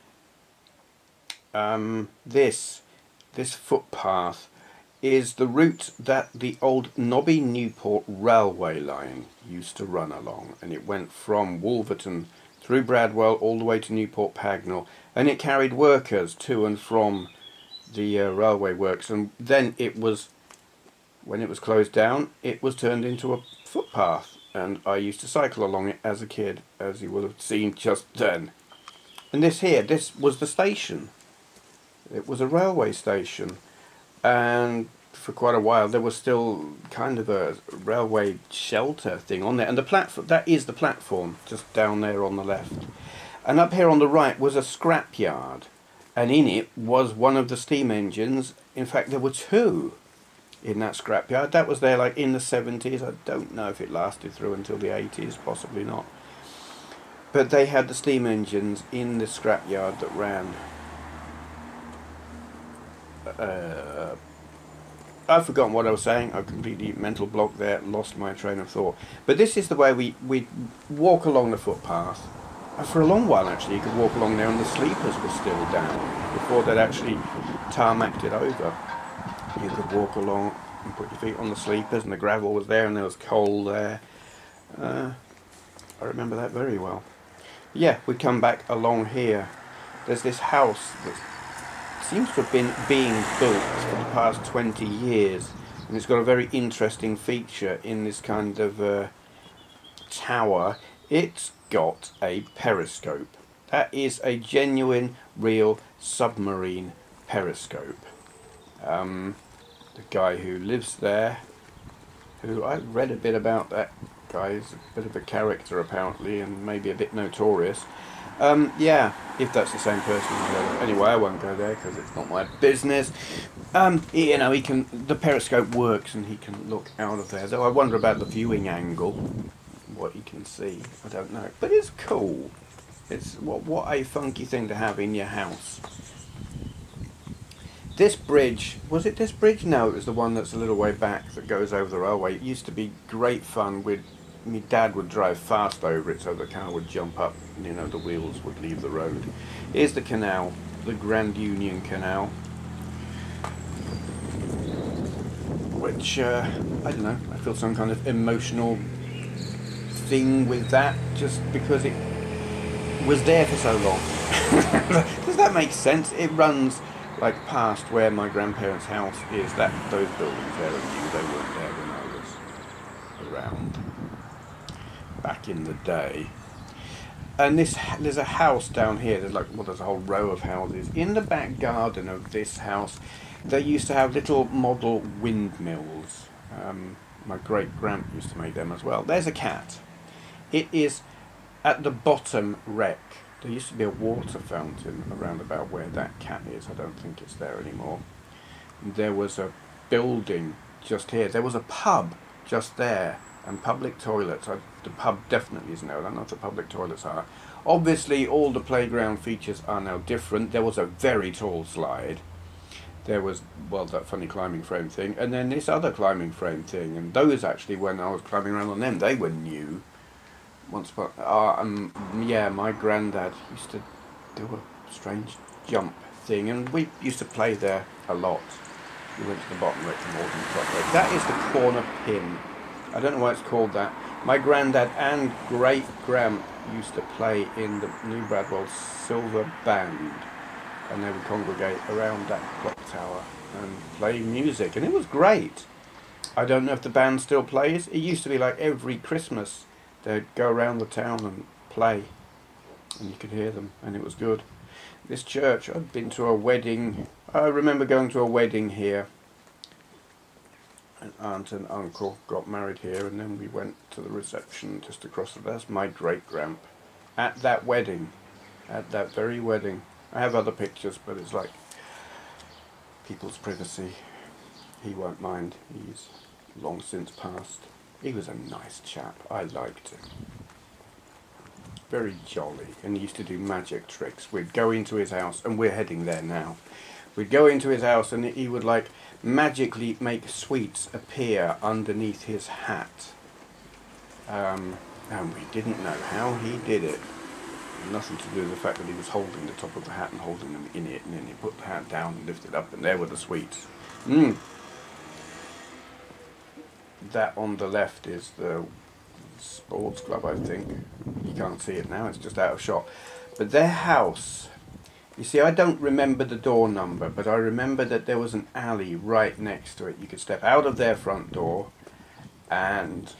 Um, this, this footpath is the route that the old Nobby Newport railway line used to run along, and it went from Wolverton through Bradwell all the way to Newport Pagnell, and it carried workers to and from the uh, railway works, and then it was, when it was closed down, it was turned into a footpath, and I used to cycle along it as a kid, as you will have seen just then. And this here, this was the station. It was a railway station, and for quite a while there was still kind of a railway shelter thing on there, and the platform, that is the platform, just down there on the left. And up here on the right was a scrapyard, and in it was one of the steam engines. In fact, there were two in that scrapyard. That was there like in the seventies. I don't know if it lasted through until the eighties, possibly not. But they had the steam engines in the scrapyard that ran. Uh, I've forgotten what I was saying. I completely mental block there, lost my train of thought. But this is the way we we walk along the footpath. And for a long while, actually, you could walk along there and the sleepers were still down before they'd actually tarmacked it over. You could walk along and put your feet on the sleepers, and the gravel was there, and there was coal there. Uh, I remember that very well. Yeah, we come back along here. There's this house that seems to have been being built for the past twenty years, and it's got a very interesting feature in this kind of uh, tower. It's got a periscope. That is a genuine, real submarine periscope. Um, the guy who lives there, who I read a bit about that guy, he's a bit of a character apparently, and maybe a bit notorious. Um, yeah, if that's the same person. Anyway, I won't go there because it's not my business. Um, you know, he can. The periscope works, and he can look out of there. Though I wonder about the viewing angle, what he can see. I don't know, but it's cool. It's what what a funky thing to have in your house. This bridge, was it this bridge? No, it was the one that's a little way back that goes over the railway. It used to be great fun. With my dad would drive fast over it, so the car would jump up, and, you know, the wheels would leave the road. Here's the canal, the Grand Union Canal, which uh, I don't know. I feel some kind of emotional thing with that, just because it was there for so long. Does that make sense? It runs like past where my grandparents' house is. That those buildings there are new. They weren't there when I was around back in the day. And this, there's a house down here. There's like, well, there's a whole row of houses. In the back garden of this house, they used to have little model windmills. Um, my great grand used to make them as well. There's a cat. It is at the bottom wreck. There used to be a water fountain around about where that cat is. I don't think it's there anymore. There was a building just here. There was a pub just there, and public toilets. I, the pub definitely is now. I don't know what the public toilets are. Obviously, all the playground features are now different. There was a very tall slide. There was, well, that funny climbing frame thing, and then this other climbing frame thing. And those actually, when I was climbing around on them, they were new. Once upon, uh, um, yeah, my granddad used to do a strange jump thing, and we used to play there a lot. We went to the bottom right to more than the top right. That is the corner pin. I don't know why it's called that. My granddad and great grand used to play in the New Bradwell Silver Band, and they would congregate around that clock tower and play music, and it was great. I don't know if the band still plays. It used to be like every Christmas. They'd go around the town and play, and you could hear them, and it was good. This church, I'd been to a wedding. I remember going to a wedding here. An aunt and uncle got married here, and then we went to the reception just across the. That's my great-grand. At that wedding. At that very wedding. I have other pictures, but it's like people's privacy. He won't mind. He's long since passed. He was a nice chap. I liked him. Very jolly, and he used to do magic tricks. We'd go into his house, and we're heading there now. We'd go into his house, and he would like magically make sweets appear underneath his hat. Um, and we didn't know how he did it. Nothing to do with the fact that he was holding the top of the hat and holding them in it, and then he put the hat down and lifted it up, and there were the sweets. Mmm. That on the left is the sports club, I think. You can't see it now, it's just out of shot. But their house, you see, I don't remember the door number, but I remember that there was an alley right next to it. You could step out of their front door, and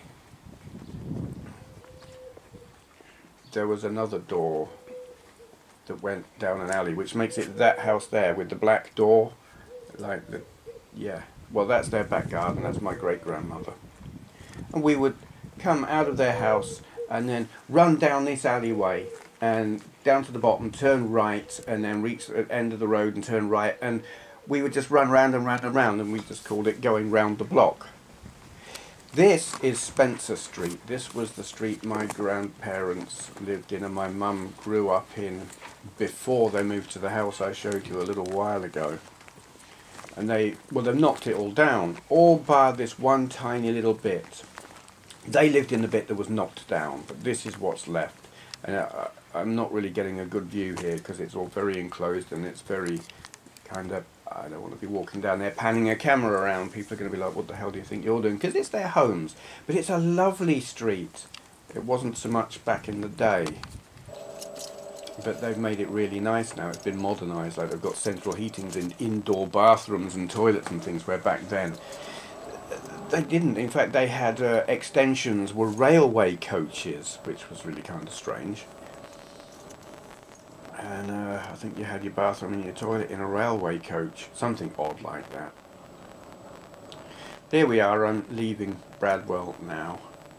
there was another door that went down an alley, which makes it that house there with the black door. Like the, yeah. Well, that's their back garden. That's my great-grandmother. And we would come out of their house and then run down this alleyway and down to the bottom, turn right, and then reach the end of the road and turn right. And we would just run round and round and round, and we just called it going round the block. This is Spencer Street. This was the street my grandparents lived in and my mum grew up in before they moved to the house I showed you a little while ago. And they, well, they've knocked it all down, all bar this one tiny little bit. They lived in the bit that was knocked down, but this is what's left. And I, I'm not really getting a good view here because it's all very enclosed and it's very kind of, I don't want to be walking down there panning a camera around. People are going to be like, what the hell do you think you're doing? Because it's their homes. But it's a lovely street. It wasn't so much back in the day. But they've made it really nice now. It's been modernised. Like they've got central heatings in indoor bathrooms and toilets and things, where back then they didn't. In fact, they had uh, extensions were railway coaches, which was really kind of strange. And uh, I think you had your bathroom and your toilet in a railway coach. Something odd like that. Here we are, I'm leaving Bradwell now.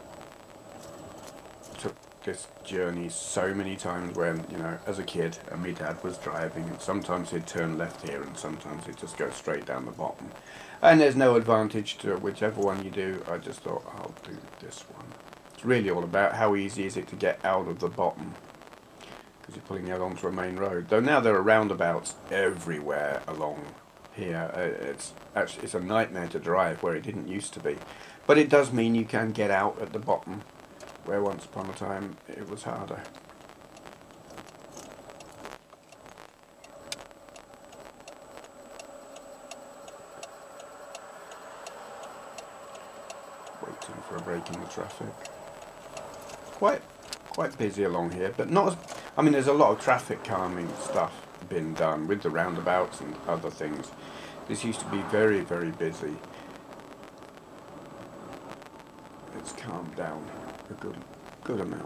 Took this journey so many times when, you know, as a kid, and my dad was driving, and sometimes he'd turn left here and sometimes he'd just go straight down the bottom. And there's no advantage to whichever one you do. I just thought, I'll do this one. It's really all about how easy is it to get out of the bottom, because you're pulling out onto a main road. Though now there are roundabouts everywhere along here. Uh, it's actually it's a nightmare to drive where it didn't used to be, but it does mean you can get out at the bottom where once upon a time it was harder. Waiting for a break in the traffic. Quite quite busy along here, but not as, I mean, there's a lot of traffic calming stuff been done with the roundabouts and other things. This used to be very, very busy. It's calmed down a good, good amount.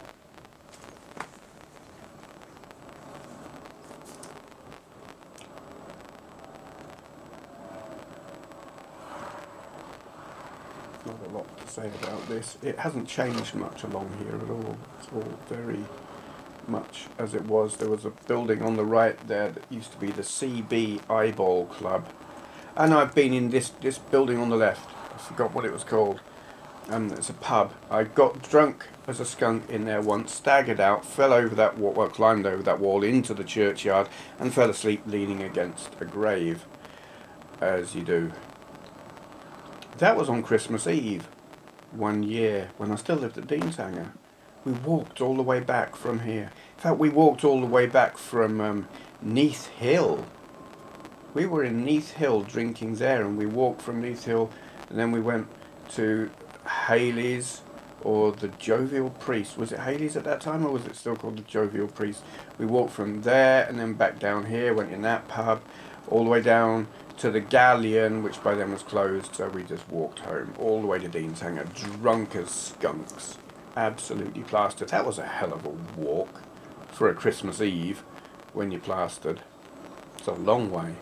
Not a lot to say about this. It hasn't changed much along here at all. It's all very much as it was. There was a building on the right there that used to be the C B Eyeball Club, and I've been in this this building on the left. I forgot what it was called. Um, it's a pub. I got drunk as a skunk in there once, staggered out, fell over that wall, well, climbed over that wall into the churchyard, and fell asleep leaning against a grave, as you do. That was on Christmas Eve, one year, when I still lived at Deanshanger. We walked all the way back from here. In fact, we walked all the way back from um, Neath Hill. We were in Neath Hill drinking there, and we walked from Neath Hill, and then we went to Haley's, or the Jovial Priest. Was it Haley's at that time, or was it still called the Jovial Priest? We walked from there, and then back down here, went in that pub, all the way down to the Galleon, which by then was closed, so we just walked home, all the way to Deanshanger, drunk as skunks. Absolutely plastered. That was a hell of a walk for a Christmas Eve when you're plastered. It's a long way.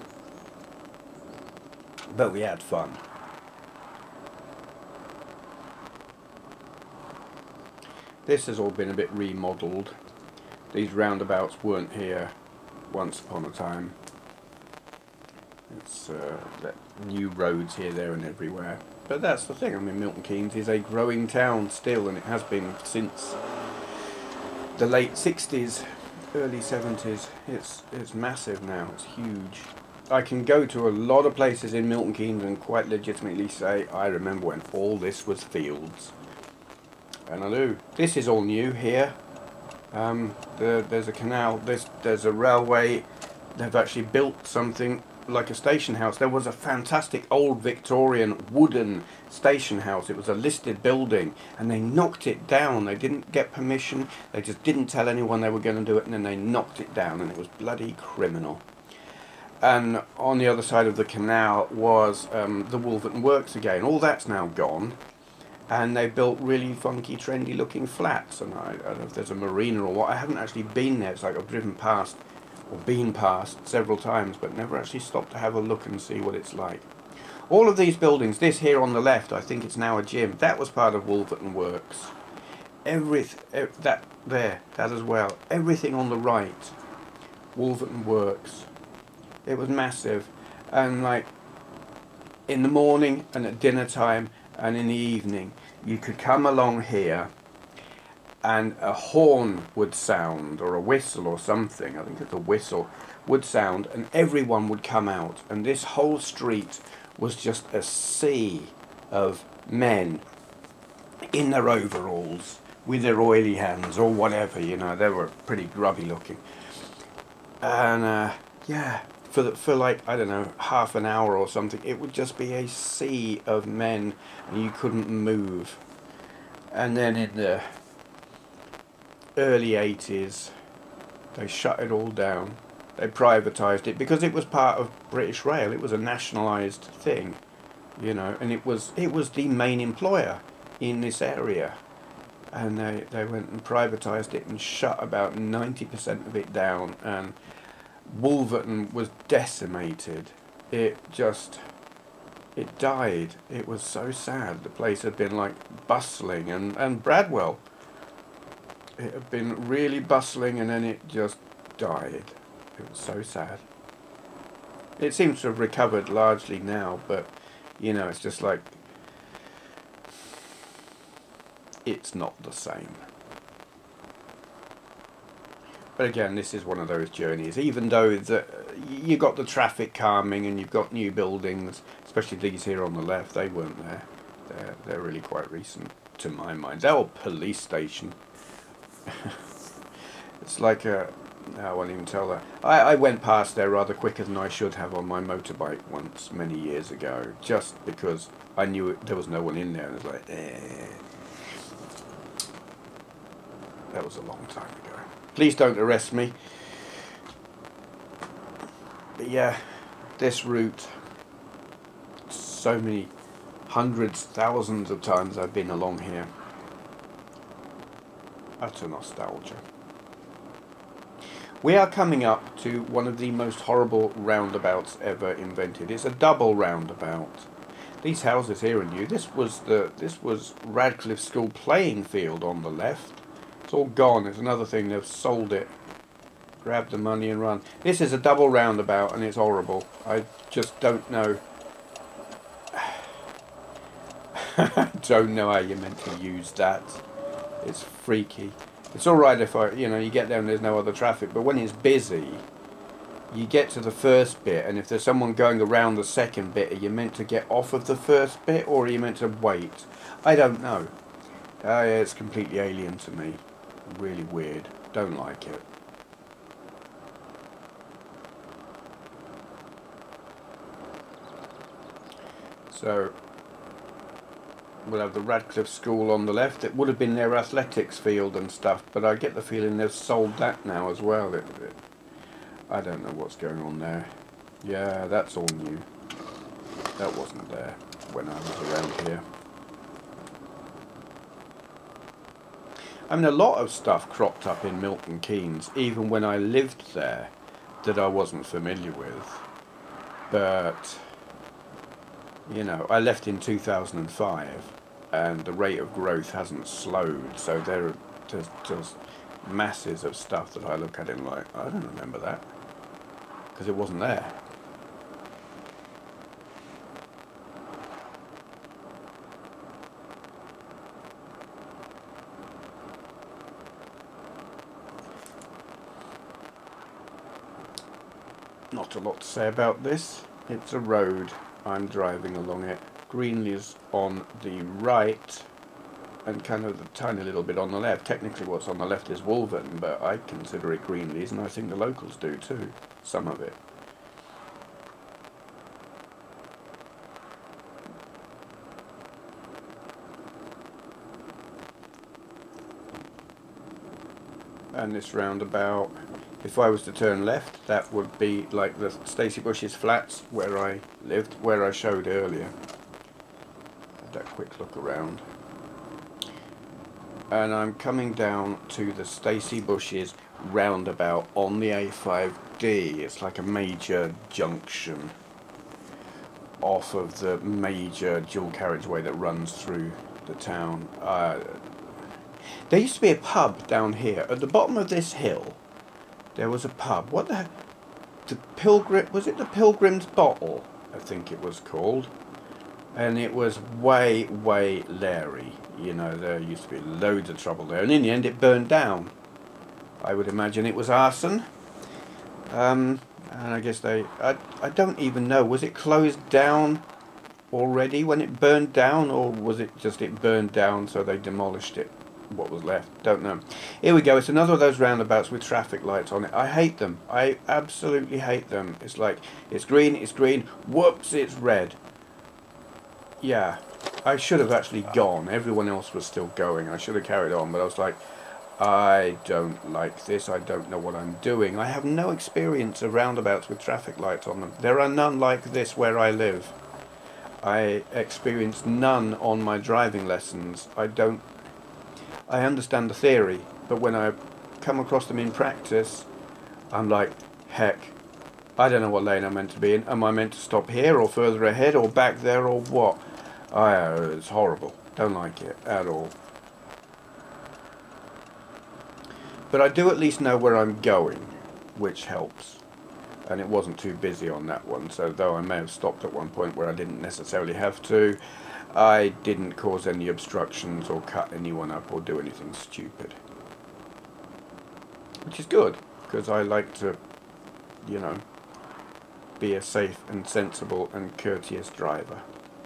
But we had fun. This has all been a bit remodelled. These roundabouts weren't here once upon a time. It's uh, new roads here, there and everywhere. But that's the thing, I mean, Milton Keynes is a growing town still, and it has been since the late sixties, early seventies. It's, it's massive now, it's huge. I can go to a lot of places in Milton Keynes and quite legitimately say, I remember when all this was fields. And I do. This is all new here. Um, the, there's a canal, there's, there's a railway. They've actually built something like a station house. There was a fantastic old Victorian wooden station house. It was a listed building, and they knocked it down. They didn't get permission. They just didn't tell anyone they were going to do it, and then they knocked it down, and it was bloody criminal. And on the other side of the canal was um, the Wolverton Works again. All that's now gone, and they built really funky, trendy looking flats. And I, I don't know if there's a marina or what. I haven't actually been there. It's like I've driven past or been past several times, but never actually stopped to have a look and see what it's like. All of these buildings, this here on the left, I think it's now a gym. That was part of Wolverton Works. Everything, that there, that as well. Everything on the right, Wolverton Works. It was massive, and like in the morning and at dinner time and in the evening, you could come along here, and a horn would sound, or a whistle or something, I think it's a whistle, would sound, and everyone would come out, and this whole street was just a sea of men in their overalls with their oily hands or whatever, you know. They were pretty grubby looking, and uh, yeah, for the, for like, I don't know, half an hour or something, it would just be a sea of men, and you couldn't move. And then in the early eighties, they shut it all down. They privatised it because it was part of British Rail. It was a nationalised thing, you know, and it was it was the main employer in this area. And they, they went and privatised it and shut about ninety percent of it down, and Wolverton was decimated. It just, it died. It was so sad. The place had been like bustling, and, and Bradwell, it had been really bustling, and then it just died. It was so sad. It seems to have recovered largely now, but you know, it's just like, it's not the same. But again, this is one of those journeys. Even though the, you got the traffic calming and you've got new buildings, especially these here on the left, they weren't there. They're, they're really quite recent to my mind. They're old police station. It's like a, no, I won't even tell that. I, I went past there rather quicker than I should have on my motorbike once, many years ago, just because I knew it, there was no one in there, and it was like, eh. That was a long time ago. Please don't arrest me. But yeah, this route, so many hundreds, thousands of times I've been along here. Utter nostalgia. We are coming up to one of the most horrible roundabouts ever invented. It's a double roundabout. These houses here are new. This was the this was Radcliffe School playing field on the left. It's all gone. It's another thing. They've sold it. Grab the money and run. This is a double roundabout and it's horrible. I just don't know. I don't know how you're meant to use that. It's freaky. It's alright if I, you know, you get there and there's no other traffic, but when it's busy, you get to the first bit, and if there's someone going around the second bit, are you meant to get off of the first bit, or are you meant to wait? I don't know. Uh, it's completely alien to me. Really weird. Don't like it. So, we'll have the Radcliffe School on the left. It would have been their athletics field and stuff, but I get the feeling they've sold that now as well. It, it, I don't know what's going on there. Yeah, that's all new. That wasn't there when I was around here. I mean, a lot of stuff cropped up in Milton Keynes, even when I lived there, that I wasn't familiar with. But, you know, I left in two thousand five, and the rate of growth hasn't slowed, so there are just, just masses of stuff that I look at and like, I don't remember that, because it wasn't there. Not a lot to say about this. It's a road. I'm driving along it. Greenleys on the right and kind of a tiny little bit on the left. Technically what's on the left is Wolverton, but I consider it Greenleys, and I think the locals do too. Some of it. And this roundabout, if I was to turn left, that would be like the Stacey Bush's flats where I lived, where I showed earlier. Had that quick look around. And I'm coming down to the Stacey Bush's roundabout on the A five D. It's like a major junction off of the major dual carriageway that runs through the town. Uh, there used to be a pub down here at the bottom of this hill. There was a pub. What the? The Pilgrim? Was it the Pilgrim's Bottle? I think it was called. And it was way, way leery. You know, there used to be loads of trouble there. And in the end, it burned down. I would imagine it was arson. Um, and I guess they... I, I don't even know. Was it closed down already when it burned down? Or was it just it burned down so they demolished it? What was left? Don't know. Here we go. It's another of those roundabouts with traffic lights on it. I hate them. I absolutely hate them. It's like, it's green, it's green, whoops, it's red. Yeah, I should have actually gone. Everyone else was still going. I should have carried on, but I was like, I don't like this. I don't know what I'm doing. I have no experience of roundabouts with traffic lights on them. There are none like this where I live. I experienced none on my driving lessons. I don't I understand the theory, but when I come across them in practice, I'm like, heck, I don't know what lane I'm meant to be in. Am I meant to stop here or further ahead or back there or what? I, uh, it's horrible. Don't like it at all. But I do at least know where I'm going, which helps. And it wasn't too busy on that one, so though I may have stopped at one point where I didn't necessarily have to, I didn't cause any obstructions or cut anyone up or do anything stupid. Which is good, because I like to, you know, be a safe and sensible and courteous driver.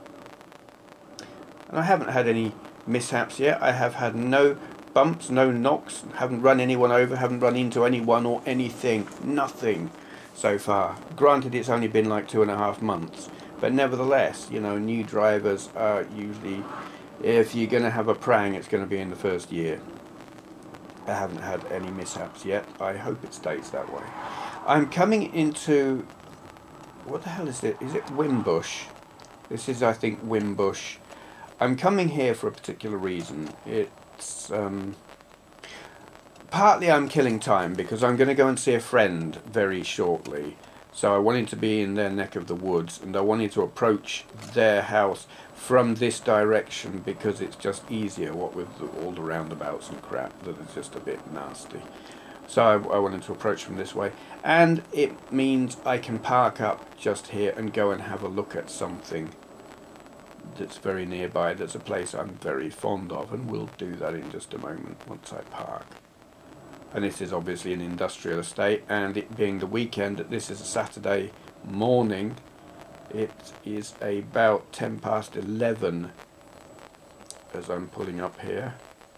And I haven't had any mishaps yet. I have had no bumps, no knocks, haven't run anyone over, haven't run into anyone or anything, nothing so far. Granted, it's only been like two and a half months, but nevertheless, you know, new drivers are usually, if you're going to have a prang, it's going to be in the first year. I haven't had any mishaps yet. I hope it stays that way. I'm coming into, what the hell is it? Is it Wimbush? This is, I think, Wimbush. I'm coming here for a particular reason. It's um, partly I'm killing time because I'm going to go and see a friend very shortly. So I wanted to be in their neck of the woods, and I wanted to approach their house from this direction because it's just easier, what with the, all the roundabouts and crap that is just a bit nasty. So I, I wanted to approach from this way, and it means I can park up just here and go and have a look at something that's very nearby. There's a place I'm very fond of, and we'll do that in just a moment once I park. And this is obviously an industrial estate, and it being the weekend, this is a Saturday morning. It is about ten past eleven as I'm pulling up here.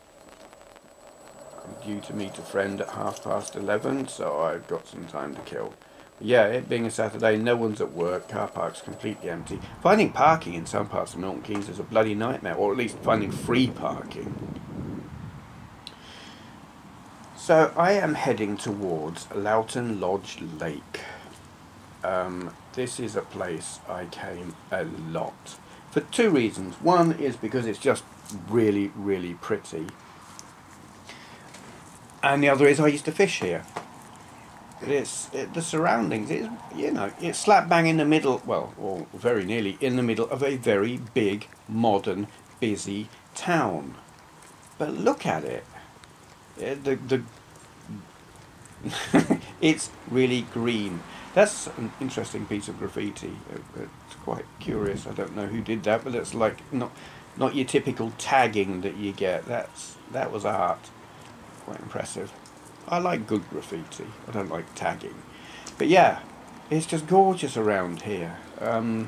I'm due to meet a friend at half past eleven, so I've got some time to kill. Yeah, it being a Saturday, no one's at work, car park's completely empty. Finding parking in some parts of Milton Keynes is a bloody nightmare, or at least finding free parking. So I am heading towards Loughton Lodge Lake. Um, this is a place I came a lot for two reasons. One is because it's just really, really pretty. And the other is I used to fish here. It's it, the surroundings. It's, you know, it's slap bang in the middle. Well, or very nearly in the middle of a very big, modern, busy town. But look at it. it the the. It's really green. That's an interesting piece of graffiti. It's quite curious. I don't know who did that, but it's like not not your typical tagging that you get. That's that was art. Quite impressive. I like good graffiti. I don't like tagging. But yeah, it's just gorgeous around here. Um,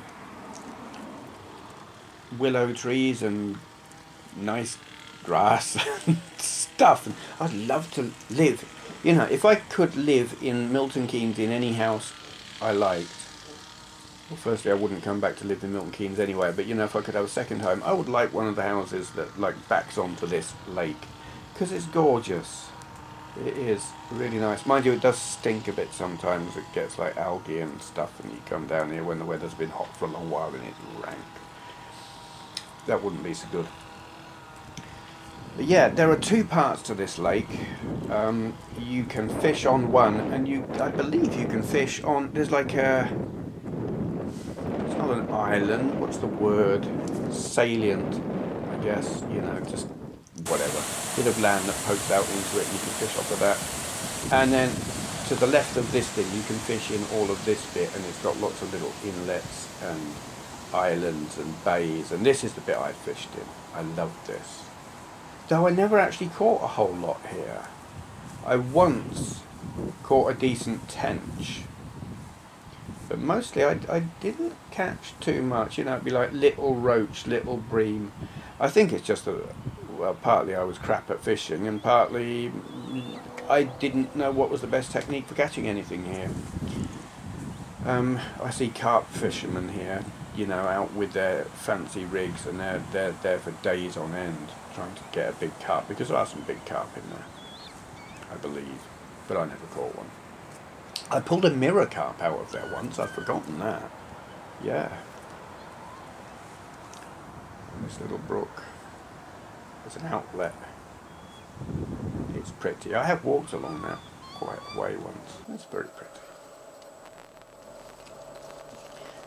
willow trees and nice grass and stuff. And I'd love to live. You know, if I could live in Milton Keynes in any house I liked. Well, firstly, I wouldn't come back to live in Milton Keynes anyway. But you know, if I could have a second home, I would like one of the houses that like backs onto this lake, because it's gorgeous. It is really nice. Mind you, it does stink a bit sometimes. It gets like algae and stuff, and you come down here when the weather's been hot for a long while and it's rank. That wouldn't be so good. But yeah, there are two parts to this lake. Um, you can fish on one, and you, I believe you can fish on, there's like a, it's not an island, what's the word? Salient, I guess, you know, just whatever, bit of land that pokes out into it, you can fish off of that. And then to the left of this thing you can fish in all of this bit, and it's got lots of little inlets and islands and bays, and this is the bit I fished in. I love this. Though I never actually caught a whole lot here. I once caught a decent tench, but mostly I, I didn't catch too much. You know, it'd be like little roach, little bream. I think it's just that, well, partly I was crap at fishing, and partly I didn't know what was the best technique for catching anything here. Um, I see carp fishermen here, you know, out with their fancy rigs, and they're, they're there for days on end trying to get a big carp, because there are some big carp in there, I believe, but I never caught one. I pulled a mirror carp out of there once, I've forgotten that. Yeah. And this little brook. It's an outlet. It's pretty. I have walked along that quite a way once. It's very pretty.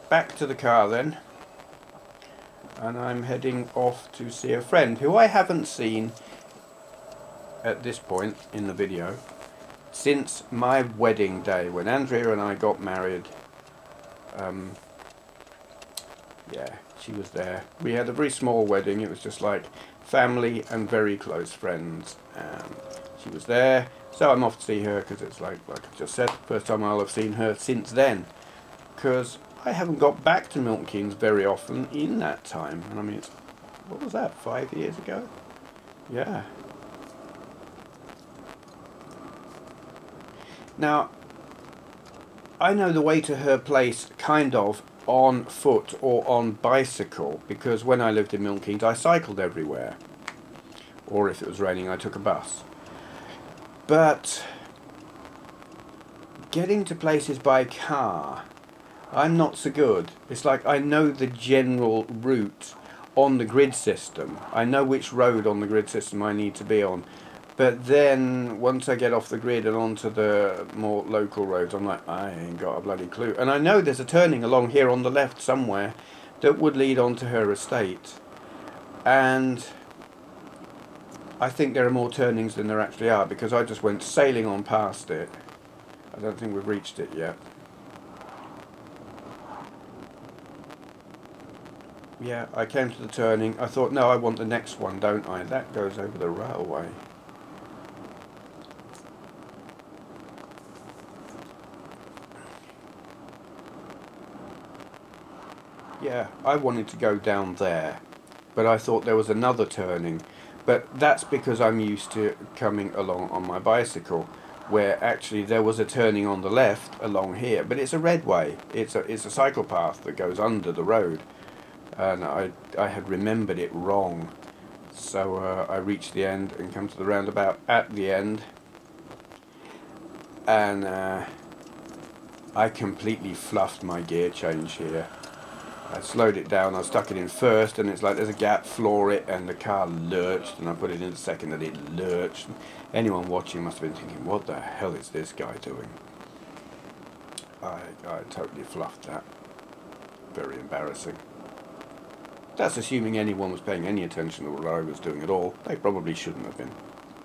back to the car then, and I'm heading off to see a friend who I haven't seen at this point in the video since my wedding day when Andrea and I got married. Um, yeah, she was there. We had a very small wedding. It was just like family and very close friends. Um, she was there, so I'm off to see her because it's like, like I just said, first time I'll have seen her since then. Because I haven't got back to Milton Keynes very often in that time. And I mean, it's, what was that, five years ago? Yeah. Now, I know the way to her place kind of on foot or on bicycle, because when I lived in Milton Keynes I cycled everywhere. Or if it was raining I took a bus. But getting to places by car, I'm not so good. It's like I know the general route on the grid system. I know which road on the grid system I need to be on. But then, once I get off the grid and onto the more local roads, I'm like, I ain't got a bloody clue. And I know there's a turning along here on the left somewhere that would lead onto her estate. And I think there are more turnings than there actually are, because I just went sailing on past it. I don't think we've reached it yet. Yeah, I came to the turning. I thought, no, I want the next one, don't I? That goes over the railway. Yeah, I wanted to go down there, but I thought there was another turning. But that's because I'm used to coming along on my bicycle, where actually there was a turning on the left along here, but it's a red way. It's a it's a cycle path that goes under the road, and I I had remembered it wrong. So uh, I reached the end and come to the roundabout at the end, and uh, I completely fluffed my gear change here. I slowed it down, I stuck it in first, and it's like there's a gap, floor it, and the car lurched, and I put it in second and it lurched. Anyone watching must have been thinking, what the hell is this guy doing? I, I totally fluffed that. Very embarrassing. That's assuming anyone was paying any attention to what I was doing at all. They probably shouldn't have been.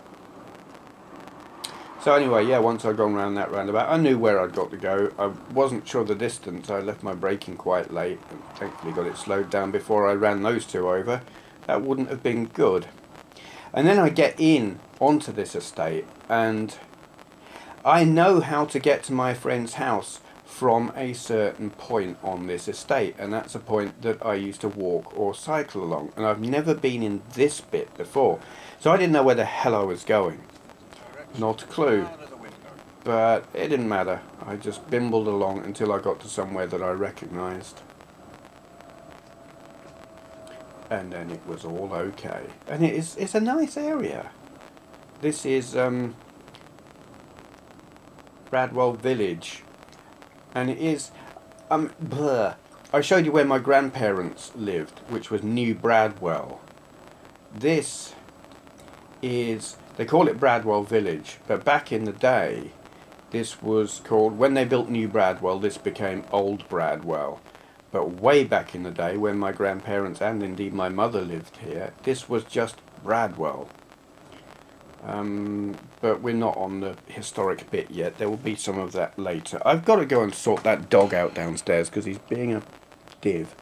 So anyway, yeah, once I'd gone round that roundabout, I knew where I'd got to go. I wasn't sure the distance. I left my braking quite late and thankfully got it slowed down before I ran those two over. That wouldn't have been good. And then I get in onto this estate, and I know how to get to my friend's house from a certain point on this estate, and that's a point that I used to walk or cycle along. And I've never been in this bit before, so I didn't know where the hell I was going. Not a clue, but it didn't matter. I just bimbled along until I got to somewhere that I recognised, and then it was all okay. And it is, it's a nice area. This is um, Bradwell Village, and it is um, bleh. I showed you where my grandparents lived, which was New Bradwell. This is, they call it Bradwell Village, but back in the day this was called, when they built New Bradwell, this became Old Bradwell. But way back in the day, when my grandparents and indeed my mother lived here, this was just Bradwell. Um, but we're not on the historic bit yet. There will be some of that later. I've got to go and sort that dog out downstairs because he's being a div.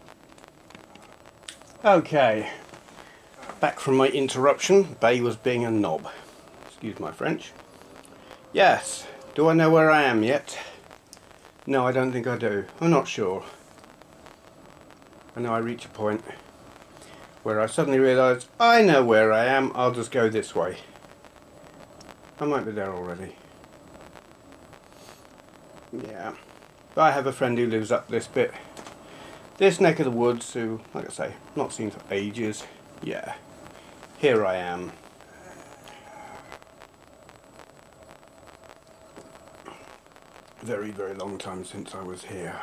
Okay. Back from my interruption. Bay was being a knob. Excuse my French. Yes. Do I know where I am yet? No, I don't think I do. I'm not sure. I know I reach a point where I suddenly realise I know where I am. I'll just go this way. I might be there already. Yeah. But I have a friend who lives up this bit. This neck of the woods who, like I say, not seen for ages. Yeah. Here I am. Very, very long time since I was here.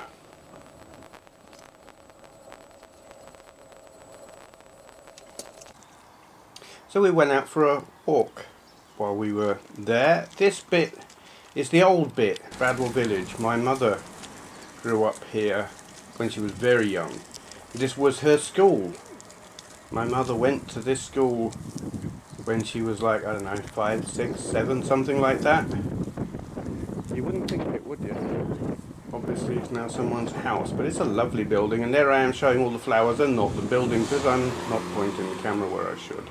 So we went out for a walk while we were there. This bit is the old bit, Bradwell Village. My mother grew up here when she was very young. This was her school. My mother went to this school when she was like, I don't know, five, six, seven, something like that. You wouldn't think it, would you? Obviously it's now someone's house, but it's a lovely building, and there I am showing all the flowers and not the building because I'm not pointing the camera where I should.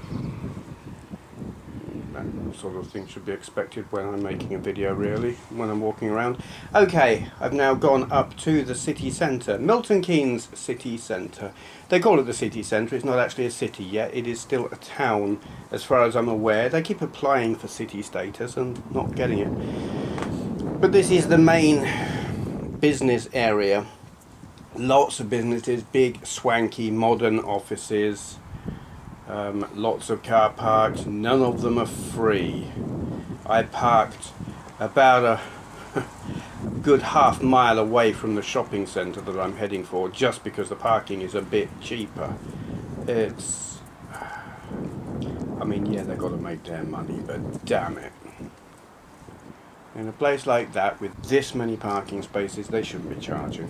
That sort of thing should be expected when I'm making a video, really, when I'm walking around. Okay, I've now gone up to the city centre, Milton Keynes city centre. They call it the city centre, it's not actually a city yet, it is still a town as far as I'm aware. They keep applying for city status and not getting it. But this is the main business area. Lots of businesses, big swanky modern offices, um, lots of car parks, none of them are free. I parked about a good half mile away from the shopping centre that I'm heading for just because the parking is a bit cheaper. It's, I mean, yeah, they've got to make their money, but damn it. In a place like that with this many parking spaces, they shouldn't be charging.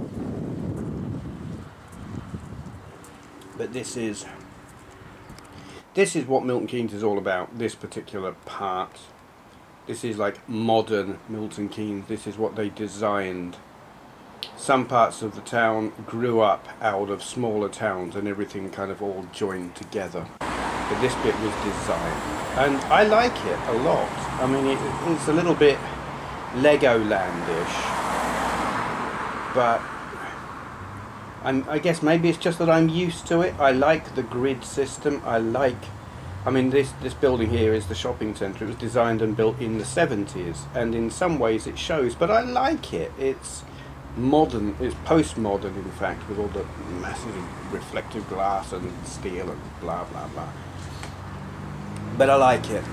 But this is this is what Milton Keynes is all about, this particular part. This is like modern Milton Keynes. This is what they designed. Some parts of the town grew up out of smaller towns and everything kind of all joined together. But this bit was designed, and I like it a lot. I mean, it, it's a little bit Legolandish, but I'm, I guess maybe it's just that I'm used to it. I like the grid system. I like, I mean, this this building here is the shopping centre. It was designed and built in the seventies, and in some ways it shows. But I like it. It's modern. It's postmodern, in fact, with all the massive reflective glass and steel and blah blah blah. But I like it.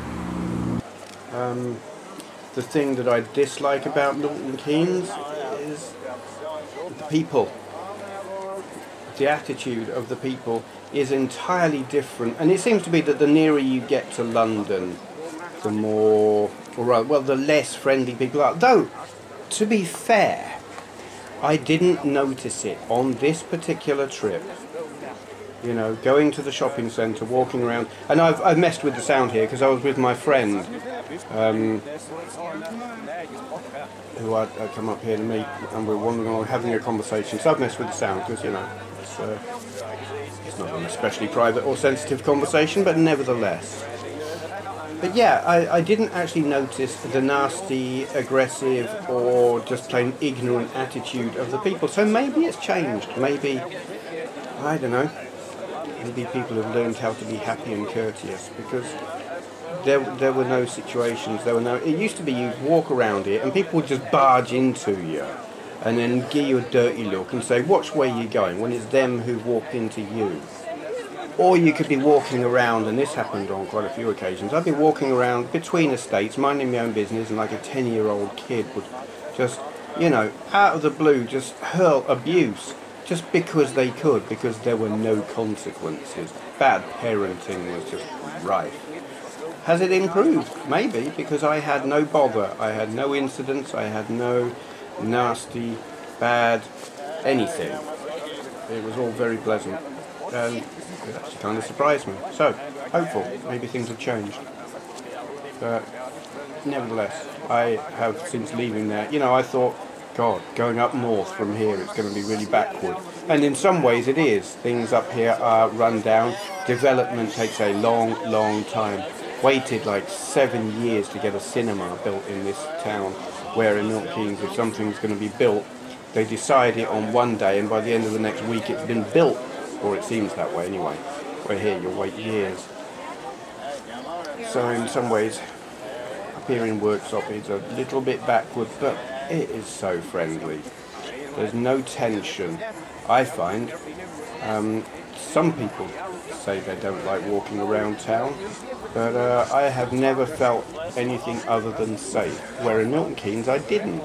Um, the thing that I dislike about Milton Keynes is the people. The attitude of the people is entirely different, and it seems to be that the nearer you get to London, the more, or rather, well, the less friendly people are. Though, to be fair, I didn't notice it on this particular trip. You know, going to the shopping centre, walking around, and I've, I've messed with the sound here because I was with my friend, um, who I'd, I'd come up here to meet, and we're wandering along having a conversation. So I've messed with the sound because, you know, it's, uh, it's not an especially private or sensitive conversation, but nevertheless. But yeah, I, I didn't actually notice the nasty, aggressive, or just plain ignorant attitude of the people. So maybe it's changed. Maybe, I don't know. Maybe people have learned how to be happy and courteous, because there there were no situations, there were no... It used to be you'd walk around it and people would just barge into you and then give you a dirty look and say, watch where you're going, when it's them who walked into you. Or you could be walking around, and this happened on quite a few occasions, I'd be walking around between estates, minding my own business, and like a ten-year-old kid would just, you know, out of the blue, just hurl abuse. Just because they could, because there were no consequences. Bad parenting was just rife. Has it improved? Maybe, because I had no bother. I had no incidents. I had no nasty, bad, anything. It was all very pleasant. And it actually kind of surprised me. So, hopeful. Maybe things have changed. But, nevertheless, I have, since leaving there, you know, I thought, God, going up north from here, it's going to be really backward. And in some ways it is. Things up here are run down. Development takes a long, long time. Waited like seven years to get a cinema built in this town, where in Milton Keynes, if something's going to be built, they decide it on one day, and by the end of the next week it's been built. Or it seems that way anyway. Where here you'll wait years. So in some ways, up here in Worksop it's a little bit backward, but it is so friendly. There's no tension. I find um, some people say they don't like walking around town, but uh, I have never felt anything other than safe. Where in Milton Keynes I didn't.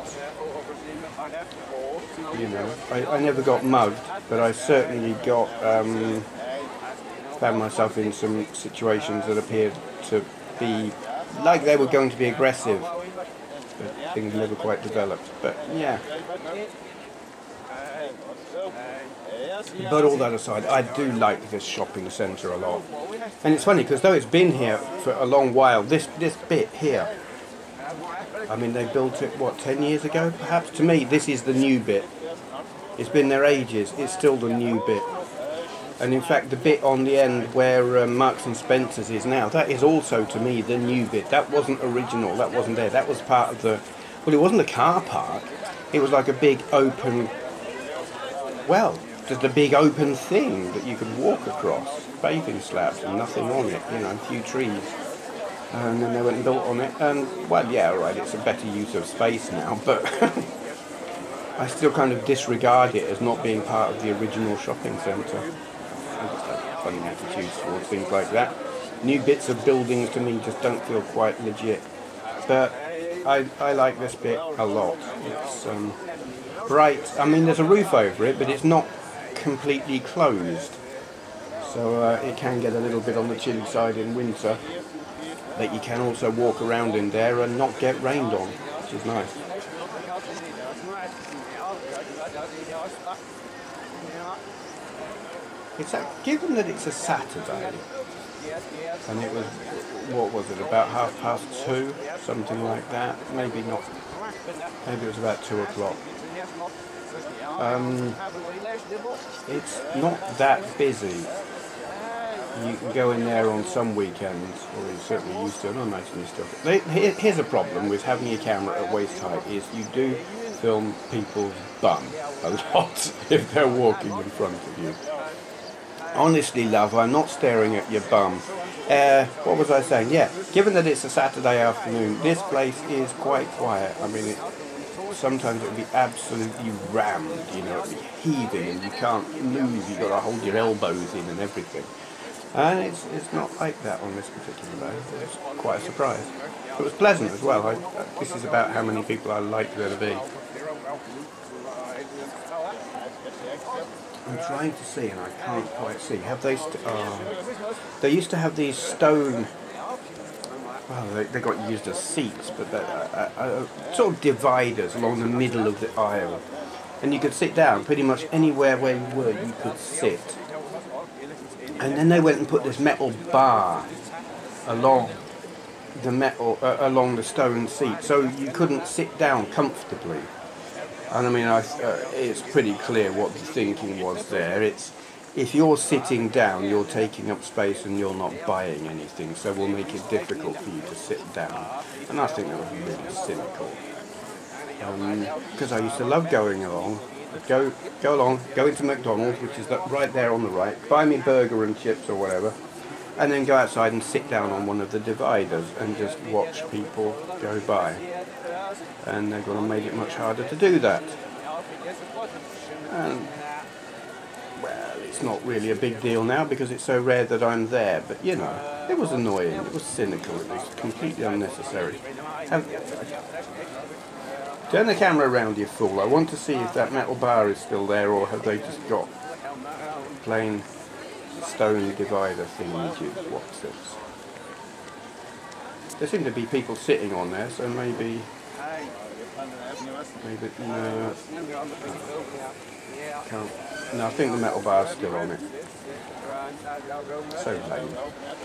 You know, I, I never got mugged, but I certainly got um, found myself in some situations that appeared to be like they were going to be aggressive. But things never quite developed. But yeah. But all that aside, I do like this shopping centre a lot. And it's funny because though it's been here for a long while, this, this bit here, I mean they built it, what, ten years ago perhaps? To me this is the new bit. It's been there ages, it's still the new bit. And in fact the bit on the end where um, Marks and Spencer's is now, that is also to me the new bit. That wasn't original, that wasn't there, that was part of the, well it wasn't a car park, it was like a big open, well, just a big open thing that you could walk across, bathing slabs and nothing on it, you know, a few trees. And then they went and built on it, and well yeah, right, it's a better use of space now, but I still kind of disregard it as not being part of the original shopping centre. I just have funny attitudes towards things like that. New bits of buildings to me just don't feel quite legit. But I, I like this bit a lot. It's um, bright. I mean, there's a roof over it, but it's not completely closed. So uh, it can get a little bit on the chilly side in winter. But you can also walk around in there and not get rained on, which is nice. It's a, given that it's a Saturday, and it was, what was it, about half past two, something like that, maybe not, maybe it was about two o'clock. Um, it's not that busy. You can go in there on some weekends, or you certainly used to, and I imagine you still do. Here's a problem with having your camera at waist height, is you do film people's bum a lot if they're walking in front of you. Honestly, love, I'm not staring at your bum. Uh, what was I saying? Yeah, given that it's a Saturday afternoon, this place is quite quiet. I mean, it, sometimes it would be absolutely rammed, you know, it would be heaving and you can't move, you've got to hold your elbows in and everything. And it's, it's not like that on this particular day. It's quite a surprise. It was pleasant as well. I, uh, this is about how many people I like there to be. I'm trying to see and I can't quite see. Have they... St oh, they used to have these stone... Well, they, they got used as seats, but they're uh, uh, sort of dividers along the middle of the aisle. And you could sit down pretty much anywhere where you were, you could sit. And then they went and put this metal bar along the metal, uh, along the stone seat, so you couldn't sit down comfortably. And I mean, I, uh, it's pretty clear what the thinking was there. It's, if you're sitting down, you're taking up space and you're not buying anything, so we'll make it difficult for you to sit down. And I think that was really cynical. Because um, I used to love going along. Go, go along, go into McDonald's, which is that right there on the right, buy me burger and chips or whatever, and then go outside and sit down on one of the dividers and just watch people go by. And they're going to make it much harder to do that. And, well, it's not really a big deal now because it's so rare that I'm there, but you know, it was annoying, it was cynical, it was completely unnecessary. Have, Turn the camera around, you fool. I want to see if that metal bar is still there or have they just got plain stone divider thingy-jig. What's this? There seem to be people sitting on there, so maybe... Maybe... No... Can't... No, I think the metal bar's still on it. So lame.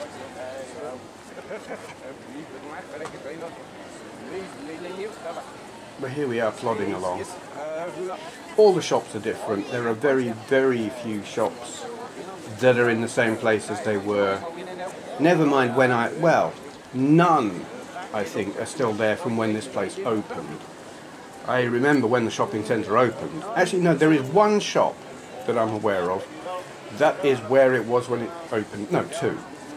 But here we are plodding along. All the shops are different. There are very, very few shops that are in the same place as they were. Never mind when I... Well, none, I think, are still there from when this place opened. I remember when the shopping centre opened. Actually, no, there is one shop that I'm aware of. That is where it was when it opened. No, two.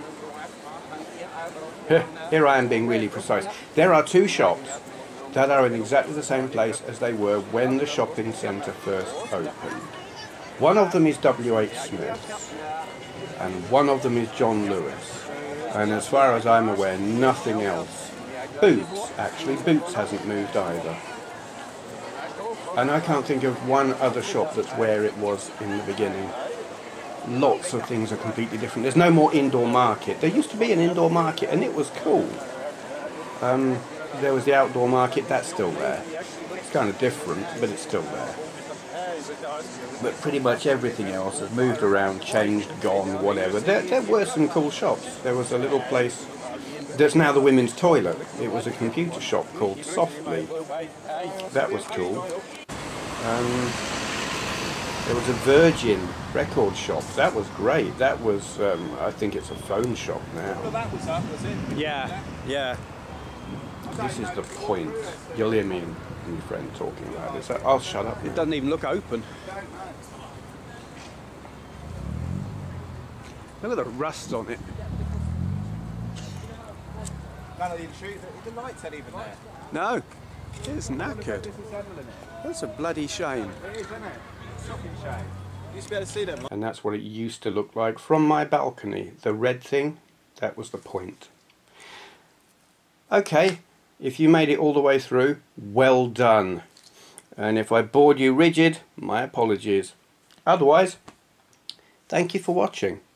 Here I am being really precise. There are two shops that are in exactly the same place as they were when the shopping centre first opened. One of them is W H Smith's, and one of them is John Lewis. And as far as I'm aware, nothing else. Boots, actually. Boots hasn't moved either. And I can't think of one other shop that's where it was in the beginning. Lots of things are completely different. There's no more indoor market. There used to be an indoor market and it was cool. Um, there was the outdoor market, that's still there. It's kind of different, but it's still there. but pretty much everything else has moved around, changed, gone, whatever. There, there were some cool shops. There was a little place that's now the women's toilet. It was a computer shop called Softly. That was cool. Um, there was a Virgin record shop. That was great. That was, um, I think it's a phone shop now. Yeah, yeah. This is the point. You'll hear me and my friend talking about this. I'll shut up now. It doesn't even look open. Look at the rust on it. The lights ain't even there. No, it's knackered. That's a bloody shame. It is, isn't it? Shocking shame. You used to be able to see them. And that's what it used to look like from my balcony. The red thing, that was the point. Okay, if you made it all the way through, well done. And if I bored you rigid, my apologies. Otherwise, thank you for watching.